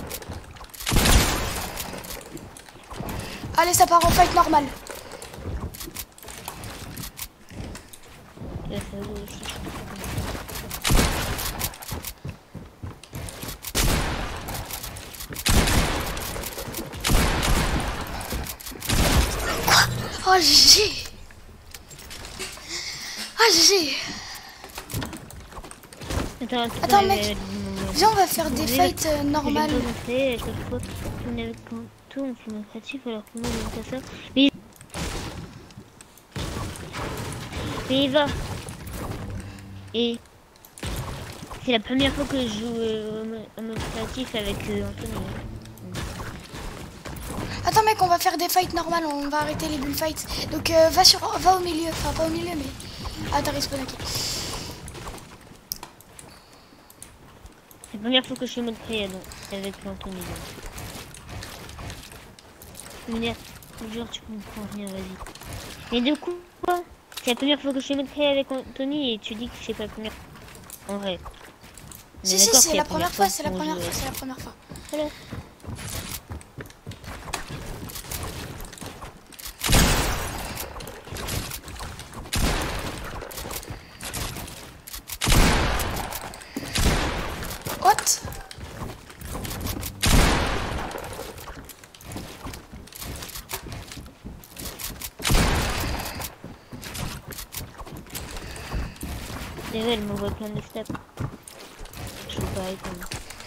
Allez, ça part en fight normal. Il a fait où aussi. Oh, G G. Ah, G G. Attends, attends, Attends, euh, mec. euh, Viens, on va faire des Oui, fights euh, J'ai normales. pas montré, à chaque fois qu'on est avec Kanto, on fait notre actif alors que moi j'aime pas ça. Mais, mais il va. Et c'est la première fois que je joue euh, en mode créatif avec euh, Anthony. Attends, mec, on va faire des fights normales. On va arrêter les bullfights. Donc, euh, va, sur... va au milieu. Enfin, pas au milieu, mais... Ah, t'as respawn, ok. C'est la première fois que je fais mode créa donc avec Anthony. Lumière, genre tu comprends rien, vas-y. Mais du coup, quoi? C'est la première fois que je fais mode créa avec Anthony et tu dis que c'est pas la première fois. En vrai. On Si, est si, d'accord, c'est la première fois, c'est la qu'on première joue fois, avec- c'est la première fois. Voilà. What? Déjà, elle m'envoie plein de steps. Je peux pas répondre.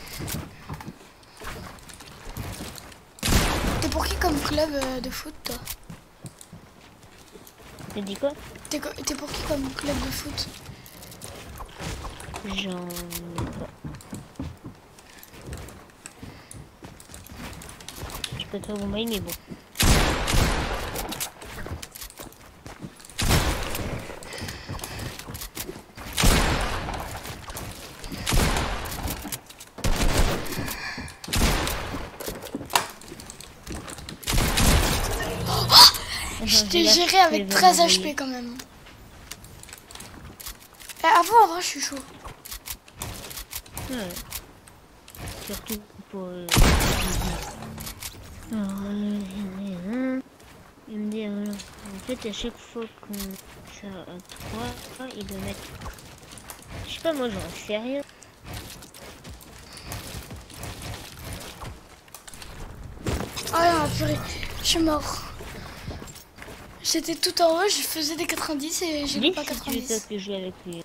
T'es pour qui comme club euh, de foot, toi? Tu dis quoi? T'es co- t'es pour qui comme club de foot? J'en ai pas. Je peux pas vous mail, mais bon. t'ai Regarde, géré tu avec vas treize m'envoyer. H P quand même. Eh, avant, avant, je suis chaud. Ouais. Surtout pour... Euh... Alors, euh... il me dit, alors, en fait, à chaque fois qu'on ça à trois, il doit mettre... Je sais pas, moi, j'en sais rien. Ah purée, je suis mort. J'étais tout en haut, je faisais des quatre-vingt-dix et j'ai Dis pas si tu veux quatre-vingt-dix. toi que je joue avec lui.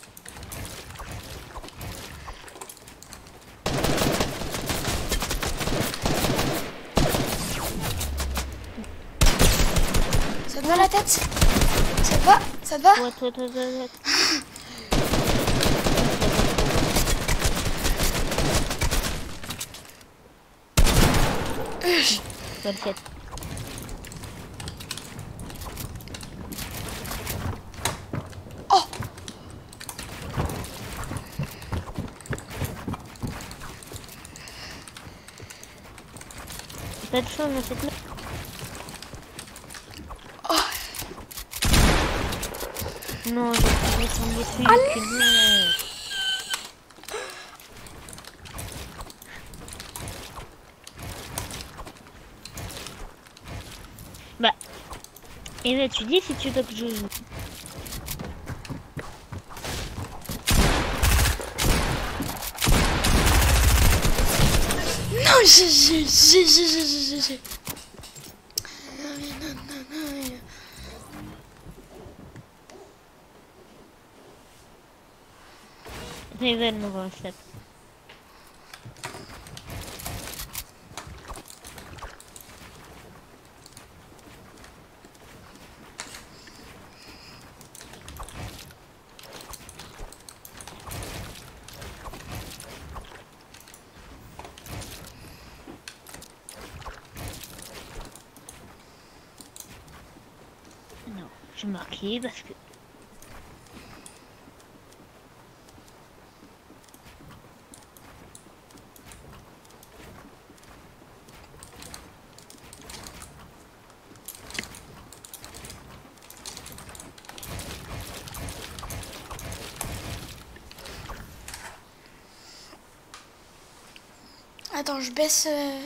Ça te va la tête? Ça te va? Ça te va? Toi, toi, toi, toi, toi. Pas le fait. Oh! Pas de chance dans cette map. Non, j'ai pas descendu des trucs. Non. Bah, et là tu dis si tu veux que je joue. Non, j'ai, j'ai, j'ai, j'ai, j'ai, j'ai, j'ai. Révèle mon WhatsApp. Non, je vais marquer parce que... Attends, je baisse... euh,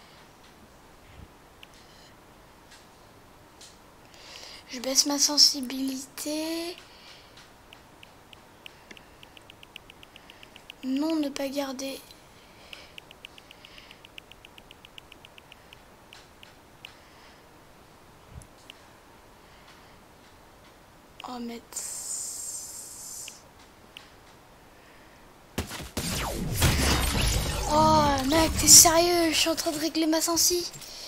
Je baisse ma sensibilité. Non, ne pas garder. Oh, mettre... Oh, mec, t'es sérieux? Je suis en train de régler ma sensi.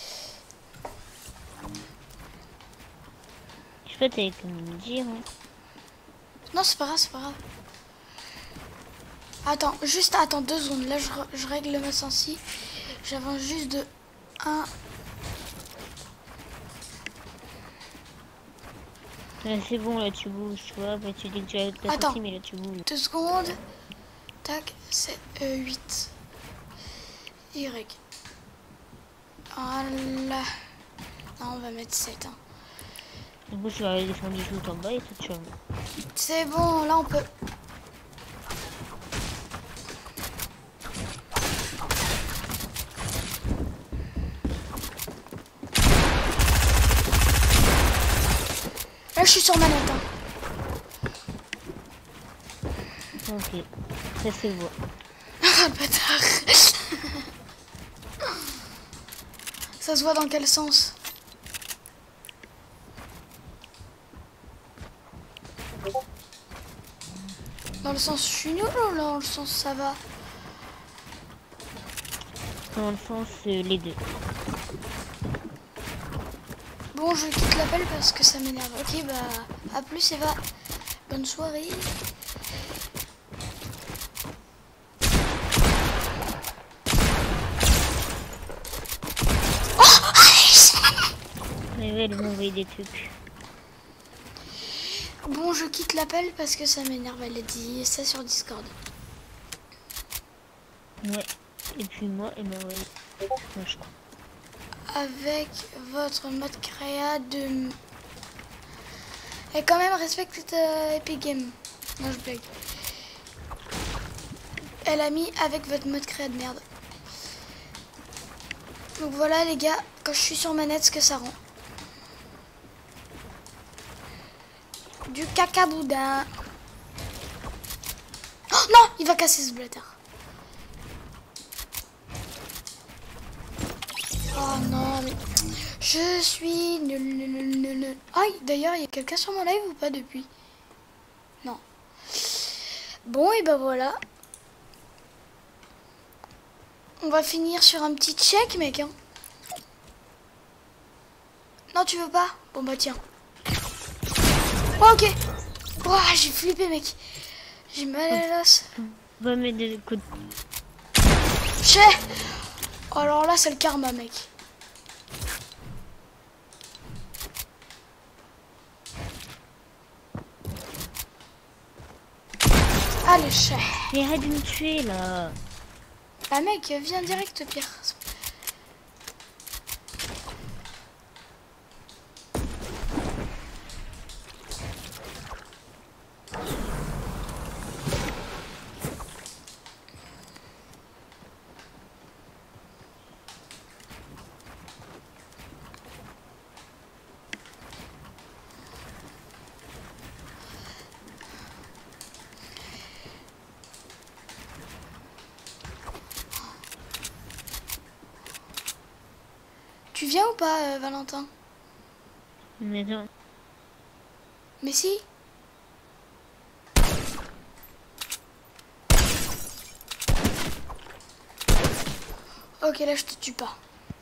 Je peux t'aider comme me dire. Hein. Non, c'est pas grave, c'est pas grave. Attends, juste attends deux secondes. Là, je, re- je règle ma sensi. J'avance juste de un. Là c'est bon, là tu bouges, tu vois. Bah, tu dis que tu as ta Attends. sortie, mais là tu bouges. deux secondes. Tac, c'est euh, huit. Y. Voilà. Non, on va mettre sept. Hein. Du coup, je vais aller descendre tout en bas et tout, tu vois. C'est bon, là on peut. Là, je suis sur manette. Hein. Ok, ça se voit. Ah, bâtard. Ça se voit dans quel sens? Dans le sens je suis nul ou dans le sens ça va? Dans le sens, euh, les deux. Bon, je quitte l'appel parce que ça m'énerve. Ok, bah, à plus Eva. Bonne soirée. Mais ouais, elle m'a envoyé des trucs. Bon, je quitte l'appel parce que ça m'énerve. Elle a dit ça sur Discord. Ouais. Et puis moi, elle m'a envoyé. Moi, je crois. Avec votre mode créa de Et quand même, respecte euh, Epic Game. Non, je blague. Elle a mis avec votre mode créa de merde. Donc voilà les gars, quand je suis sur manette, ce que ça rend. Du caca boudin. Oh non, il va casser ce bâtard. Oh non, mais je suis nul, nul, nul, nul, nul. Ah, d'ailleurs, il y a quelqu'un sur mon live ou pas depuis? Non. Bon, et ben voilà. On va finir sur un petit check, mec. Hein. Non, tu veux pas? Bon, bah tiens. Oh, ok. Oh, j'ai flippé, mec. J'ai mal à l'os. Va mettre des coups de... Che. Oh, alors là, c'est le karma, mec. Allez, che. Mais arrête de me tuer, là. Ah, mec, viens direct, Pierre. Tu viens ou pas, euh, Valentin? Mais non. Mais si. Ok, là, je te tue pas.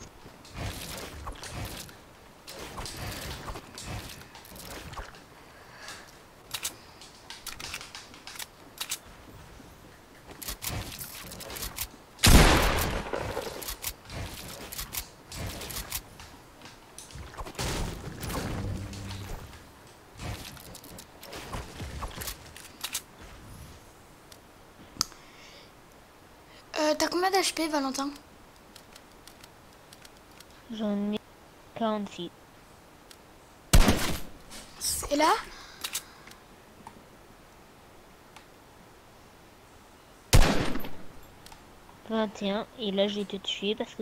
Euh, T'as combien d'H P, Valentin? J'en ai quarante-six. Et là? vingt et un. Et là, je vais te tuer parce que...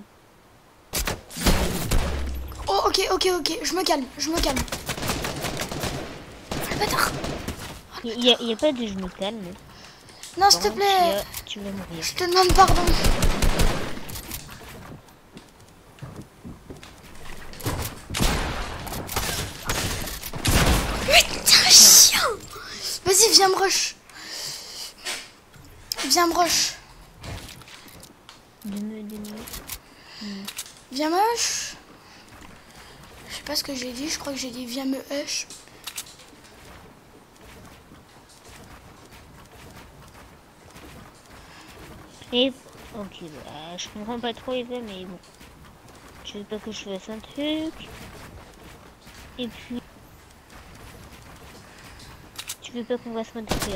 Oh, ok, ok, ok. Je me calme, je me calme. Ah, le bâtard. Il n'y a, il y a pas de je me calme. Non, s'il te Vraiment, plaît. Tu, vas- tu vas mourir. Je te demande pardon. Mais t'es un chien. Vas-y, viens me rush. Viens me rush. De me, de me... Viens me hush. Je sais pas ce que j'ai dit, je crois que j'ai dit viens me hush. Et... Ok, bah, je comprends pas trop Eva, mais bon. Tu veux pas que je fasse un truc. Et puis... Tu veux pas qu'on va se mettre là.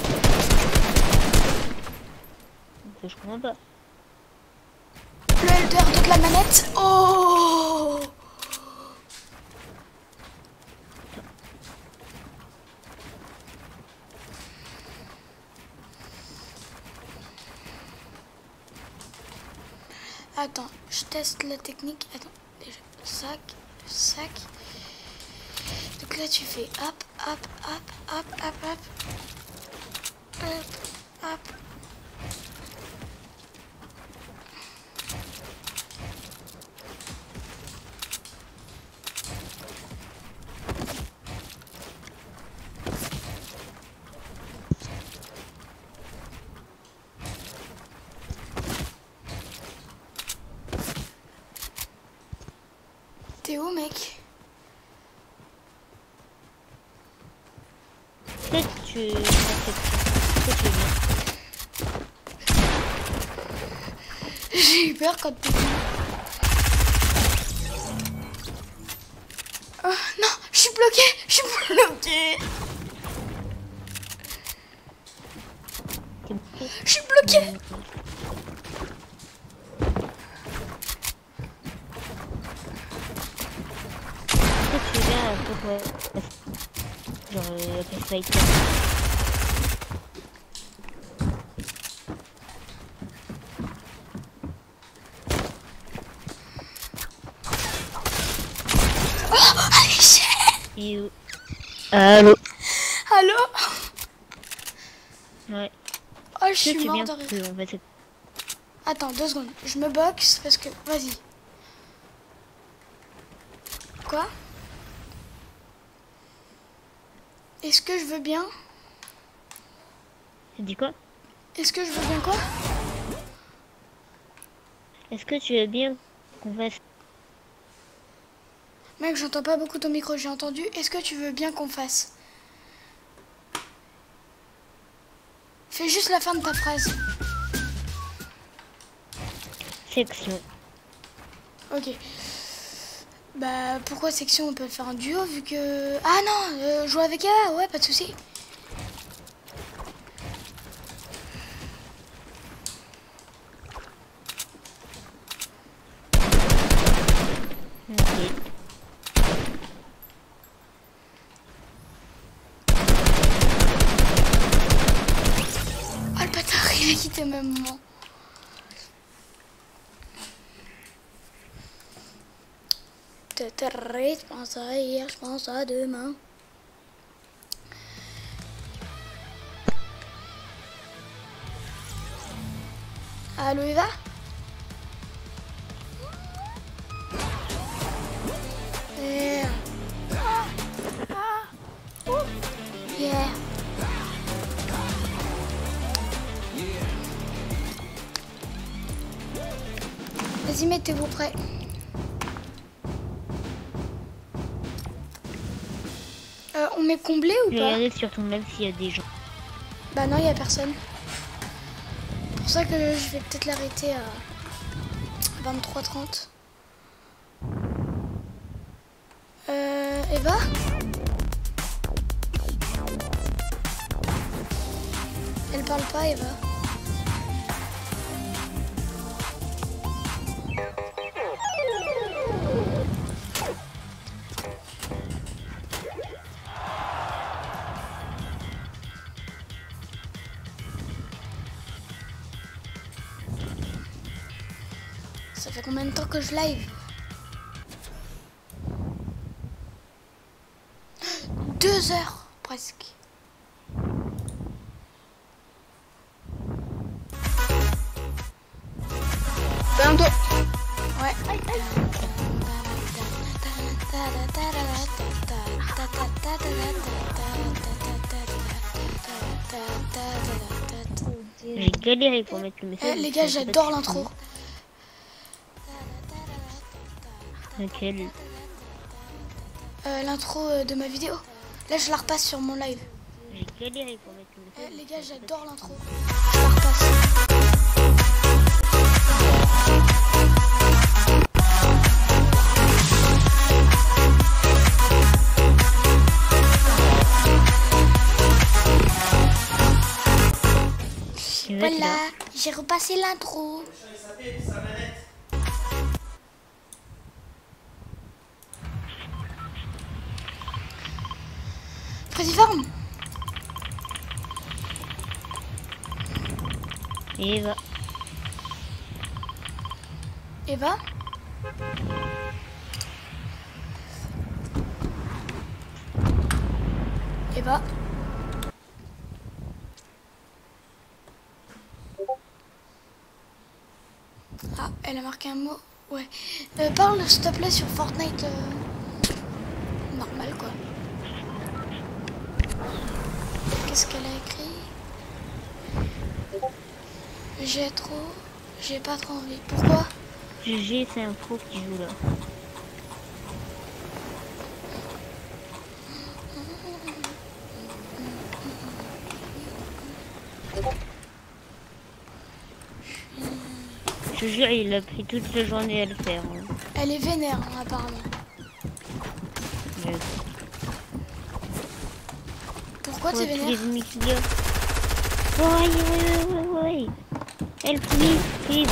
Donc, je comprends pas. Le Elder de la manette. Oh! Attends, je teste la technique. Attends, déjà, sac, sac. Donc là, tu fais hop, hop, hop, hop, hop, hop. Hop, hop. T'es où, mec? Peut-être tu... Peut-être tu viens. J'ai eu peur quand t'es venu. Oh non, je suis bloquée, je suis bloquée. T'es bloqué. Je suis bloquée. Peut-être tu viens pour... euh, la P S Fighter. Et où? Allô? Allô? Ouais. Oh, je Tu suis sais mort bien de rire. que on va se... Attends, deux secondes. Je me boxe parce que... Vas-y. Quoi? Est-ce que je veux bien? Tu dis quoi? Est-ce que je veux bien quoi? Est-ce que tu veux bien qu'on fasse... Mec, j'entends pas beaucoup ton micro, j'ai entendu. Est-ce que tu veux bien qu'on fasse? Fais juste la fin de ta phrase. Section. Ok. Bah, pourquoi section? On peut faire un duo vu que... Ah non, euh, jouer avec Ava, ouais, pas de souci. Ok. Oh, le bâtard, il a quitté au même moment. Peut-être, je pense à hier, je pense à demain. Allô, Eva? Yeah. Ah. Ah. Ouh. Yeah. Vas-y, mettez-vous prêts. Euh, on met comblé ou Je vais pas? regarder sur ton live s'il y a des gens. Bah non, il n'y a personne. C'est pour ça que je vais peut-être l'arrêter à vingt-trois trente. Euh, Eva? Elle parle pas, Eva. Ça fait combien de temps que je live? Deux heures, presque. Bientôt. Ouais. J'ai galéré pour mettre le message. Eh, les gars, je sais pas j'adore si- l'intro. Laquelle? Euh, l'intro euh, de ma vidéo. Là, je la repasse sur mon live. J'ai galéré pour mettre le Eh, message. les gars, j'adore l'intro. Je la repasse. Tu veux, tu Voilà, vas- j'ai repassé l'intro. Présiforme. Eva. Eva. Eva. Ah, elle a marqué un mot. Ouais. Euh, parle s'il te plaît sur Fortnite. euh, Normal quoi. Qu'est-ce qu'elle a écrit? J'ai trop. J'ai pas trop envie. Pourquoi? G G, c'est un pro qui joue là. Je te jure, il a pris toute la journée à le faire. hein. Elle est vénère hein, apparemment. Mais Pourquoi pour t'es tous vénère? les ennemis qu'il y a. Ouais, ouais, ouais, ouais. Help me, please.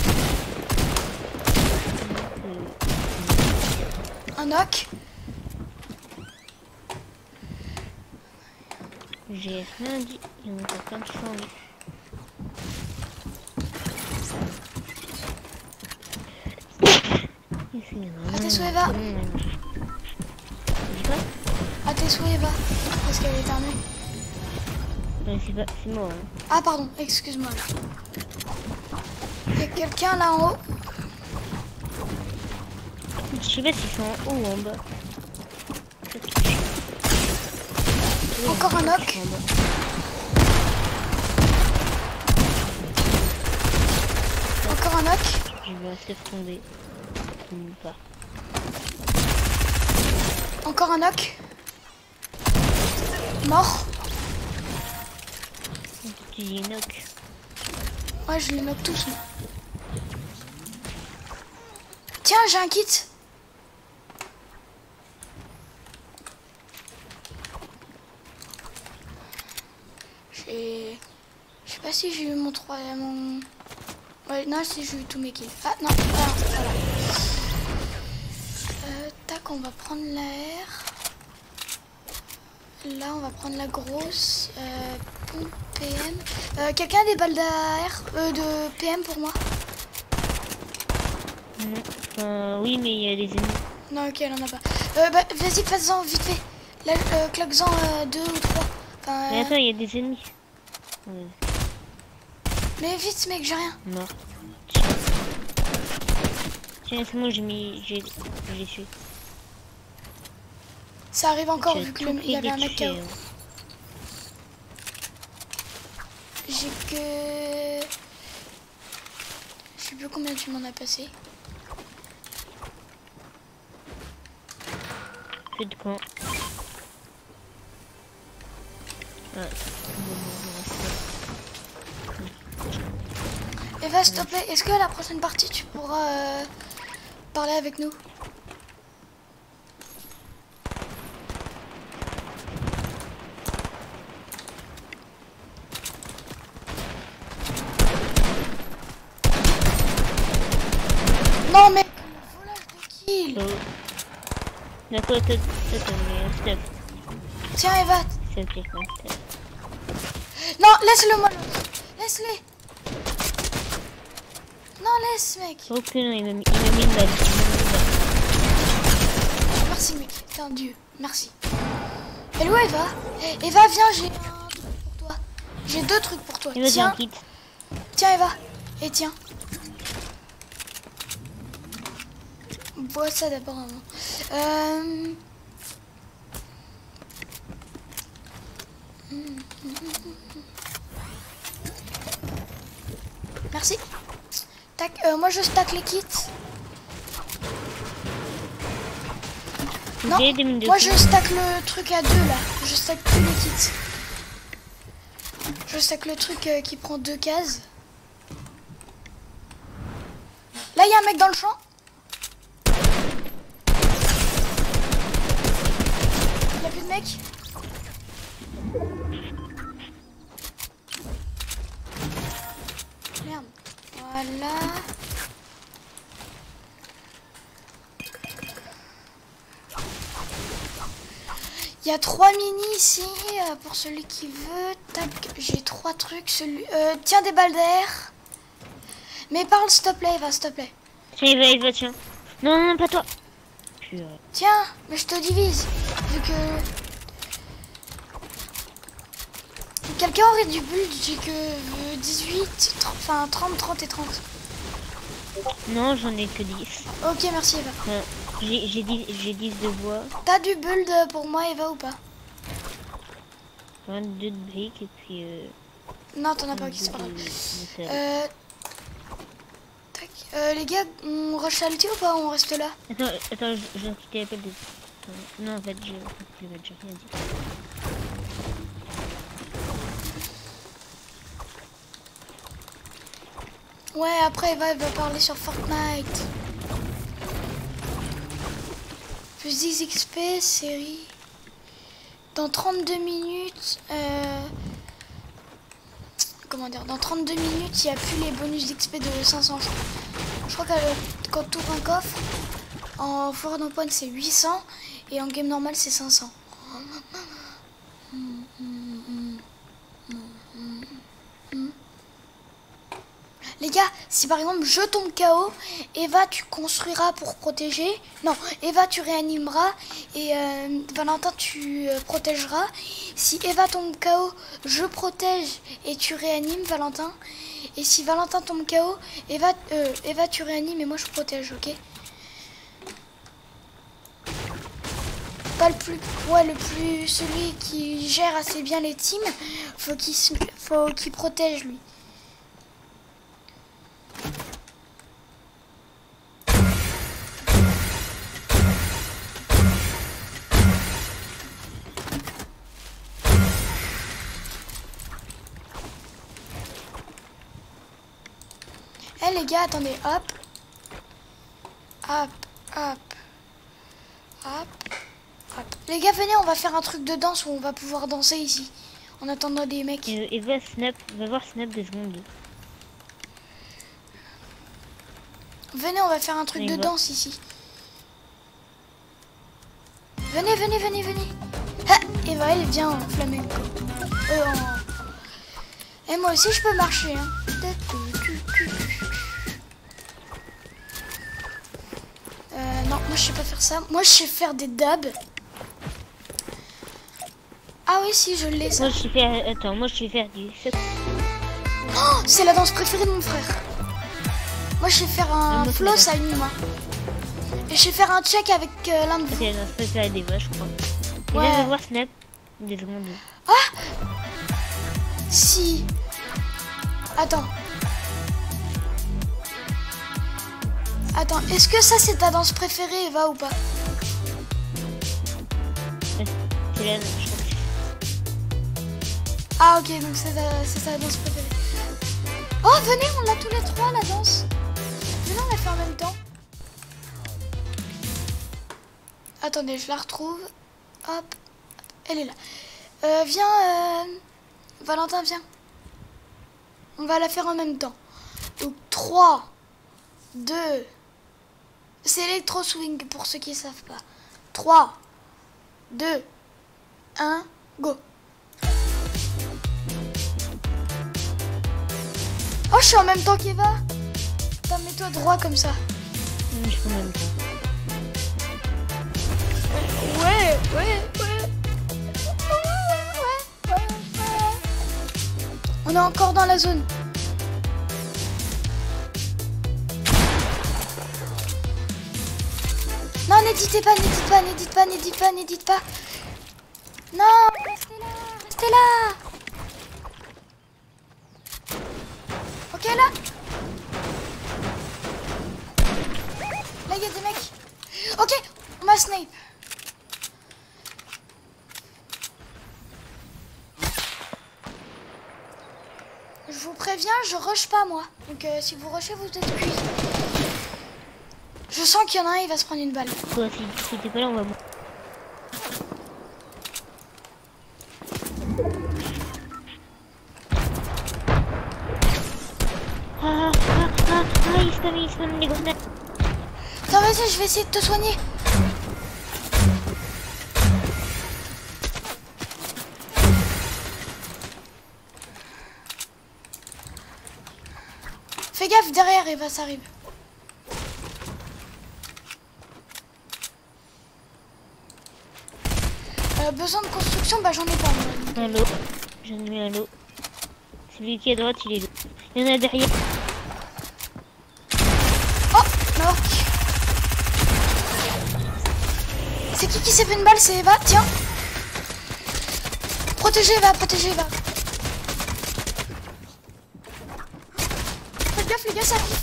Un knock. J'ai rien dit. Il y en a plein de choses. À tes souhaits, Eva. À tes souhaits, Eva. Parce qu'elle éternue. C'est pas, c'est moi. Hein. Ah, pardon, excuse-moi. Il y a quelqu'un là en haut. Je sais pas s'ils sont en haut ou en bas. Encore un knock. Encore un knock. Je vais rester tomber. Pas. Encore un knock. Mort. Tu dis knock. Ouais, je les knock tous. Moi. Tiens, j'ai un kit. J'ai... Je sais pas si j'ai eu mon troisième... Mon... Ouais, non, si j'ai eu tous mes kills. Ah, non, voilà. voilà. Euh, tac, on va prendre l'air. Là, on va prendre la grosse. Euh, pompe P M. Euh, Quelqu'un a des balles d'air euh, de P M pour moi? Non. Euh, oui, mais il y a des ennemis. Non, ok, elle en a pas. Euh, bah, vas-y, passe-en vite fait. Là, euh, claque-en euh, deux ou trois. Enfin, Mais euh... attends, il y a des ennemis. Ouais. Mais vite, mec, j'ai rien. Mort. Tiens, Tiens c'est moi, j'ai mis. J'ai j'ai su. Ça arrive encore J'ai vu que tout le... il y avait un mec pris K O. des tués, hein. J'ai que... Je sais plus combien tu m'en as passé. Plus de camp. Ouais. Eva, s'il te plaît, est-ce que à la prochaine partie tu pourras euh, parler avec nous? Non mais volage de kill. Oh. D'accord, toi, toi, t'as mis un step. Tiens Eva. C'est ok, un step. Non, laisse-le moi l'autre. Laisse-les. Non, laisse mec. Oh que non, il m'a mis, il m'a mis une balle. Il m'a mis une balle. Merci mec, t'es un dieu. Merci. Et où Eva? Eva, viens, j'ai un truc pour toi. J'ai deux trucs pour toi. Il va Tiens, un kit. tiens Eva. Et tiens. Bois ça d'abord. Hein. Euh... Merci. Tac, euh, moi je stack les kits. Non, J'ai des mines de moi feu. je stack le truc à deux là. Je stack tous les kits. Je stack le truc euh, qui prend deux cases. Là il y a un mec dans le champ. Il n'y a plus de mec. Merde. Voilà. Il y a trois mini ici euh, pour celui qui veut. Tac, j'ai trois trucs. Celui, euh, tiens des balles d'air. Mais parle s'il te plaît, Eva, s'il te plaît. Tiens, il va, il va, tiens. Non, non, pas toi. Purée. Tiens, mais je te divise. Vu que quelqu'un aurait du build, j'ai que euh, dix-huit, trente, enfin trente, trente et trente. Non, j'en ai que dix. Ok, merci Eva. Ouais. J'ai j'ai dix, j'ai dix de bois. T'as du build pour moi Eva ou pas? vingt-deux de briques et puis... Euh, Non, t'en as pas, qui deux c'est pas grave. de métal. Euh... Tac. Euh, les gars, on rush à l'ulti ou pas? On reste là? Attends, attends, je viens de quitter l'appel de... Non, en fait, j'ai j'ai rien dit. Ouais, après Eva elle va parler sur Fortnite. Plus dix X P, série. Dans trente-deux minutes... Euh... Comment dire? Dans trente-deux minutes, il n'y a plus les bonus d'X P de cinq cents. Je crois que euh, quand tu ouvres un coffre, en forêt d'empoigne c'est huit cents et en game normal c'est cinq cents. Les gars, si par exemple je tombe K O, Eva tu construiras pour protéger. Non, Eva tu réanimeras et euh, Valentin tu euh, protégeras. Si Eva tombe K O, je protège et tu réanimes Valentin. Et si Valentin tombe K O, Eva, euh, Eva tu réanimes et moi je protège, ok? Pas le plus, ouais, le plus, celui qui gère assez bien les teams, faut qu'il se- faut qu'il protège lui. Eh les gars, attendez, hop. Hop, hop. Hop, hop. Les gars, venez, on va faire un truc de danse où on va pouvoir danser ici. En attendant des mecs. Et, et va snap, va voir snap deux secondes. Venez, on va faire un truc Et de va. danse ici. Venez, venez, venez, venez. Ah, Eva, elle vient en flamenco. Euh, en... Et moi aussi, je peux marcher. Hein. Euh, non, moi, je sais pas faire ça. Moi, je sais faire des dabs. Ah oui, si, je l'ai, ça. Moi je sais faire, attends, moi je sais faire du Oh, c'est la danse préférée de mon frère. Moi, je sais faire un Ah, moi, c'est floss la à une main. Et je sais faire un check avec euh, l'un de vous. c'est la préférée des vaches, je crois. Et Ouais. là, va voir snap deux secondes. Si. Attends. Attends, est-ce que ça c'est ta danse préférée, Eva, ou pas? C'est la, je crois que Ah ok, donc c'est ta, c'est ta danse préférée. Oh, venez, on l'a tous les trois, la danse. Venez, on la fait en même temps. Attendez, je la retrouve. Hop, elle est là. Euh, viens, euh... Valentin, viens. On va la faire en même temps. Donc, trois, deux... C'est électro swing pour ceux qui ne savent pas. trois, deux, un, go. Oh, je suis en même temps qu'Eva. Putain, mets-toi droit comme ça. je fais en même temps. Ouais, ouais, ouais. Ouais, ouais, ouais. On est encore dans la zone. Non, n'hésitez pas, n'hésitez pas, n'hésitez pas, n'hésitez pas, n'hésitez pas. Non, restez là, restez là. Ok, là. Là, il y a des mecs. Ok, on m'a snipe. Je vous préviens, je rush pas moi. Donc euh, si vous rushez, vous êtes cuits. Je sens qu'il y en a un, il va se prendre une balle. Toi, si, si t'es pas là, on va mourir. Ah, ah, ah, ah, il spamme, il spamme les grosses nattes. Attends, vas-y, je vais essayer de te soigner. Fais gaffe, derrière, Eva, ça arrive. Euh, besoin de construction, bah j'en ai pas. Moi. Un lot. J'en ai mis un lot. Celui qui est à droite, il est là. Il y en a derrière. Oh, mort. C'est qui qui s'est fait une balle? C'est Eva, tiens. Protégez Eva, protégez Eva. Faites gaffe les gars, ça arrive.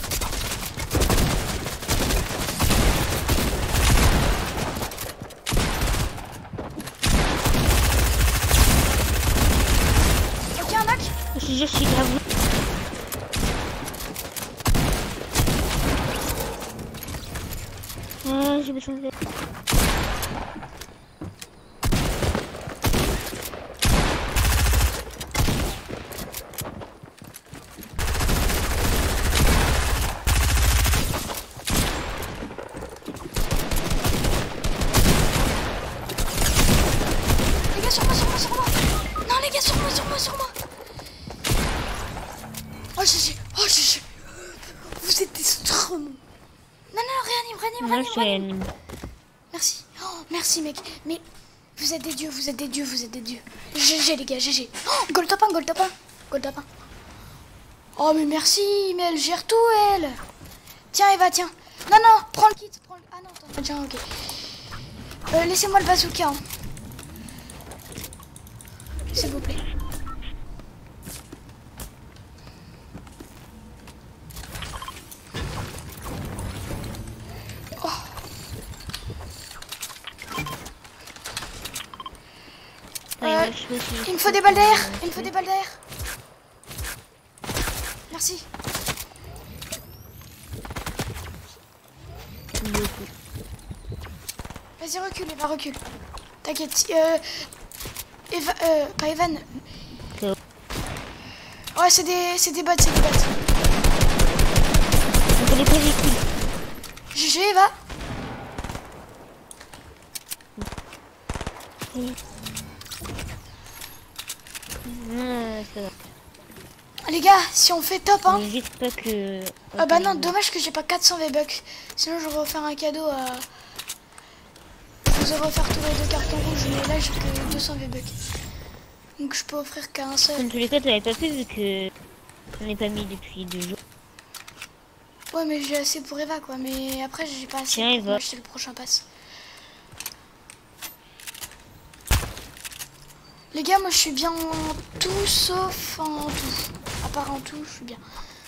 Ok, un knock. Je te jure, je suis grave. Ah, j'ai besoin de... Les gars, sur moi, sur moi, sur moi. Non, les gars, sur moi, sur moi, sur moi. Oh, G G. Oh, G G. Vous êtes des trop bons. Non, non, réanime, réanime, Moi, réanime, je réanime. réanime. Merci. Oh, merci, mec. Mais vous êtes des dieux, vous êtes des dieux, vous êtes des dieux. G G, les gars, G G. Oh, gold top un, gold top un. Gold top un. Oh, mais merci, mais elle gère tout, elle. Tiens, Eva, tiens. Non, non, prends le kit. Prends le... Ah non, attends, tiens, ok. Euh, laissez-moi le bazooka. Hein. S'il vous plaît. Oh. Euh, il me faut des balles d'air. Il me faut des balles d'air. Merci. Vas-y, recule, Eva, recule. T'inquiète. Euh, Eva, euh, pas Evan. Ouais, c'est des, c'est des bots, c'est des bots. On connaît pas les couilles. G G, Eva. Non, ça va. Les gars, si on fait top, hein. Mais juste pas que... Ah bah non, dommage que j'ai pas quatre cents V-Bucks. Sinon, j'aurais offert un cadeau à... Je vous aurais offert tous les deux cartons rouges, mais là, j'ai que deux cents V-Bucks. Donc, je peux offrir qu'un seul. Dans tous les cas, tu l'avais pas fait vu que... On n'est pas mis depuis deux jours. Ouais, mais j'ai assez pour Eva, quoi. Mais après, j'ai pas assez Tiens, pour Eva. acheter le prochain pass. Les gars, moi, je suis bien en tout, sauf en tout. À part en tout, je suis bien.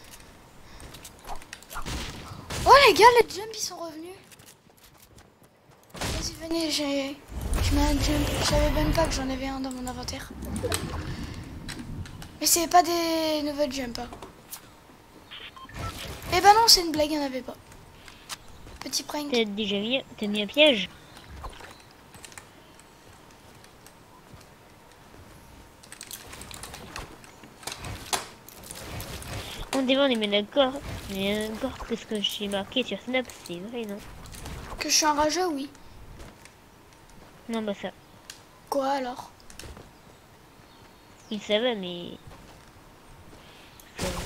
Oh, les gars, les jumps, ils sont revenus. Vas-y, venez, j'ai... Je mets un jump. Je savais même pas que j'en avais un dans mon inventaire. Mais c'est pas des nouveaux jumps, hein. Eh ben non, c'est une blague, il n'y en avait pas. Petit prank. T'as déjà mis... T'as mis un piège? On dit on est bien d'accord. Mais d'accord que ce que j'ai marqué sur Snap, c'est vrai, non? Que je suis un rageux, oui. Non, bah ça. Quoi alors? Il ça va, mais... Ça va,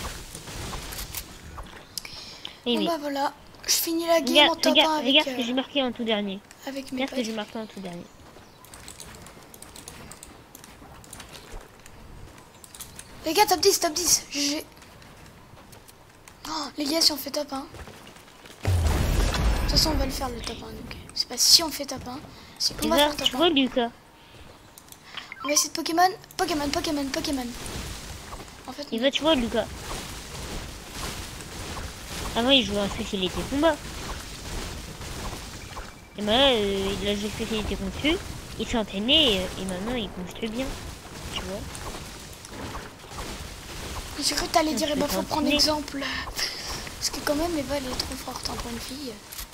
voilà. Et Bon oui. bah voilà, je finis la game Regarde, en top un regarde, avec, regarde ce euh, que j'ai marqué en tout dernier. avec mes Regarde ce que potes. j'ai marqué en tout dernier. Les gars, top dix, top dix. J'ai... Oh, les gars, si on fait top un. De toute façon, on va le faire le top un. Donc, c'est pas si on fait top un. Si on Et va là, faire top tu un. vois Lucas? On va essayer de Pokémon. Pokémon, Pokémon, Pokémon. En fait, Et là, tu vois Lucas? Avant, il jouait en spécialité combat. Et ben là, euh, il a joué spécialité construit. Il s'est entraîné et, et maintenant il construit bien. Tu vois? j'ai cru que t'allais dire, je eh vais ben, faut prendre continuer. exemple. Parce que quand même, Eva, elle est trop forte en pour une fille.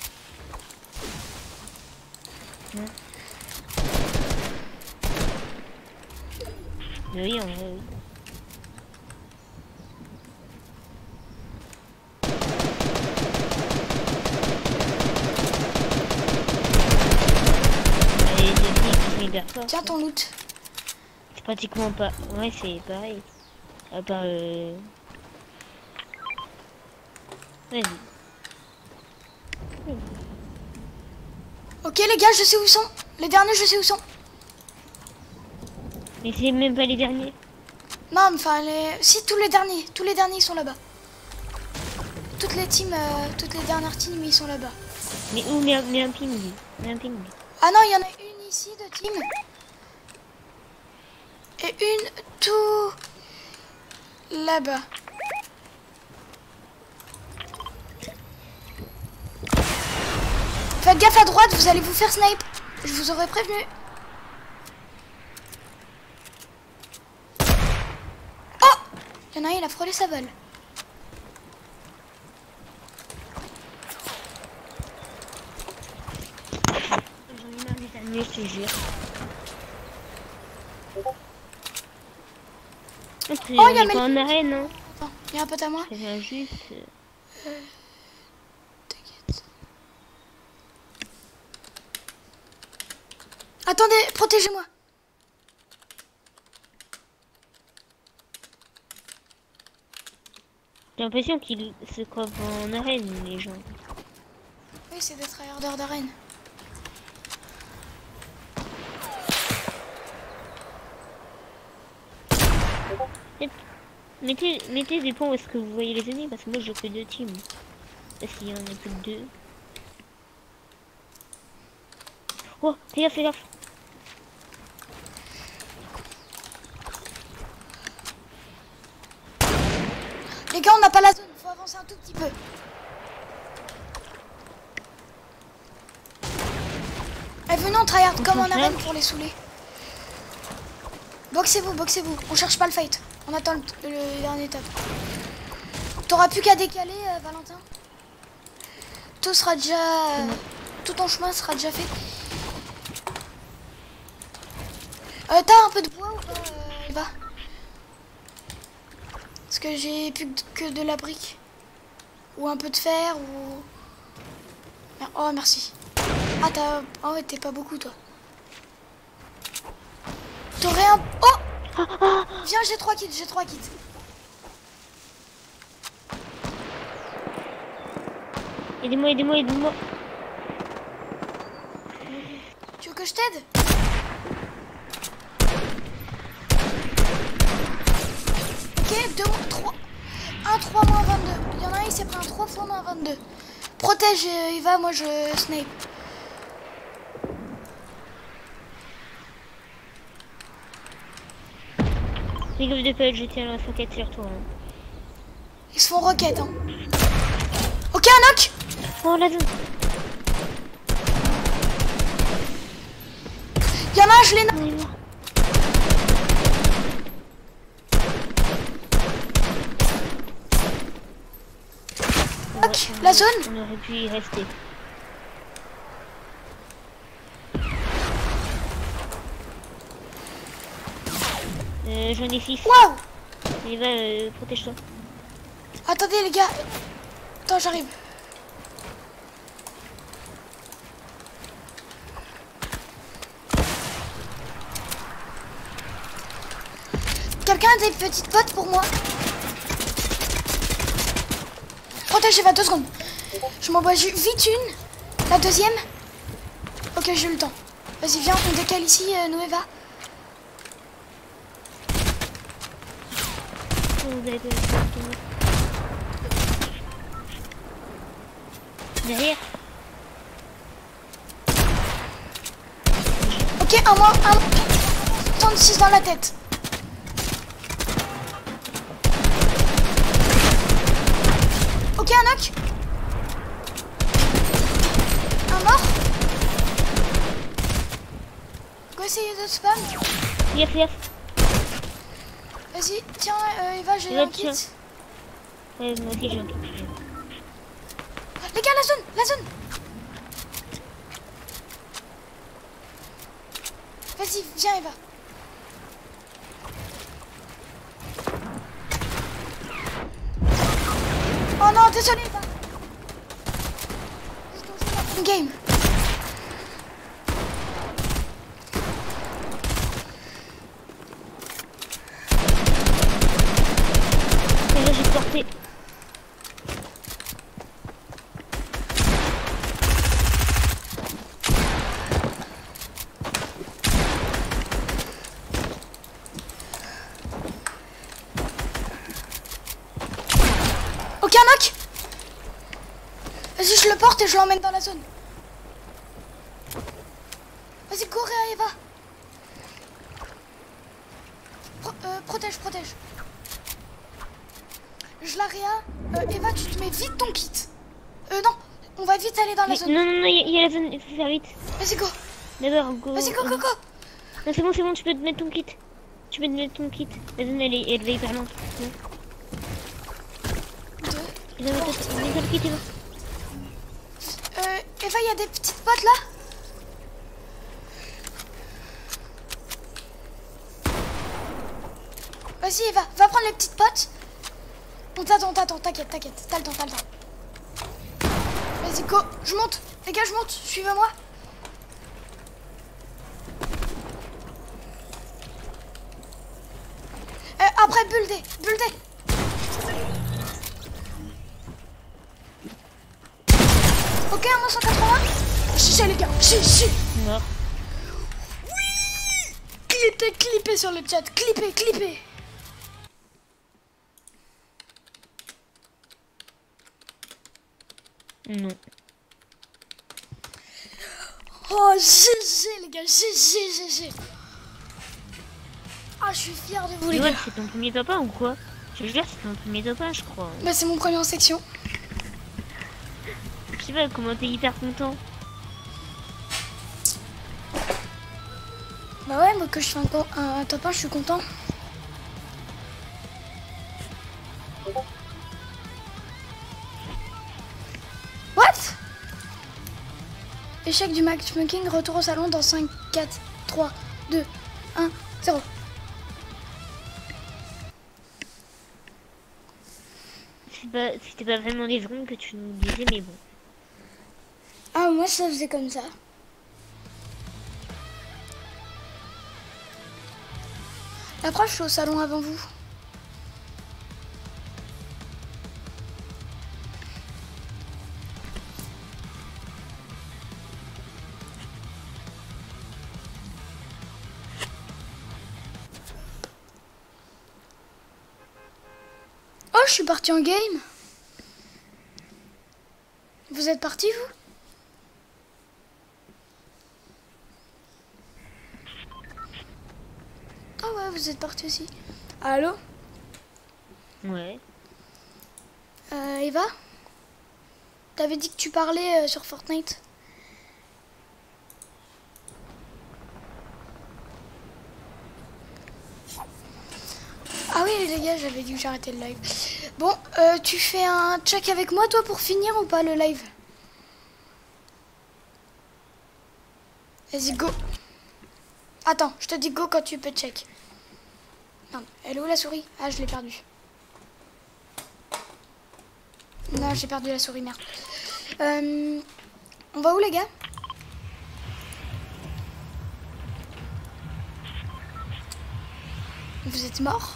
Mais oui, en vrai, oui. Et les filles qui sont hyper fortes. Tiens ton loot. C'est pratiquement pas. Ouais, c'est pareil. À part. Euh... Vas-y. Ok les gars, je sais où ils sont. Les derniers, je sais où ils sont. Mais c'est même pas les derniers. Non, enfin, les... si, tous les derniers. Tous les derniers, ils sont là-bas. Toutes les teams, euh, toutes les dernières teams, ils sont là-bas. Mais où mais, mais un ping. Mais un ping. Ah non, il y en a une ici de team. Et une tout là-bas. Faites gaffe à droite, vous allez vous faire snipe. Je vous aurais prévenu. Oh! Il y en a un, il a frôlé sa balle. J'en ai marre des derniers, je te jure. Oh, il y a On est Mel- pas en arène, non? Attends, il y a un pote à moi. Ça vient juste. euh, T'inquiète. Attendez, protégez-moi. J'ai l'impression qu'ils se croient en arène, les gens. Oui, c'est des tryharders d'arène. Mettez, mettez des points où est-ce que vous voyez les ennemis, parce que moi je fais deux teams. Parce qu'il y en a plus que deux. Oh, fais gaffe, fais gaffe. Les gars, on n'a pas la zone, faut avancer un tout petit peu. Eh, venez, on tryhard comme en arène pour les saouler. Boxez-vous, boxez-vous. On cherche pas le fight. On attend le, le dernier étape. T'auras plus qu'à décaler, euh, Valentin. Tout sera déjà... Euh, tout ton chemin sera déjà fait. Euh, T'as un peu de bois ou pas, euh, Eva? Parce que j'ai plus que de la brique. Ou un peu de fer, ou... Oh, merci. Ah, t'as... Oh, ouais, t'es pas beaucoup, toi. T'aurais un... Oh! Viens, j'ai trois kits, j'ai trois kits. Aidez-moi, aidez-moi, aidez-moi. Tu veux que je t'aide? Ok, deux, trois. un, trois moins vingt-deux. Il y en a un, il s'est pris un trois fois moins vingt-deux. Protège, euh, Eva, moi je snipe. Les gars de pas être jetés à la roquette sur toi. Hein. Ils se font roquette, hein. Ok, un knock. Oh, la zone. Il y en a un, je l'ai knock. On est mort. Knock, la zone. On aurait pu y rester. Euh, j'en ai six. Waouh. Allez, va, euh, protège-toi. Attendez, les gars. Attends, j'arrive. Quelqu'un a des petites potes pour moi? Protège, Eva, deux secondes. Je m'envoie ju- vite une. La deuxième. Ok, j'ai eu le temps. Vas-y, viens, on décale ici, euh, nous, Eva. Oh, vous avez pas- Derrière. Ok, un moins, un soixante-six dans la tête. Ok, un knock. Un mort. Go essayer de spam. Fais gaffe, fais gaffe. Vas-y, tiens, euh, Eva, j'ai Eva, un kit. tiens. Ouais, moi aussi j'ai un truc. Les gars, la zone, la zone. Vas-y, viens, Eva. Oh non, désolé, Eva. Une game. Et là j'ai porté. Ok, un knock. Vas-y, je le porte et je l'emmène dans la zone. Vas-y, cours, Eva. Pro euh, protège, protège. Je la réa. Euh, Eva, tu te mets vite ton kit. Euh, non, on va vite aller dans la Mais- zone. non, non, non, il y, a la zone, il faut faire vite. Vas-y, go. D'abord, go. Vas-y, go, go, go. Non, c'est bon, c'est bon, tu peux te mettre ton kit. Tu peux te mettre ton kit. La zone, elle est, elle va hyper lente. Non. Deux. Il va mettre ton- mets ton kit, Eva. Euh, Eva, il y a des petites potes là. Vas-y, Eva, va prendre les petites potes. On t'attend, on t'attend, t'inquiète, t'inquiète. T'as le temps, t'as le temps. Vas-y, go. Je monte. Les gars, je monte. Suivez-moi. Euh, après, bulle D. Bulle D. Ok, un mot cent quatre-vingts. G G les gars, G G. Mort. Clippez, clippez sur le chat, clippez, clippez. Non. Oh, G G les gars, G G, G G. Ah, je suis fière de vous les Ouais, gars. c'est ton premier top un ou quoi? Je te jure, c'est ton premier top un, je crois. Bah, c'est mon premier en section. Je sais pas comment t'es hyper content. Bah ouais, moi que je fais un, co- un top un, je suis content. What? Échec du matchmaking, retour au salon dans cinq, quatre, trois, deux, un, zéro. C'est pas, c'était pas vraiment des secondes que tu nous disais, mais bon. Ah, moi ça faisait comme ça. Après, je suis au salon avant vous. Oh, je suis parti en game. Vous êtes parti, vous? Ah ouais, vous êtes parti aussi. Allô? Ouais. Euh, Eva? T'avais dit que tu parlais euh, sur Fortnite. Ah oui les gars, j'avais dit que j'arrêtais le live. Bon, euh, tu fais un check avec moi toi pour finir ou pas le live? Vas-y, go. Attends, je te dis go quand tu peux check. Non, elle est où la souris? Ah, je l'ai perdue. Non, j'ai perdu la souris, merde. Euh, on va où les gars? Vous êtes morts?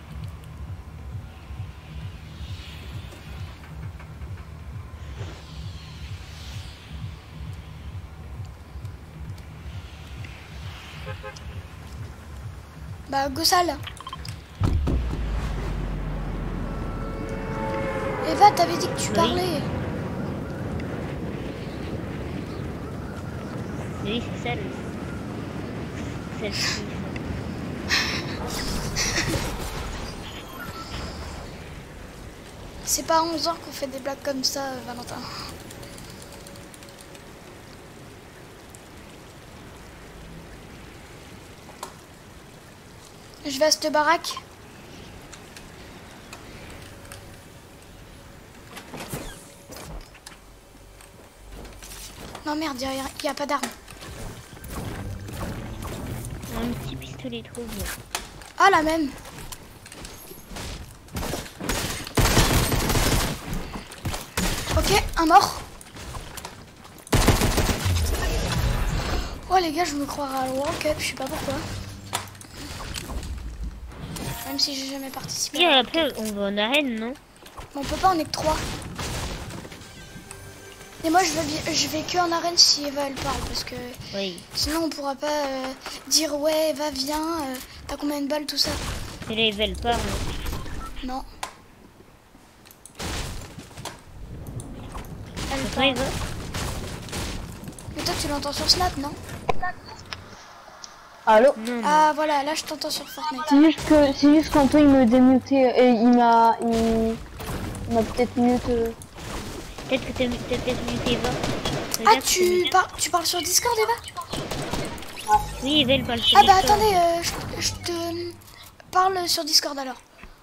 Bah, go sale. Eva, t'avais dit que tu Oui. parlais. Oui, c'est ça. le- Celle-ci. C'est pas à onze heures qu'on fait des blagues comme ça, euh, Valentin. Je vais à cette baraque. Non merde, il n'y a, a pas d'arme. Un petit pistolet trop bien. Ah, la même. Ok, un mort. Oh les gars, je me croirais à World Cup, je sais pas pourquoi. Même si j'ai jamais participé. Et à World après, Cup. on va en arène, non? Mais on peut pas, on est que trois. Et moi je vais, bien- je vais que en arène si Eva elle parle parce que Oui. sinon on pourra pas euh, dire ouais Eva viens, euh, t'as combien de balles tout ça. Et là, ils veulent pas. hein. Non. Elle Après, parle. ils veulent. Mais toi tu l'entends sur Snap non? Allô? Non, non. Ah voilà, là je t'entends sur Fortnite. C'est juste que c'est juste qu'Antoine il me démutait et il m'a il, il m'a peut-être mute. euh. Peut-être que t'as t'as peut-être muté Eva. Ah Regarde, tu, c'est- par- tu parles sur Discord Eva? Oui, Eva, elle parle sur Ah bah Discord. attendez, euh, je, je te parle sur Discord alors.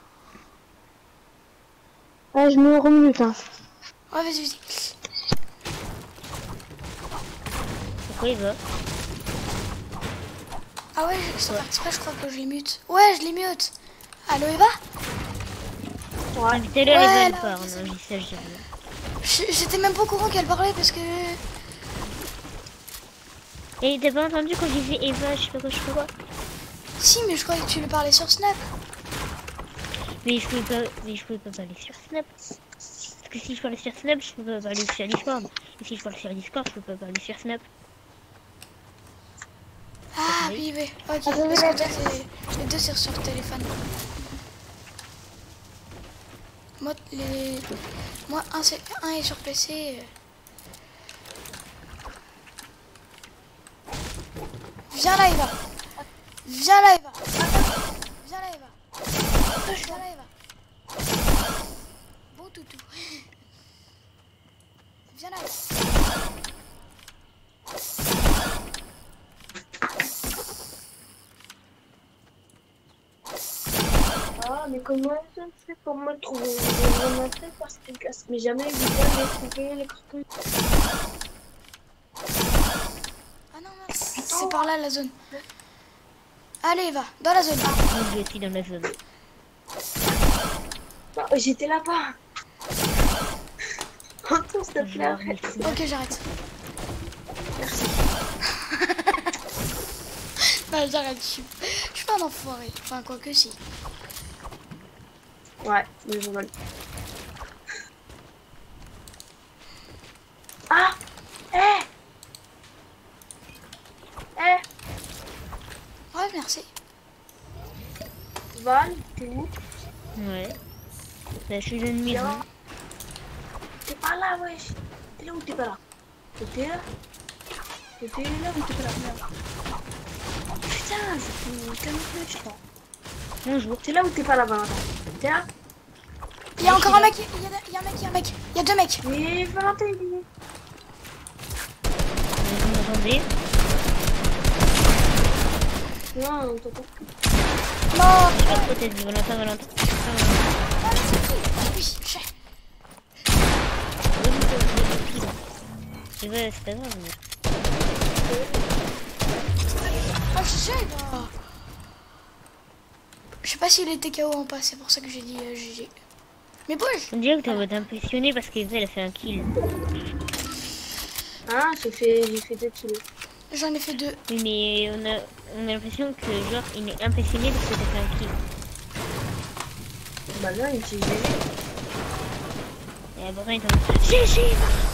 Ouais, je me remute hein. Ouais vas-y vas-y. Pourquoi Eva? Ah ouais, sans faire exprès je crois que je les mute. Ouais je les mute. Allô Eva? Ah, mais tout à l'heure, Ouais, Eva, elle là, parle. c'est Non, je dis ça, je dis rien. Je- J'étais même pas au courant qu'elle parlait parce que... Et t'as pas entendu quand je disais Eva, je sais pas quoi, je sais pas quoi? Si, mais je croyais que tu lui parlais sur Snap. Mais je pouvais pas, mais je pouvais pas parler sur Snap. Parce que si je parle sur Snap, je peux pas aller sur Discord. Et si je parle sur Discord, je peux pas aller sur Snap. Ah Oui. oui, oui. Ok, Attendez, parce que attendez. toi, c'est- les deux c'est sur le téléphone. Moi, les... Moi un, c'est... un est sur P C. Viens là, Eva. Viens là, Eva. Viens là, Eva. Viens là, Eva. Bon toutou. Viens là, Eva. Ah, mais comment je fais pour me trouver Je me fais parce que je casse, mais jamais vous allez trouver les cartons. Ah non, mince. C'est par là la zone. Allez, Eva, dans la zone. Je suis dans la zone. Bah, j'étais là-bas. Retourne, s'il te plaît, arrête. Ok, j'arrête. Merci. Non, j'arrête. Je suis... je suis pas un enfoiré. Enfin, quoi que si. Ouais, mais je vole. Ah Eh Eh Ouais, merci. Val, t'es où? Ouais. Là, je suis dans une maison. T'es pas là, wesh. T'es là ou t'es pas là? T'es là? T'es là ou t'es pas là? Merde. Putain, c'est quinze minutes, je crois. Bonjour. T'es là ou t'es pas là, Valentin? T'es là? Il y a encore un mec. Il y a, il y a un mec, il y a un mec. Il y a deux mecs. Mais Valentin, il est où? Vous m'entendez? Non, on t'entend. Non. Je vais te protéger, Valentin, Valentin. Ah, c'est qui? Oui, j'ai. C'est vrai, c'est pas grave. Mais... Ah, je sais. Bah... Je sais pas s'il était K O ou pas. C'est pour ça que j'ai dit euh, G G. Mais bouge. On dirait que t'as été impressionné parce qu'Eva elle a fait un kill. Ah, j'ai fait, j'ai fait deux kilos. J'en ai fait deux. Oui, mais on a, on a l'impression que genre il est impressionné parce que t'as fait un kill. Bah non, il dit G G. Et après il t'en dit G G.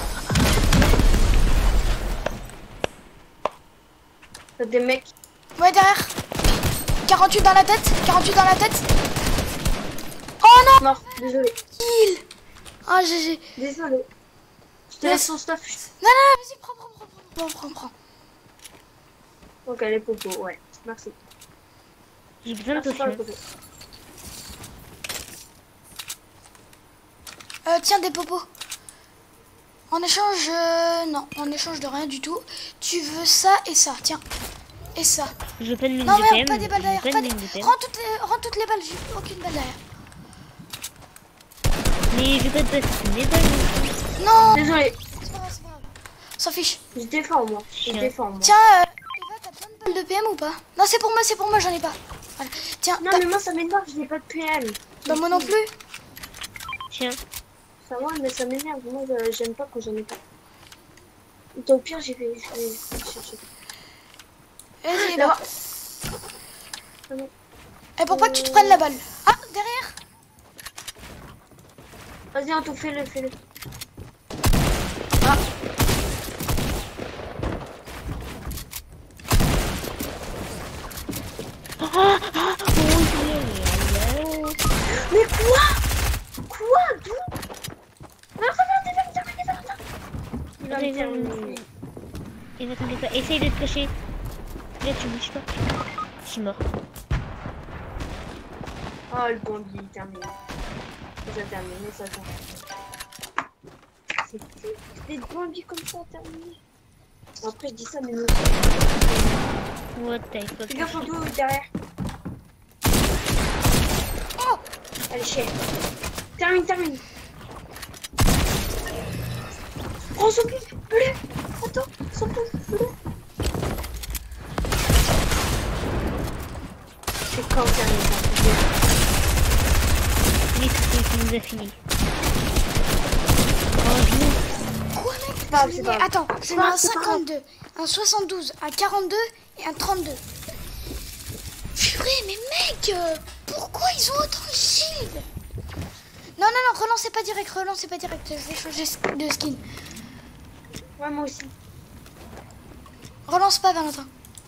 T'as des mecs. Ouais, derrière. quarante-huit dans la tête. quarante-huit dans la tête. Oh non. Mort, désolé. Kill. Ah, G G. Désolé. Je te Yes. laisse son stuff. Non, non, non, vas-y, prends, prends, prends, prends, prends, prends. Ok, les popos, ouais. Merci. J'ai besoin de Merci pour les potions. popos. Euh, tiens, des popos. En échange, euh, non, en échange de rien du tout. Tu veux ça et ça, tiens. Et ça. Je veux pas de mine Non, de mais P M. pas des balles je veux derrière. pas Pas de des... mine de P M. Rends, toutes les... Rends toutes les balles, j'ai aucune balle derrière. Mais je veux pas de passer des balles. Non. Désolé. C'est pas grave, c'est pas grave. S'en fiche. Je défends, moi. Je Chien. défends, moi. Tiens, euh, Eva, t'as besoin de balles de P M ou pas? Non, c'est pour moi, c'est pour moi, j'en ai pas. Voilà. Tiens, Non, t'as- mais moi, ça m'énerve, je n'ai pas de P M. bah, moi non plus. Tiens. Ça va, mais ça m'énerve. Moi, je- j'aime pas quand j'en ai pas. Au pire, j'ai fait. Je vais chercher. Vas-y, Là-bas. Eva. Ah non. Et pour pas que tu te prennes la balle. Ah, derrière. Vas-y, Anto, fais-le, fais-le. Ah. Mais quoi? Quoi? D'où? Valentin, Valentin, Valentin, Valentin, Valentin. Il va me terminer. Et va t'inquiète pas. Essaye de te cacher. Là, tu bouges pas. Je suis mort. Oh, le bandit, il termine. Ça termine, ça termine. C'est fou, des bandits comme ça terminés. Après, je dis ça, mais non. What the fuck. Fais gaffe au dos derrière. Oh. Allez, chien. Termine, termine. Prends son plus. Bleu. Attends, son plus. Bleu. C'est quand on termine ça? Oui, c'est nous a fini. Oh, Quoi, mec? pas grave, Je c'est mets- pas grave. Attends, je C'est mets pas un grave, c'est pas grave. cinquante-deux, un soixante-douze, un quarante-deux et un trente-deux. Purée, mais mec, euh, pourquoi ils ont autant de shield? Non, non, non, relancez pas direct, relancez pas direct. Je vais changer de skin. Ouais, moi aussi. Relance pas, Valentin.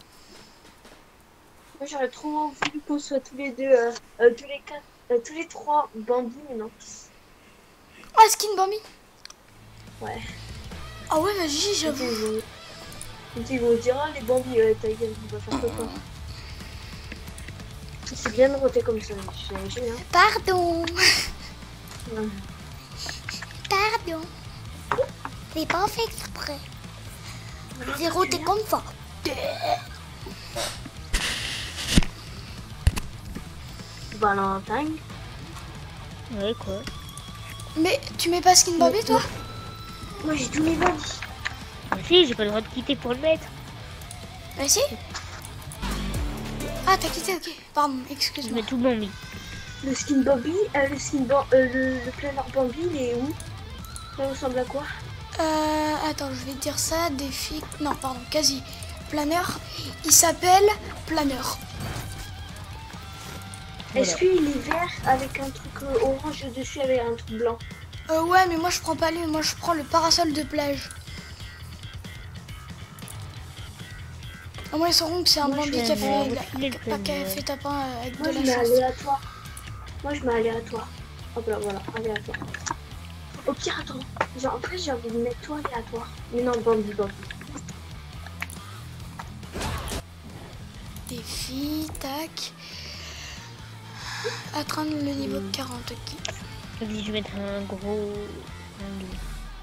Moi, j'aurais trop voulu qu'on soit tous les deux, euh, euh, tous les quatre, euh, tous les trois Bambi, mais non. Ah, skin Bambi. Ouais. Ah ouais, vas-y, j'avoue. Ils vont dire, ah, les Bambi, euh, ta gueule, on va faire quoi. C'est bien de roter comme ça, j'ai hein. Pardon. Ouais. Pardon. C'est pas fait exprès. Zéro, t'es comme ça. Valentin. Ouais, quoi. Mais tu mets pas skin Bambi, toi? Moi, j'ai tous mes Bambi. Moi aussi, j'ai pas le droit de quitter pour le mettre. Bah si. Ah, t'as quitté, ok. Pardon, Je excuse-moi. mets tout Bambi. Le skin Bambi, euh, le skin Bam- euh, le, le planeur Bambi, il est où? Ça ressemble à quoi? Euh, attends, je vais te dire ça. Défi. Non, pardon, quasi. Planeur. Il s'appelle Planeur. Est-ce qu'il est vert avec un truc euh, orange dessus avec un truc blanc? Euh, ouais, mais moi je prends pas lui. Moi je prends le parasol de plage. Au moins ils sauront que c'est un Moi, Bambi je qui a vais fait, refiler le la- pas qui a planeur. fait tapin euh, avec Moi, de je la mets chance. aléatoire. Moi, je mets aléatoire. Hop là, voilà, aléatoire. Au pire, attends. Genre, en fait, j'ai envie de mettre toi aléatoire. Mais non, Bambi, Bambi. Défi, tac. Atteindre le niveau quarante, ok. Vas-y, je vais mettre un gros. Bambi.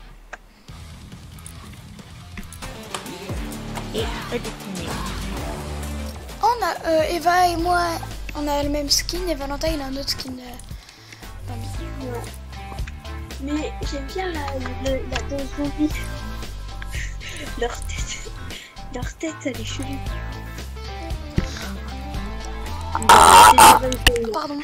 Et pas dessiné. On a euh, Eva et moi, on a le même skin et Valentin il a un autre skin. euh, Bambi. Ouais. Mais j'aime bien la, la, la danse Bambi. Leur tête. Leur tête, elle est chelou. Pardon.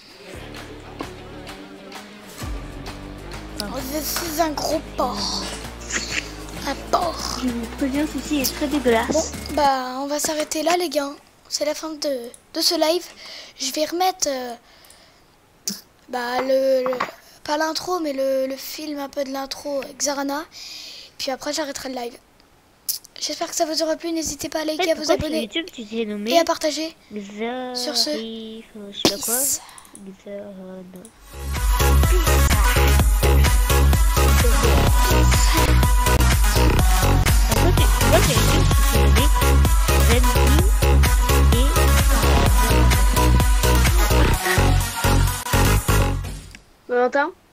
Je suis un gros porc. Un porc. Je vous préviens, ceci est très Bon, dégueulasse. bah on va s'arrêter là les gars. C'est la fin de, de ce live. Je vais remettre euh, bah le, le- pas l'intro mais le, le film un peu de l'intro Xarana. Puis après j'arrêterai le live. J'espère que ça vous aura plu. N'hésitez pas à En liker, fait, à vous pourquoi sur abonner YouTube, tu t'es nommé et à partager. Xarif, Sur ce, euh, je sais pas quoi. Peace. Xarana. En fait, tu vois, sur YouTube, tu t'es nommé Zenzi et... Valentin?